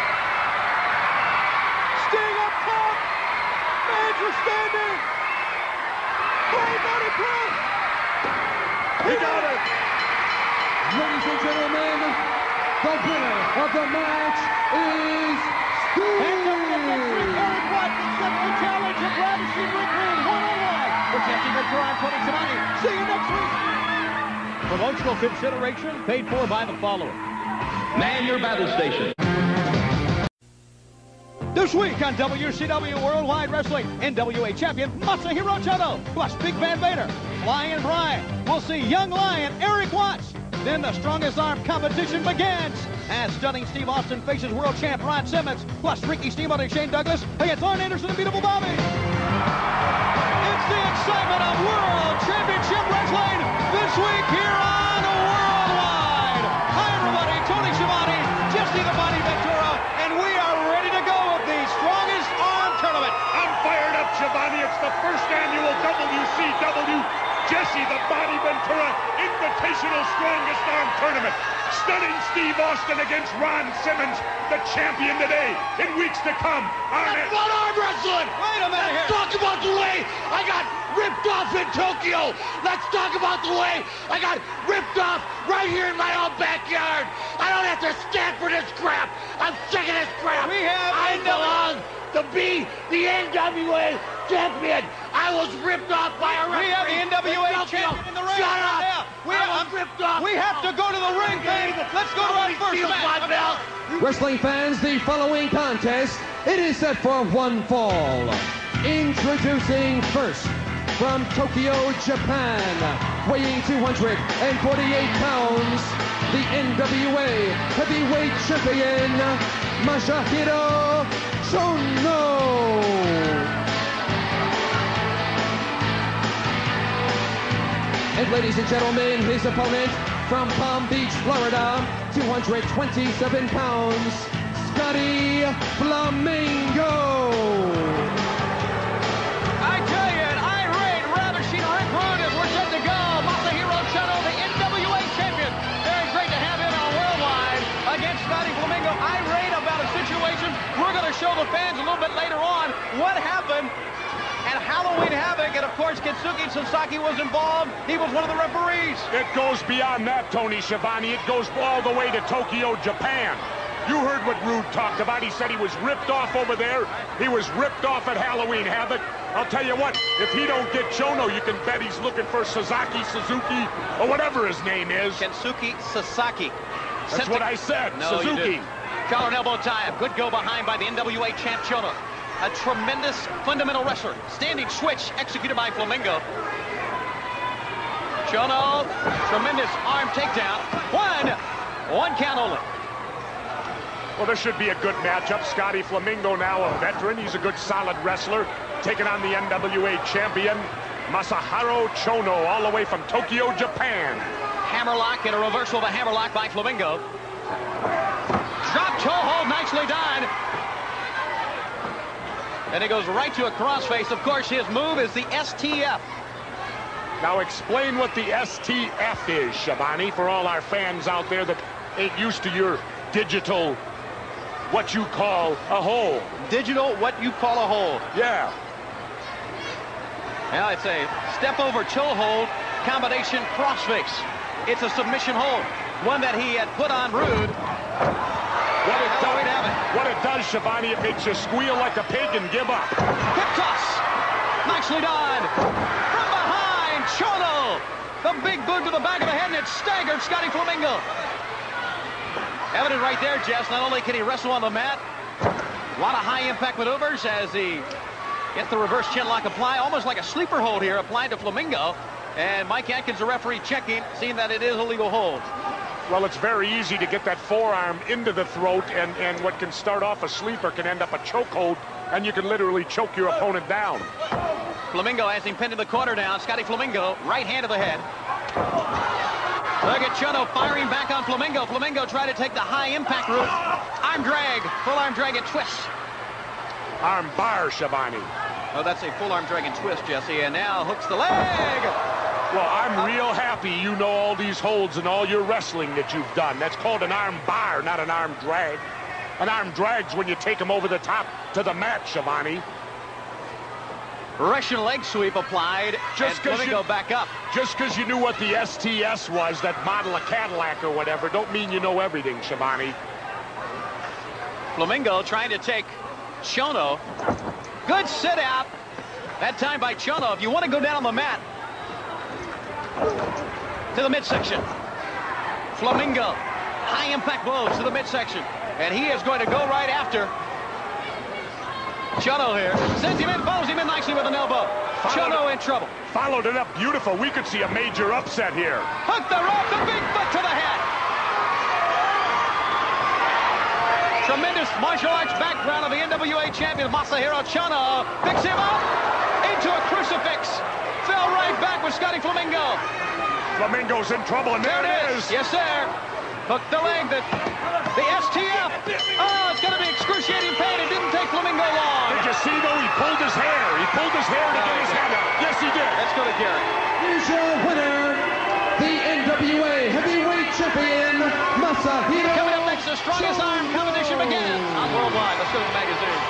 Sting up top. Fans are standing. Full body press. He got it. Ladies and gentlemen, the winner of the match is Sting. And don't forget next week, Eric Watts accepts the challenge of Ravishing Rick Rude one-on-one. For Jesse Ventura, I'm Tony Schiavone. See you next week. Promotional consideration paid for by the following. Man your battle station. This week on WCW Worldwide Wrestling, NWA champion Masahiro Chono, plus Big Van Vader, Lion Brian. We'll see Young Lion Eric Watts. Then the strongest arm competition begins as stunning Steve Austin faces world champ Ron Simmons, plus Ricky Steamboat and Shane Douglas against Arn Anderson and Beautiful Bobby. It's the excitement of World Championship Wrestling this week here on Worldwide. Hi everybody, Tony Schiavone, Jesse the Body Ventura, and we are ready to go with the strongest arm tournament. I'm fired up, Schiavone. It's the first annual WCW Jesse the Body Ventura Invitational Strongest Arm Tournament. Stunning Steve Austin against Ron Simmons, the champion today. In weeks to come, That's not arm wrestling! Wait a minute Let's talk about the way I got ripped off in Tokyo. Let's talk about the way I got ripped off right here in my own backyard. I don't have to stand for this crap. I'm sick of this crap. I belong to be the NWA champion. I was ripped off by a referee. We have the NWA champion in the ring. Shut up. Now. We have to go to the ring, babe. Let's go to our first match. Wrestling fans, the following contest, it is set for one fall. Introducing first, from Tokyo, Japan, weighing 248 pounds, the NWA Heavyweight Champion, Masahiro Chono. And ladies and gentlemen, his opponent from Palm Beach, Florida, 227 pounds, Scotty Flamingo. I tell you, an irate, ravishing Rick Rude as we're set to go. Masahiro Chono, the NWA champion. Very great to have him on Worldwide against Scotty Flamingo. Irate about a situation. We're going to show the fans a little bit later on what happened. And Halloween Havoc, and of course, Kensuke Sasaki was involved. He was one of the referees. It goes beyond that, Tony Schiavone. It goes all the way to Tokyo, Japan. You heard what Rude talked about. He said he was ripped off over there. He was ripped off at Halloween Havoc. I'll tell you what, if he don't get Chono, you can bet he's looking for Suzuki, or whatever his name is. Kensuke Sasaki. That's what I said, No, Suzuki. Collar and elbow tie. A good go behind by the NWA champ Chono. A tremendous fundamental wrestler. Standing switch executed by Flamingo. Chono, tremendous arm takedown. One count only. Well, this should be a good matchup. Scotty Flamingo, now a veteran. He's a good, solid wrestler. Taking on the NWA champion, Masahiro Chono, all the way from Tokyo, Japan. Hammerlock and a reversal of a hammerlock by Flamingo. Drop toe hold, nicely done. And he goes right to a crossface. Of course, his move is the STF. Now explain what the STF is, Schiavone, for all our fans out there that ain't used to your digital, what you call a hole. Digital, what you call a hole. Yeah. Now it's a step over toe hold, combination crossface. It's a submission hold, one that he had put on Rude. What it does, Schiavone, it makes you squeal like a pig and give up. Hip toss. Nicely done. From behind, Chono. The big boot to the back of the head, and it staggered Scotty Flamingo. Evident right there, Jess. Not only can he wrestle on the mat, a lot of high-impact maneuvers as he gets the reverse chinlock apply, almost like a sleeper hold here applied to Flamingo. And Mike Atkins, the referee, checking, seeing that it is a legal hold. Well, it's very easy to get that forearm into the throat, and what can start off a sleeper can end up a chokehold, and you can literally choke your opponent down. Flamingo has him pinned in the corner down. Scotty Flamingo, right hand to the head. Look at Chono firing back on Flamingo. Flamingo tried to take the high impact route. Arm drag, full arm drag and twist. Arm bar, Schiavone. Oh, that's a full arm drag and twist, Jesse, and now hooks the leg. Well, I'm real happy you know all these holds and all your wrestling that you've done. That's called an arm bar, not an arm drag. An arm drag's when you take them over the top to the mat, Schiavone. Russian leg sweep applied, and Flamingo back up. Just because you knew what the STS was, that model of Cadillac or whatever, don't mean you know everything, Schiavone. Flamingo trying to take Chono. Good sit out. That time by Chono. If you want to go down on the mat. to the midsection. Flamingo, high impact blows to the midsection. And he is going to go right after Chono here. Sends him in, follows him in nicely with an elbow. Chono in trouble. Followed it up beautiful. We could see a major upset here. Hook the rope, the big foot to the head. Tremendous martial arts background of the NWA champion Masahiro Chono. Picks him up into a crucifix. Fell right back with Scotty Flamingo. Flamingo's in trouble, and there it is. Yes, sir. Hook the leg, the STF. Oh, it's going to be excruciating pain. It didn't take Flamingo long. Did you see, though? He pulled his hair. He pulled his hair to get his head out. Yes, he did. Let's go to Gary. Here's your winner, the NWA Heavyweight Champion, Masahiro. Coming up next, the strongest arm competition begins on Worldwide. Let's go to the magazine.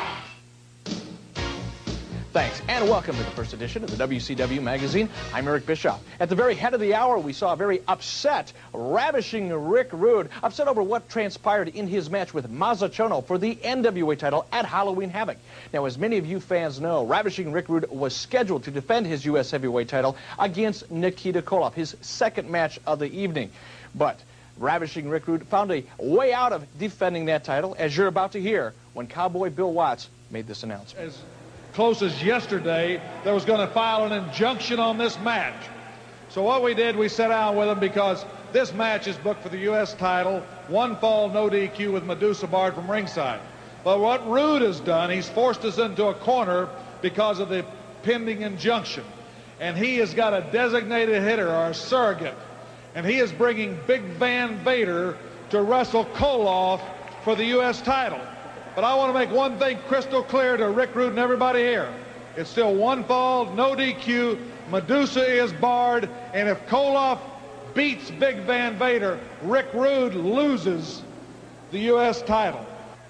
Thanks, and welcome to the first edition of the WCW magazine. I'm Eric Bischoff. At the very head of the hour, we saw a very upset, ravishing Rick Rude, upset over what transpired in his match with Macho Chono for the NWA title at Halloween Havoc. Now, as many of you fans know, ravishing Rick Rude was scheduled to defend his U.S. heavyweight title against Nikita Koloff, his second match of the evening. But ravishing Rick Rude found a way out of defending that title, as you're about to hear, when Cowboy Bill Watts made this announcement. As close as yesterday, they was going to file an injunction on this match. So what we did, we sat down with them because this match is booked for the U.S. title, one fall, no DQ with Medusa barred from ringside. But what Rude has done, he's forced us into a corner because of the pending injunction. And he has got a designated hitter, or a surrogate. And he is bringing Big Van Vader to wrestle Koloff for the U.S. title. But I want to make one thing crystal clear to Rick Rude and everybody here. It's still one fall, no DQ. Medusa is barred. And if Koloff beats Big Van Vader, Rick Rude loses the U.S. title.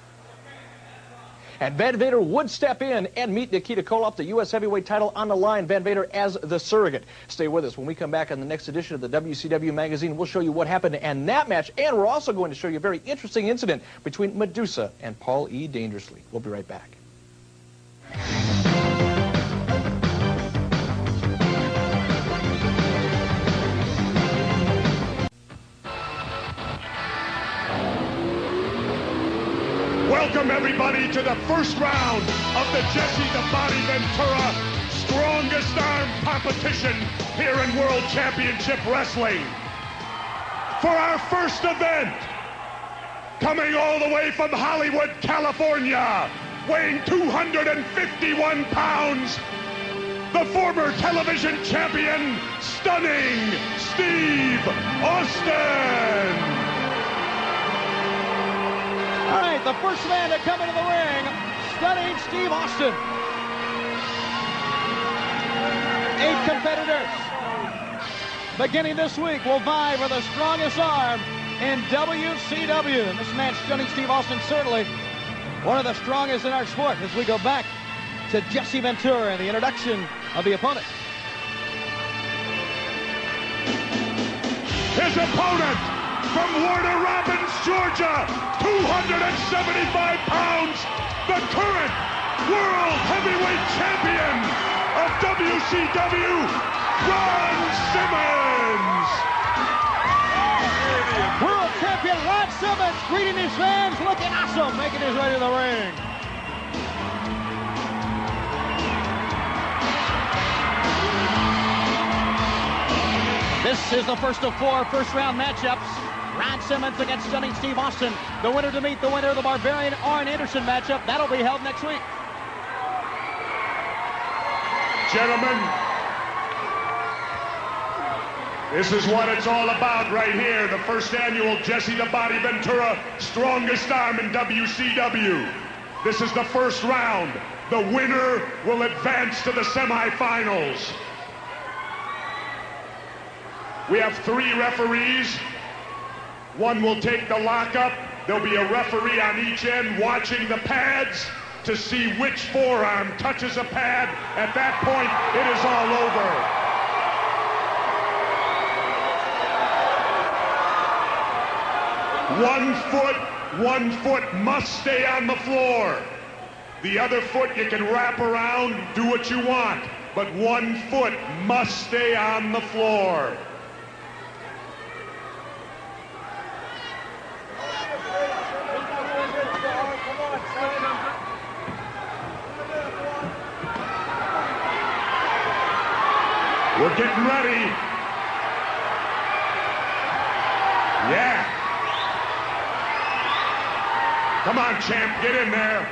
And Van Vader would step in and meet Nikita Koloff, the U.S. heavyweight title on the line. Van Vader as the surrogate. Stay with us. When we come back on the next edition of the WCW magazine, we'll show you what happened in that match, and we're also going to show you a very interesting incident between Medusa and Paul E. Dangerously. We'll be right back. Welcome, everybody, to the first round of the Jesse the Body Ventura Strongest Arm competition here in World Championship Wrestling. For our first event, coming all the way from Hollywood, California, weighing 251 pounds, the former television champion, Stunning Steve Austin. All right, the first man to come into the ring, Stunning Steve Austin. 8 competitors. Beginning this week, will vie for the strongest arm in WCW. In this match, Stunning Steve Austin certainly one of the strongest in our sport as we go back to Jesse Ventura and the introduction of the opponent. His opponent, from Warner Robins, Georgia, 275 pounds, the current World Heavyweight Champion of WCW, Ron Simmons. World Champion Ron Simmons greeting his fans, looking awesome, making his way to the ring. This is the first of 4 first-round matchups. Ron Simmons against Stunning Steve Austin. The winner to meet the winner of the Barbarian Arn Anderson matchup. That'll be held next week. Gentlemen, this is what it's all about right here. The first annual Jesse the Body Ventura Strongest Arm in WCW. This is the first round. The winner will advance to the semifinals. We have 3 referees. One will take the lockup. There'll be a referee on each end watching the pads to see which forearm touches a pad. At that point, it is all over. 1 foot must stay on the floor. The other foot you can wrap around, do what you want, but 1 foot must stay on the floor. We're getting ready. Yeah. Come on, champ, get in there.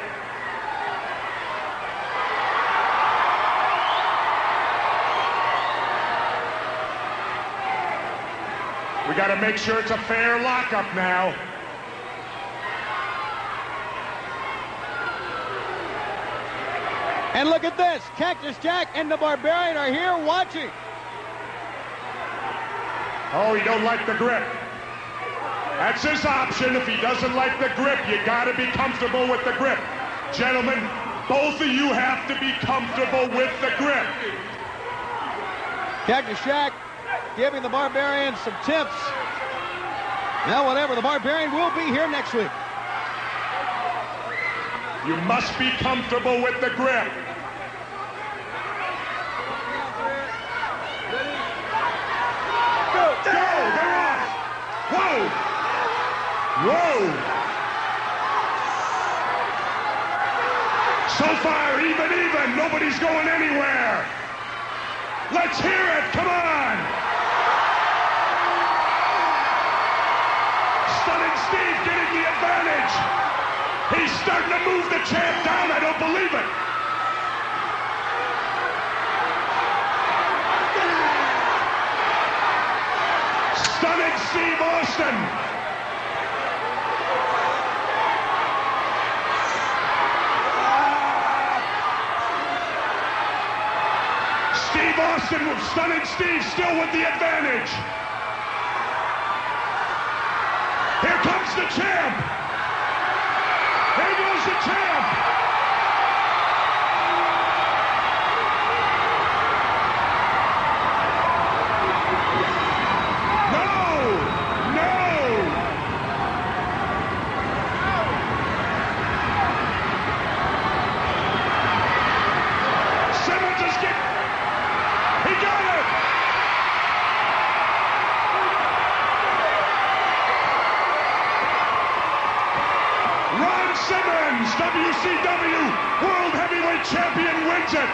We got to make sure it's a fair lockup now. And look at this. Cactus Jack and the Barbarian are here watching. Oh, he don't like the grip. That's his option. If he doesn't like the grip, you got to be comfortable with the grip. Gentlemen, both of you have to be comfortable with the grip. Cactus Jack giving the Barbarian some tips. Now, whatever, the Barbarian will be here next week. You must be comfortable with the grip. Go, they're off. Whoa. Whoa. So far, even. Nobody's going anywhere. Let's hear it. Come on. Stunning Steve getting the advantage. He's starting to move the champ down. I don't believe it. Stunning Steve Austin. Steve Austin with Stunning Steve still with the advantage. Here comes the champ. There goes the champ. WCW World Heavyweight Champion wins it.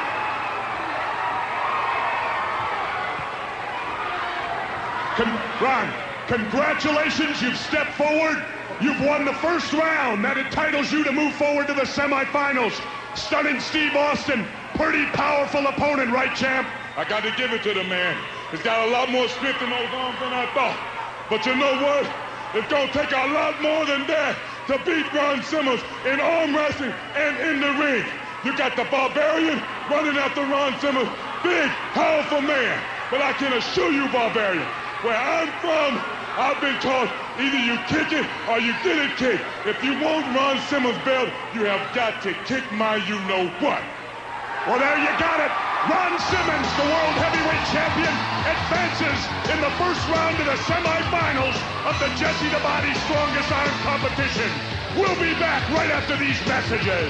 Ron, congratulations, you've stepped forward. You've won the first round. That entitles you to move forward to the semifinals. Stunning Steve Austin, pretty powerful opponent, right, champ? I got to give it to the man. He's got a lot more strength in those arms than I thought. But you know what? It's going to take a lot more than that to beat Ron Simmons in arm wrestling and in the ring. You got the Barbarian running after Ron Simmons. Big, powerful man. But I can assure you, Barbarian, where I'm from, I've been taught either you kick it or you get it kicked. If you want Ron Simmons' belt, you have got to kick my you-know-what. Well, there you got it. Ron Simmons, the World Heavyweight Champion, advances in the first round of the semifinals of the Jesse the Body Strongest Arm competition. We'll be back right after these messages.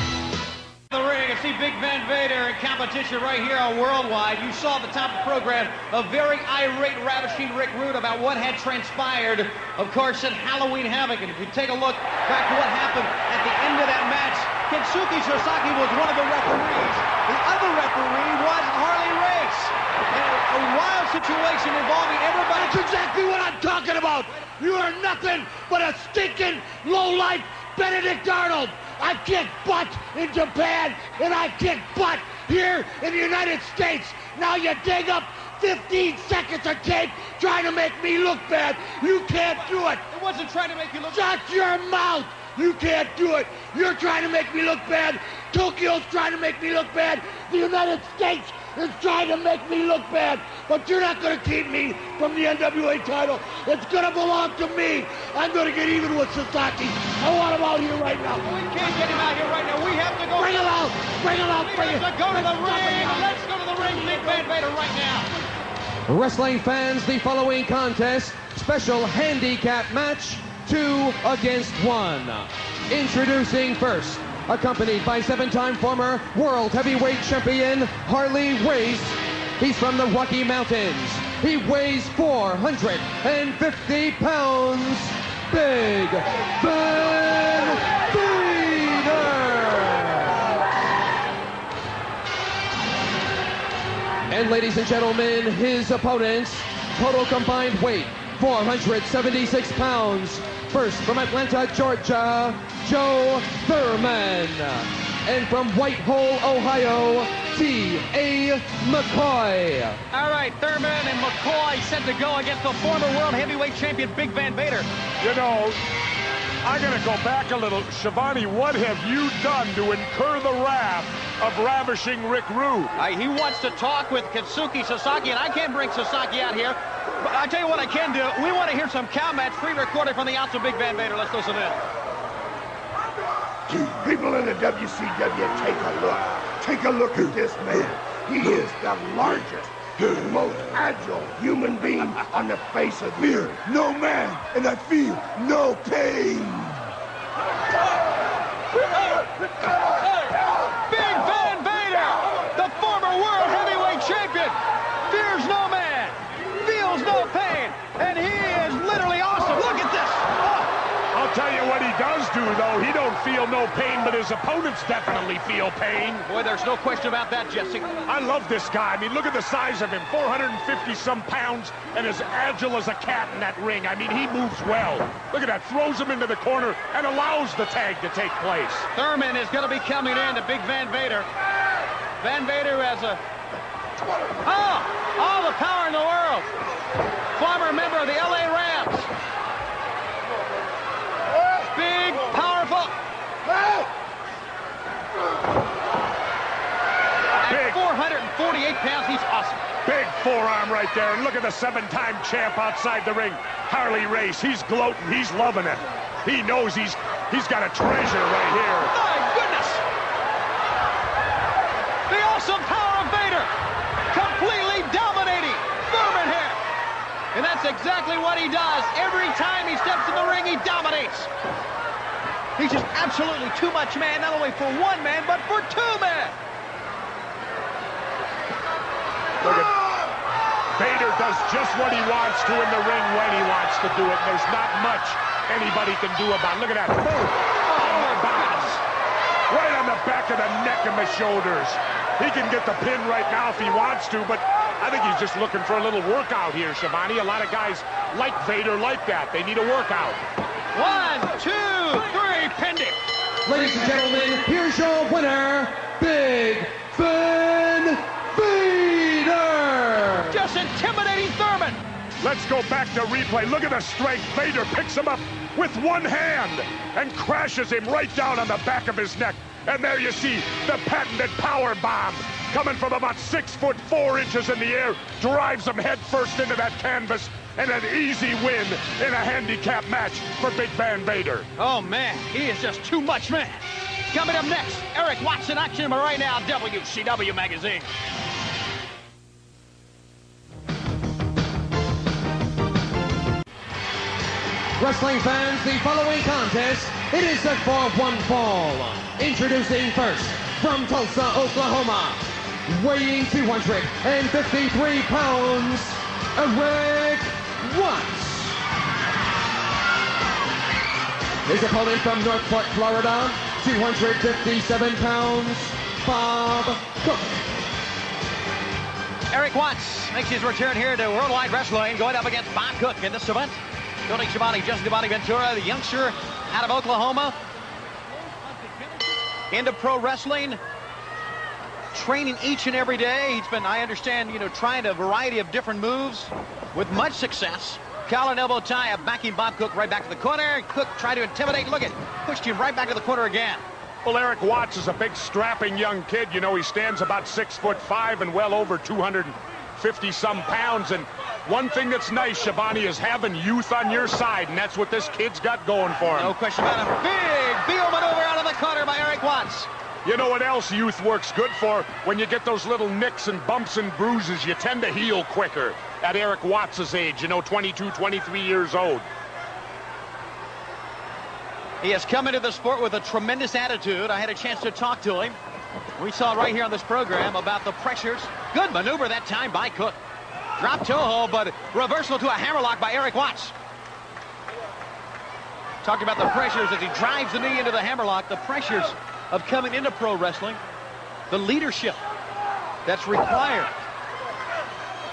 The ring and see Big Van Vader in competition right here on Worldwide. You saw at the top of the program a very irate, ravishing Rick Rude about what had transpired, of course, at Halloween Havoc. And if you take a look back to what happened at the end of that match, Kensuke Sasaki was one of the referees. The other referee was Harley Race. A wild situation involving everybody. That's exactly what I'm talking about. You are nothing but a stinking, low-life Benedict Arnold. I kick butt in Japan, and I kick butt here in the United States. Now you dig up 15 seconds of tape trying to make me look bad. You can't do it. It wasn't trying to make you look bad. Shut your mouth. You can't do it. You're trying to make me look bad. Tokyo's trying to make me look bad. The United States is trying to make me look bad. But you're not going to keep me from the NWA title. It's going to belong to me. I'm going to get even with Sasaki. I want him out here right now. We can't get him out here right now. We have to go. Bring him out. Bring him out. We have to go to the ring. Let's go to the ring. Big Van Vader right now. Wrestling fans, the following contest, special handicap match, 2 against 1. Introducing first, accompanied by 7-time former World Heavyweight Champion Harley Race. He's from the Rocky Mountains. He weighs 450 pounds. Big Van Vader. And ladies and gentlemen, his opponents, total combined weight, 476 pounds. First, from Atlanta, Georgia, Joe Thurman. And from Whitehall, Ohio, T.A. McCoy. All right, Thurman and McCoy set to go against the former world heavyweight champion, Big Van Vader. You know, I gotta go back a little. Shivani, what have you done to incur the wrath of ravishing Rick Rude? He wants to talk with Kensuke Sasaki, and I can't bring Sasaki out here. But I'll tell you what I can do. We want to hear some cow match pre-recorded from the outs of Big Van Vader. Let's listen in. People in the WCW, take a look. Take a look at this man. He is the largest, the most agile human being on the face of the earth. No man, and I feel no pain. Big Van Vader, the former world heavyweight champion, fears no man, feels no pain, and he is literally awesome. Look at this. I'll tell you what he does do, though. He don't feel no pain, but his opponents definitely feel pain. Boy, there's no question about that, Jesse. I love this guy. I mean, look at the size of him. 450-some pounds and as agile as a cat in that ring. I mean, he moves well. Look at that. Throws him into the corner and allows the tag to take place. Thurman is going to be coming in to Big Van Vader. Van Vader has a... all the power in the world. Former member of the L.A. Rams. Big, powerful. At 448 pounds, he's awesome. Big forearm right there. And look at the 7-time champ outside the ring. Harley Race. He's gloating. He's loving it. He knows he's got a treasure right here. My goodness. The awesome power of Vader. Completely dominating Thurman here. And that's exactly what he does. Every time he steps in the ring, he dominates. He's just absolutely too much man, not only for one man, but for two men. Look at Vader does just what he wants to in the ring when he wants to do it. There's not much anybody can do about it. Look at that. Boom. Oh, my goodness. Right on the back of the neck and the shoulders. He can get the pin right now if he wants to, but I think he's just looking for a little workout here, Shivani. A lot of guys like Vader like that. They need a workout. 1, 2, 3, pinned it. Ladies and gentlemen, here's your winner, Big Van Vader. Just intimidating Thurman. Let's go back to replay. Look at the strength. Vader picks him up with one hand and crashes him right down on the back of his neck. And there you see the patented power bomb coming from about 6 foot 4 inches in the air, drives him head first into that canvas, and an easy win in a handicap match for Big Van Vader. Oh, man, he is just too much, man. Coming up next, Eric Watson action, but right now, WCW Magazine. Wrestling fans, the following contest, it is set for one fall. Introducing first, from Tulsa, Oklahoma, weighing 253 pounds, Eric Watts. His opponent from Northport, Florida, 257 pounds, Bob Cook. Eric Watts makes his return here to Worldwide Wrestling, going up against Bob Cook in this event. Tony Schiavone, Justin Ventura, the youngster out of Oklahoma, into pro wrestling, training each and every day. He's been, I understand, trying a variety of different moves with much success. Collar and elbow tie, backing Bob Cook right back to the corner. Cook tried to intimidate. Look at, pushed him right back to the corner again. Well, Eric Watts is a big, strapping young kid. He stands about 6 foot 5 and well over 250-some pounds. And one thing that's nice, Schiavone, is having youth on your side, and that's what this kid's got going for him. No question about it. Big Beal maneuver out of the corner by Eric Watts. You know what else youth works good for? When you get those little nicks and bumps and bruises, you tend to heal quicker at Eric Watts' age, 22, 23 years old. He has come into the sport with a tremendous attitude. I had a chance to talk to him. We saw right here on this program about the pressures. Good maneuver that time by Cook. Drop toe hold, but reversal to a hammerlock by Eric Watts. Talked about the pressures as he drives the knee into the hammerlock, the pressures of coming into pro wrestling, the leadership that's required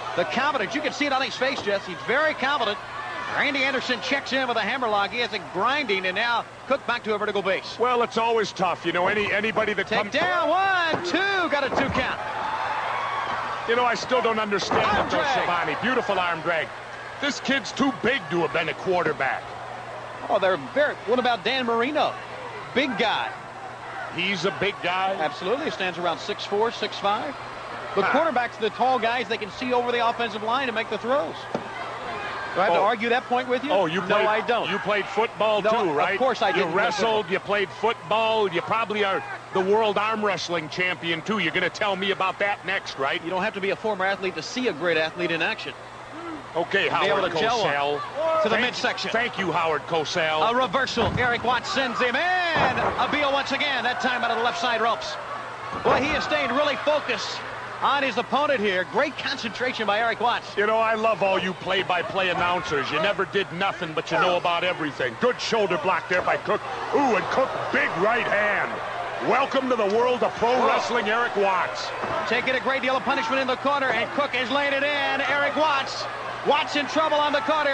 The confidence, you can see it on his face, Jess. He's very confident. Randy Anderson checks in with a hammerlock. He has it grinding, and now Cook back to a vertical base. Well, it's always tough. You know, anybody that comes... Take down, 1, 2, got a 2 count. You know, I still don't understand Arm it, though, drag. Schiavone. Beautiful arm drag. This kid's too big to have been a quarterback. Oh, they're very... What about Dan Marino? Big guy. He's a big guy? Absolutely. He stands around 6'4", 6'5". The quarterbacks, the tall guys, they can see over the offensive line and make the throws. Do I have to argue that point with you? Oh, you played, no, I don't. You played football no, too, right? Of course I did. You wrestled, you played football, you probably are the world arm wrestling champion too. You're going to tell me about that next, right? You don't have to be a former athlete to see a great athlete in action. Okay, Howard Cosell. To the midsection. Thank you, Howard Cosell. A reversal. Eric Watts sends him in. A Beal once again, that time out of the left side ropes. Boy, he has stayed really focused on his opponent here. Great concentration by Eric Watts. You know, I love all you play-by-play announcers. You never did nothing, but you know about everything. Good shoulder block there by Cook. Ooh, and Cook, big right hand. Welcome to the world of pro wrestling, Eric Watts. Taking a great deal of punishment in the corner, and Cook is laying it in. Eric Watts. Watts in trouble on the corner.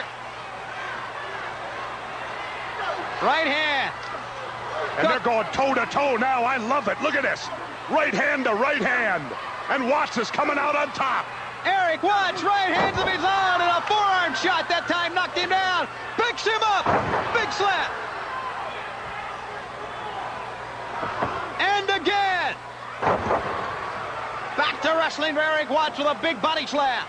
Right hand. And they're going toe-to-toe now. I love it. Look at this. Right hand to right hand. And Watts is coming out on top. Eric Watts, right hands of his own, and a forearm shot that time knocked him down. Picks him up. Big slap. And again. Back to wrestling for Eric Watts with a big body slam.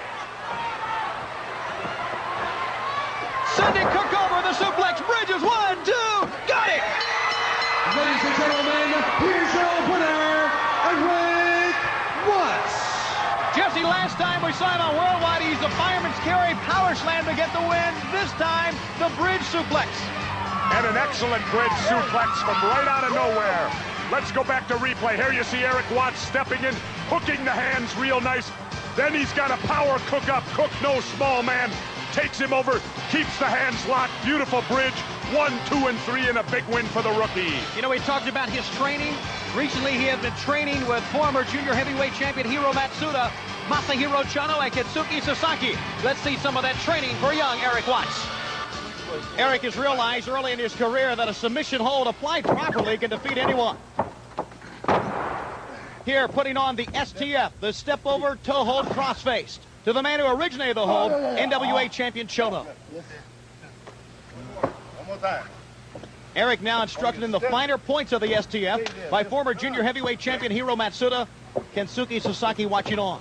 Sending Cook over the suplex. Bridges, 1, 2, got it. Ladies and gentlemen, here's your winner, Eric Watts. Jesse, last time we saw him on Worldwide, he's a fireman's carry power slam to get the win. This time, the bridge suplex. And an excellent bridge suplex from right out of nowhere. Let's go back to replay. Here you see Eric Watts stepping in, hooking the hands real nice. Then he's got a power Cook up. Cook, no small man. Takes him over, keeps the hands locked. Beautiful bridge. 1, 2, and 3, and a big win for the rookie. You know, we talked about his training. Recently, he has been training with former junior heavyweight champion Hiro Matsuda, Masahiro Chono, and Kitsuki Sasaki. Let's see some of that training for young Eric Watts. Eric has realized early in his career that a submission hold applied properly can defeat anyone. Here, putting on the STF, the step over toe hold cross-faced. To the man who originated the hold, NWA champion Chono. Eric now instructed in the finer points of the STF by former junior heavyweight champion Hiro Matsuda. Kensuke Sasaki watching on.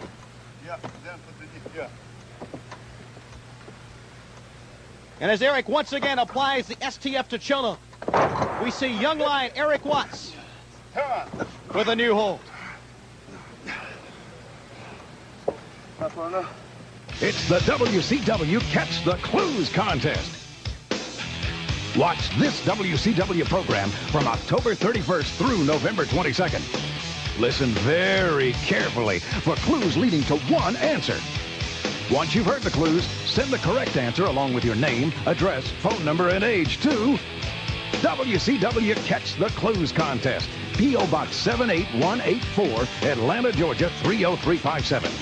And as Eric once again applies the STF to Chono, we see young lion Eric Watts with a new hold. It's the WCW Catch the Clues contest. Watch this WCW program from October 31st through November 22nd. Listen very carefully for clues leading to one answer. Once you've heard the clues, send the correct answer along with your name, address, phone number, and age to WCW Catch the Clues contest. P.O. Box 78184, Atlanta, Georgia 30357.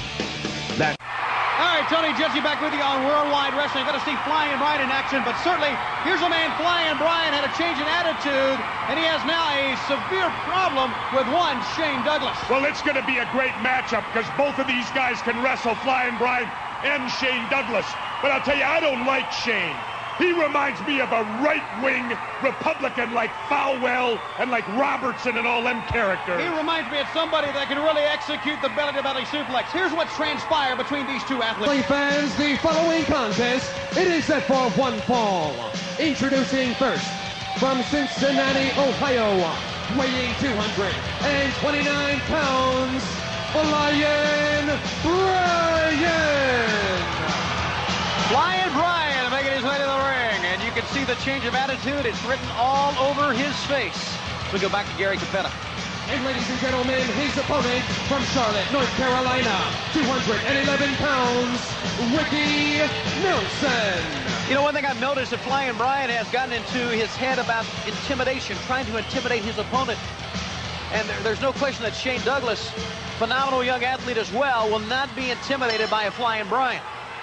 All right, Tony, Jesse back with you on Worldwide Wrestling. Going to see Flying Brian in action, but certainly here's a man, Flying Brian, had a change in attitude, and he has now a severe problem with one Shane Douglas. Well, it's going to be a great matchup because both of these guys can wrestle, Flying Brian and Shane Douglas. But I'll tell you, I don't like Shane. He reminds me of a right-wing Republican like Falwell and like Robertson and all them characters. He reminds me of somebody that can really execute the belly-to-belly suplex. Here's what's transpired between these two athletes. Fans, the following contest, it is set for one fall. Introducing first, from Cincinnati, Ohio, weighing 229 pounds, Flying Brian. Flying Brian making his way to the ring, and you can see the change of attitude. It's written all over his face. We go back to Gary Capetta. And ladies and gentlemen, his opponent from Charlotte, North Carolina, 211 pounds, Ricky Nelson. You know, one thing I've noticed that Flying Brian has gotten into his head about intimidation, trying to intimidate his opponent. And there's no question that Shane Douglas phenomenal young athlete as well, will not be intimidated by a Flying Brian.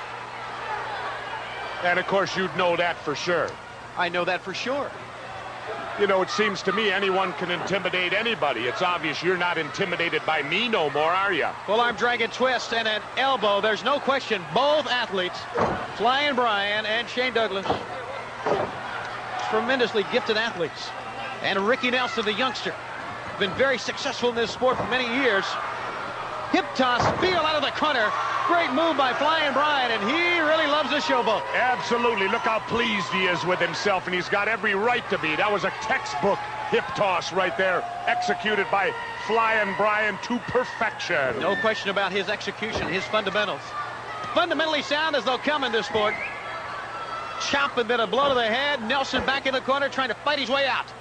And, of course, you'd know that for sure. I know that for sure. You know, it seems to me anyone can intimidate anybody. It's obvious you're not intimidated by me no more, are you? Full arm dragon twist and an elbow. There's no question. Both athletes, Flying Brian and Shane Douglas, tremendously gifted athletes. And Ricky Nelson, the youngster, been very successful in this sport for many years. Hip toss, feel out of the corner. Great move by Flying Brian, and he really loves the showboat. Absolutely. Look how pleased he is with himself, and he's got every right to be. That was a textbook hip toss right there, executed by Flying Brian to perfection. No question about his execution, his fundamentals. Fundamentally sound as they'll come in this sport. Chop and then a blow to the head. Nelson back in the corner trying to fight his way out.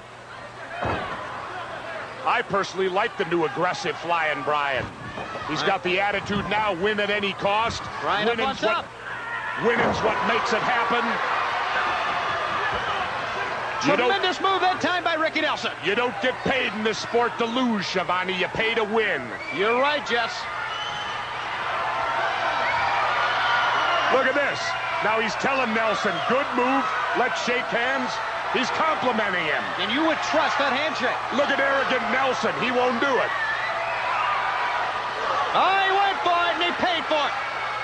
I personally like the new aggressive Flying Brian. He's got the attitude now, win at any cost. Brian up on top. Winning's what makes it happen. Tremendous move that time by Ricky Nelson. You don't get paid in this sport to lose, Schiavone. You pay to win. You're right, Jess. Look at this. Now he's telling Nelson, good move, let's shake hands. He's complimenting him. And you would trust that handshake. Look at arrogant Nelson. He won't do it. Oh, he went for it, and he paid for it.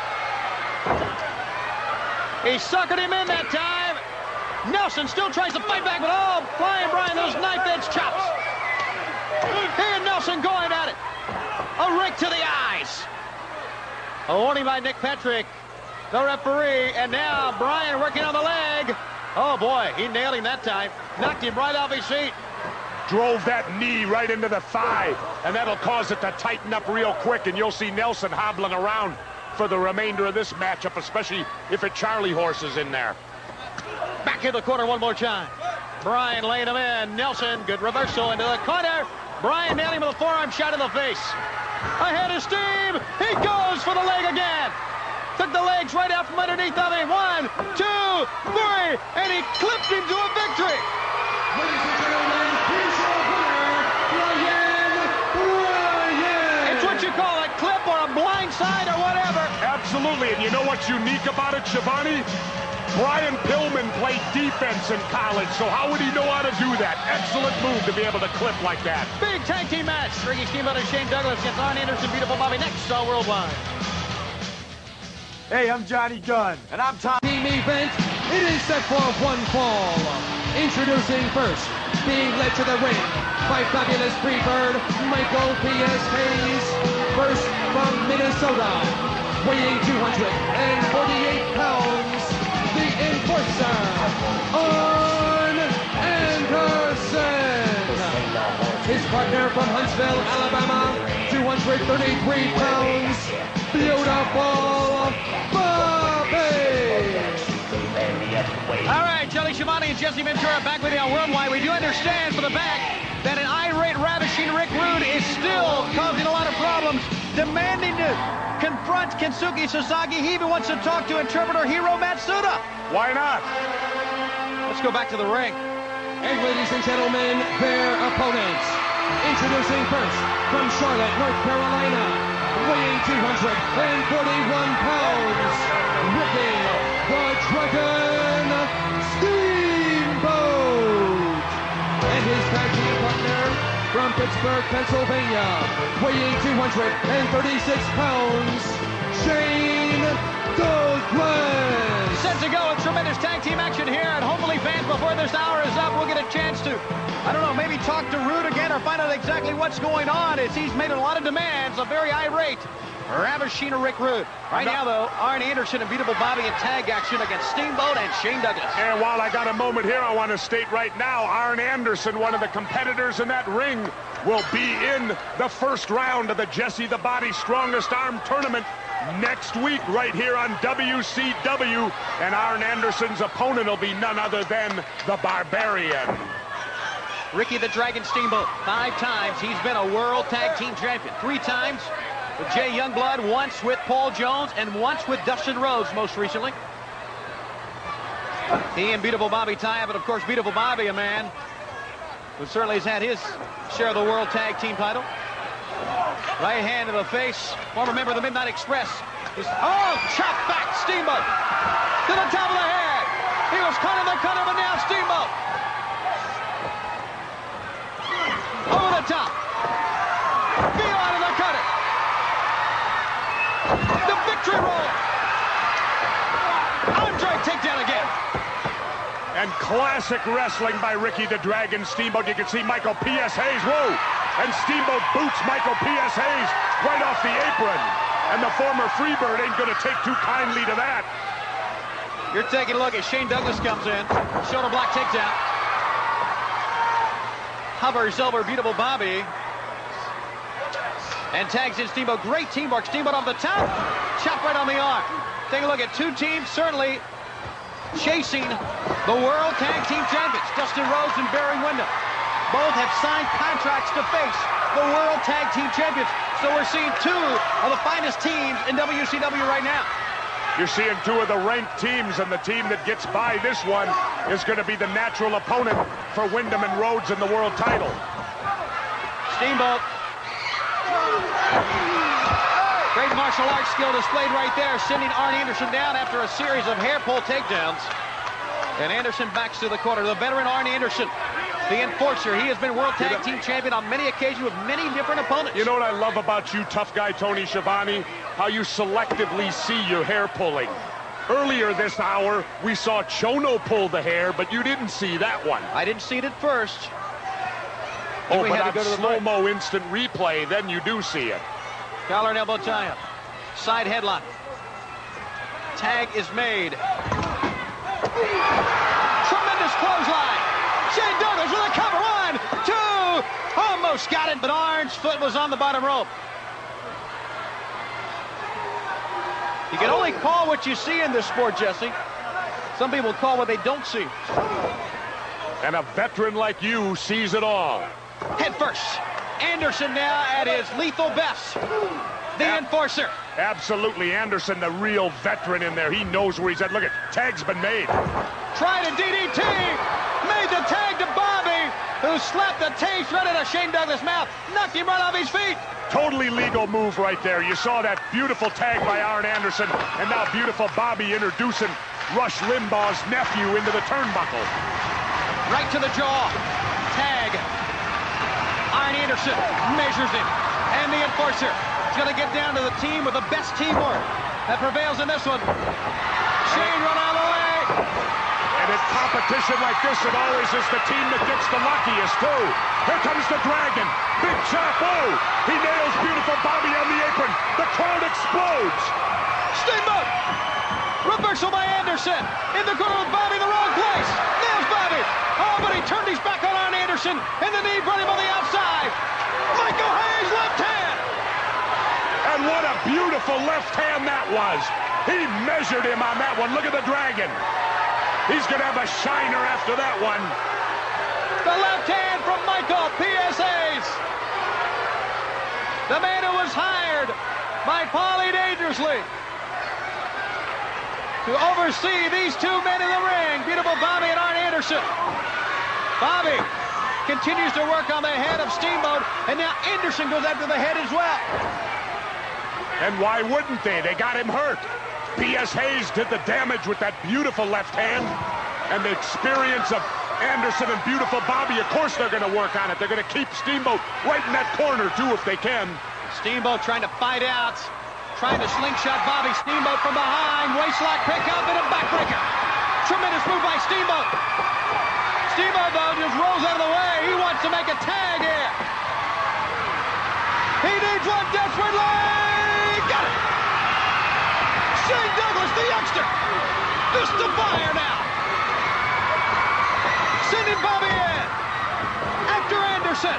He suckered him in that time. Nelson still tries to fight back, but oh, Flying Brian, those knife-edge chops. He and Nelson going at it. A rake to the eyes. A warning by Nick Patrick, the referee, and now Brian working on the leg. Oh, boy, he nailed him that time. Knocked him right off his feet. Drove that knee right into the thigh, and that'll cause it to tighten up real quick, and you'll see Nelson hobbling around for the remainder of this matchup, especially if a Charlie horse is in there. Back in the corner one more time. Brian laying him in. Nelson, good reversal into the corner. Brian nailed him with a forearm shot in the face. Ahead of Steve. He goes for the leg again. Took the legs right out from underneath of him. 1, 2, 3, and he clipped him to a victory. Ladies and gentlemen, here's your winner, Brian. It's what you call a clip or a blind side or whatever. Absolutely, and you know what's unique about it, Schiavone? Brian Pillman played defense in college, so how would he know how to do that? Excellent move to be able to clip like that. Big tag team match. Ricky Steamboat and Shane Douglas against Arn Anderson, Beautiful Bobby, next on Worldwide. Hey, I'm Johnny Gunn. And I'm Tom. Team event, it is set for one fall. Introducing first, being led to the ring by Fabulous Freebird, Michael P.S. Hayes. First from Minnesota, weighing 248 pounds, the Enforcer, Arn Anderson. His partner from Huntsville, Alabama, 233 pounds, Beautiful Bobby. All right, Jelly Schiavone and Jesse Ventura back with you on Worldwide. We do understand for the back that an irate, ravishing Rick Rude is still causing a lot of problems, demanding to confront Kensuke Sasaki. He even wants to talk to interpreter Hiro Matsuda. Why not? Let's go back to the ring. And ladies and gentlemen, their opponents. Introducing first from Charlotte, North Carolina, weighing 241 pounds, Ricky the Dragon Steamboat. And his tag team partner from Pittsburgh, Pennsylvania, weighing 236 pounds, Shane Douglas. Set to go with tremendous tag team action here, and hopefully fans, before this hour is up, we'll get a chance to, I don't know, maybe talk to Rude again or find out exactly what's going on, as he's made a lot of demands, a very irate, ravishing Rick Rude. Right now, though, Arn Anderson and Beautiful Bobby in tag action against Steamboat and Shane Douglas. And while I got a moment here, I want to state right now, Arn Anderson, one of the competitors in that ring, will be in the first round of the Jesse the Body Strongest Arm Tournament next week right here on WCW. And Arn Anderson's opponent will be none other than the Barbarian. Ricky the Dragon Steamboat, 5 times he's been a world tag team champion. 3 times with Jay Youngblood, once with Paul Jones, and once with Dustin Rhodes most recently. He and Beautiful Bobby tie up, and of course Beautiful Bobby, a man who certainly has had his share of the world tag team title. Right hand to the face. Former member of the Midnight Express. Oh, chop back Steamboat to the top of the head. He was caught in the cutter, but now Steamboat over the top. Beeline in the cutter. The victory roll. Andre takedown again. And classic wrestling by Ricky the Dragon Steamboat. You can see Michael P.S. Hayes. Whoa! And Steamboat boots Michael P.S. Hayes right off the apron. And the former Freebird ain't going to take too kindly to that. You're taking a look as Shane Douglas comes in. Shoulder block takedown. Hovers over beautiful Bobby. And tags in Steamboat. Great teamwork. Steamboat off the top. Chop right on the arm. Take a look at two teams certainly chasing the World Tag Team Champions. Dustin Rhodes and Barry Windham. Both have signed contracts to face the World Tag Team Champions. So we're seeing two of the finest teams in WCW right now. You're seeing two of the ranked teams, and the team that gets by this one is going to be the natural opponent for Windham and Rhodes in the world title. Steamboat. Great martial arts skill displayed right there, sending Arn Anderson down after a series of hair pull takedowns. And Anderson backs to the corner. The veteran Arn Anderson, the enforcer. He has been World Tag Team Champion on many occasions with many different opponents. You know what I love about you, tough guy Tony Schiavone? How you selectively see your hair pulling. Earlier this hour, we saw Chono pull the hair, but you didn't see that one. I didn't see it at first. Oh, but on slow-mo instant replay, then you do see it. Collar and elbow tie-up. Side headlock. Tag is made. Tremendous clothesline. Shane Douglas with a cover. 1, 2. Almost got it, but Arn's foot was on the bottom rope. You can only call what you see in this sport, Jesse. Some people call what they don't see. And a veteran like you sees it all. Head first. Anderson now at his lethal best. The enforcer. Absolutely, Anderson, the real veteran in there. He knows where he's at. Look at, tag's been made. Tried a DDT. Made the tag to Bobby, who slapped the taste right out of Shane Douglas' mouth. Knocked him right off his feet. Totally legal move right there. You saw that beautiful tag by Arn Anderson, and now beautiful Bobby introducing Rush Limbaugh's nephew into the turnbuckle. Right to the jaw. Tag. Arn Anderson measures him. And the enforcer is going to get down to the team with the best teamwork that prevails in this one. Shane run out of the way. And in competition like this, it always is the team that gets the luckiest, too. Here comes the Dragon. Big chop. Oh, he nails beautiful Bobby on the apron. The crowd explodes. Steamboat. Reversal by Anderson. In the corner with Bobby, the wrong place. Nails Bobby. Oh, but he turned his back on Arn Anderson. And the knee brought him on the outside. Michael Hayes, left hand. And what a beautiful left hand that was. He measured him on that one. Look at the Dragon. He's going to have a shiner after that one. The left hand from Michael P.S. Hayes. The man who was hired by Paulie Dangerously to oversee these two men in the ring. Beautiful Bobby and Arn Anderson. Bobby continues to work on the head of Steamboat, and now Anderson goes after the head as well. And why wouldn't they? They got him hurt. P.S. Hayes did the damage with that beautiful left hand, and the experience of Anderson and beautiful Bobby, of course they're going to work on it. They're going to keep Steamboat right in that corner, too, if they can. Steamboat trying to fight out, trying to slingshot Bobby. Steamboat from behind, waistlock pickup, and a backbreaker. Tremendous move by Steamboat. Steamboat, though, just rolls out of the way. He wants to make a tag here. He needs one desperately. Got it. Shane Douglas, the youngster. Fist of fire now. Sending Bobby in. After Anderson.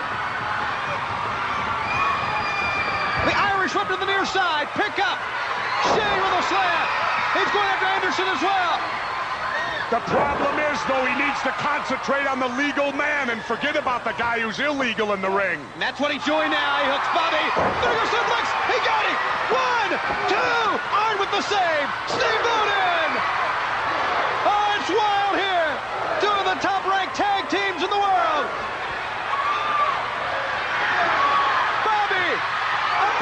The Irish whip to the near side. Pick up. Shane with a slam. He's going after Anderson as well. The problem is, though, he needs to concentrate on the legal man and forget about the guy who's illegal in the ring. And that's what he's doing now. He hooks Bobby. Finger suplex. He got him. 1, 2. Arn with the save. Steamboat in. Oh, it's wild here. Two of the top-ranked tag teams in the world. Bobby. A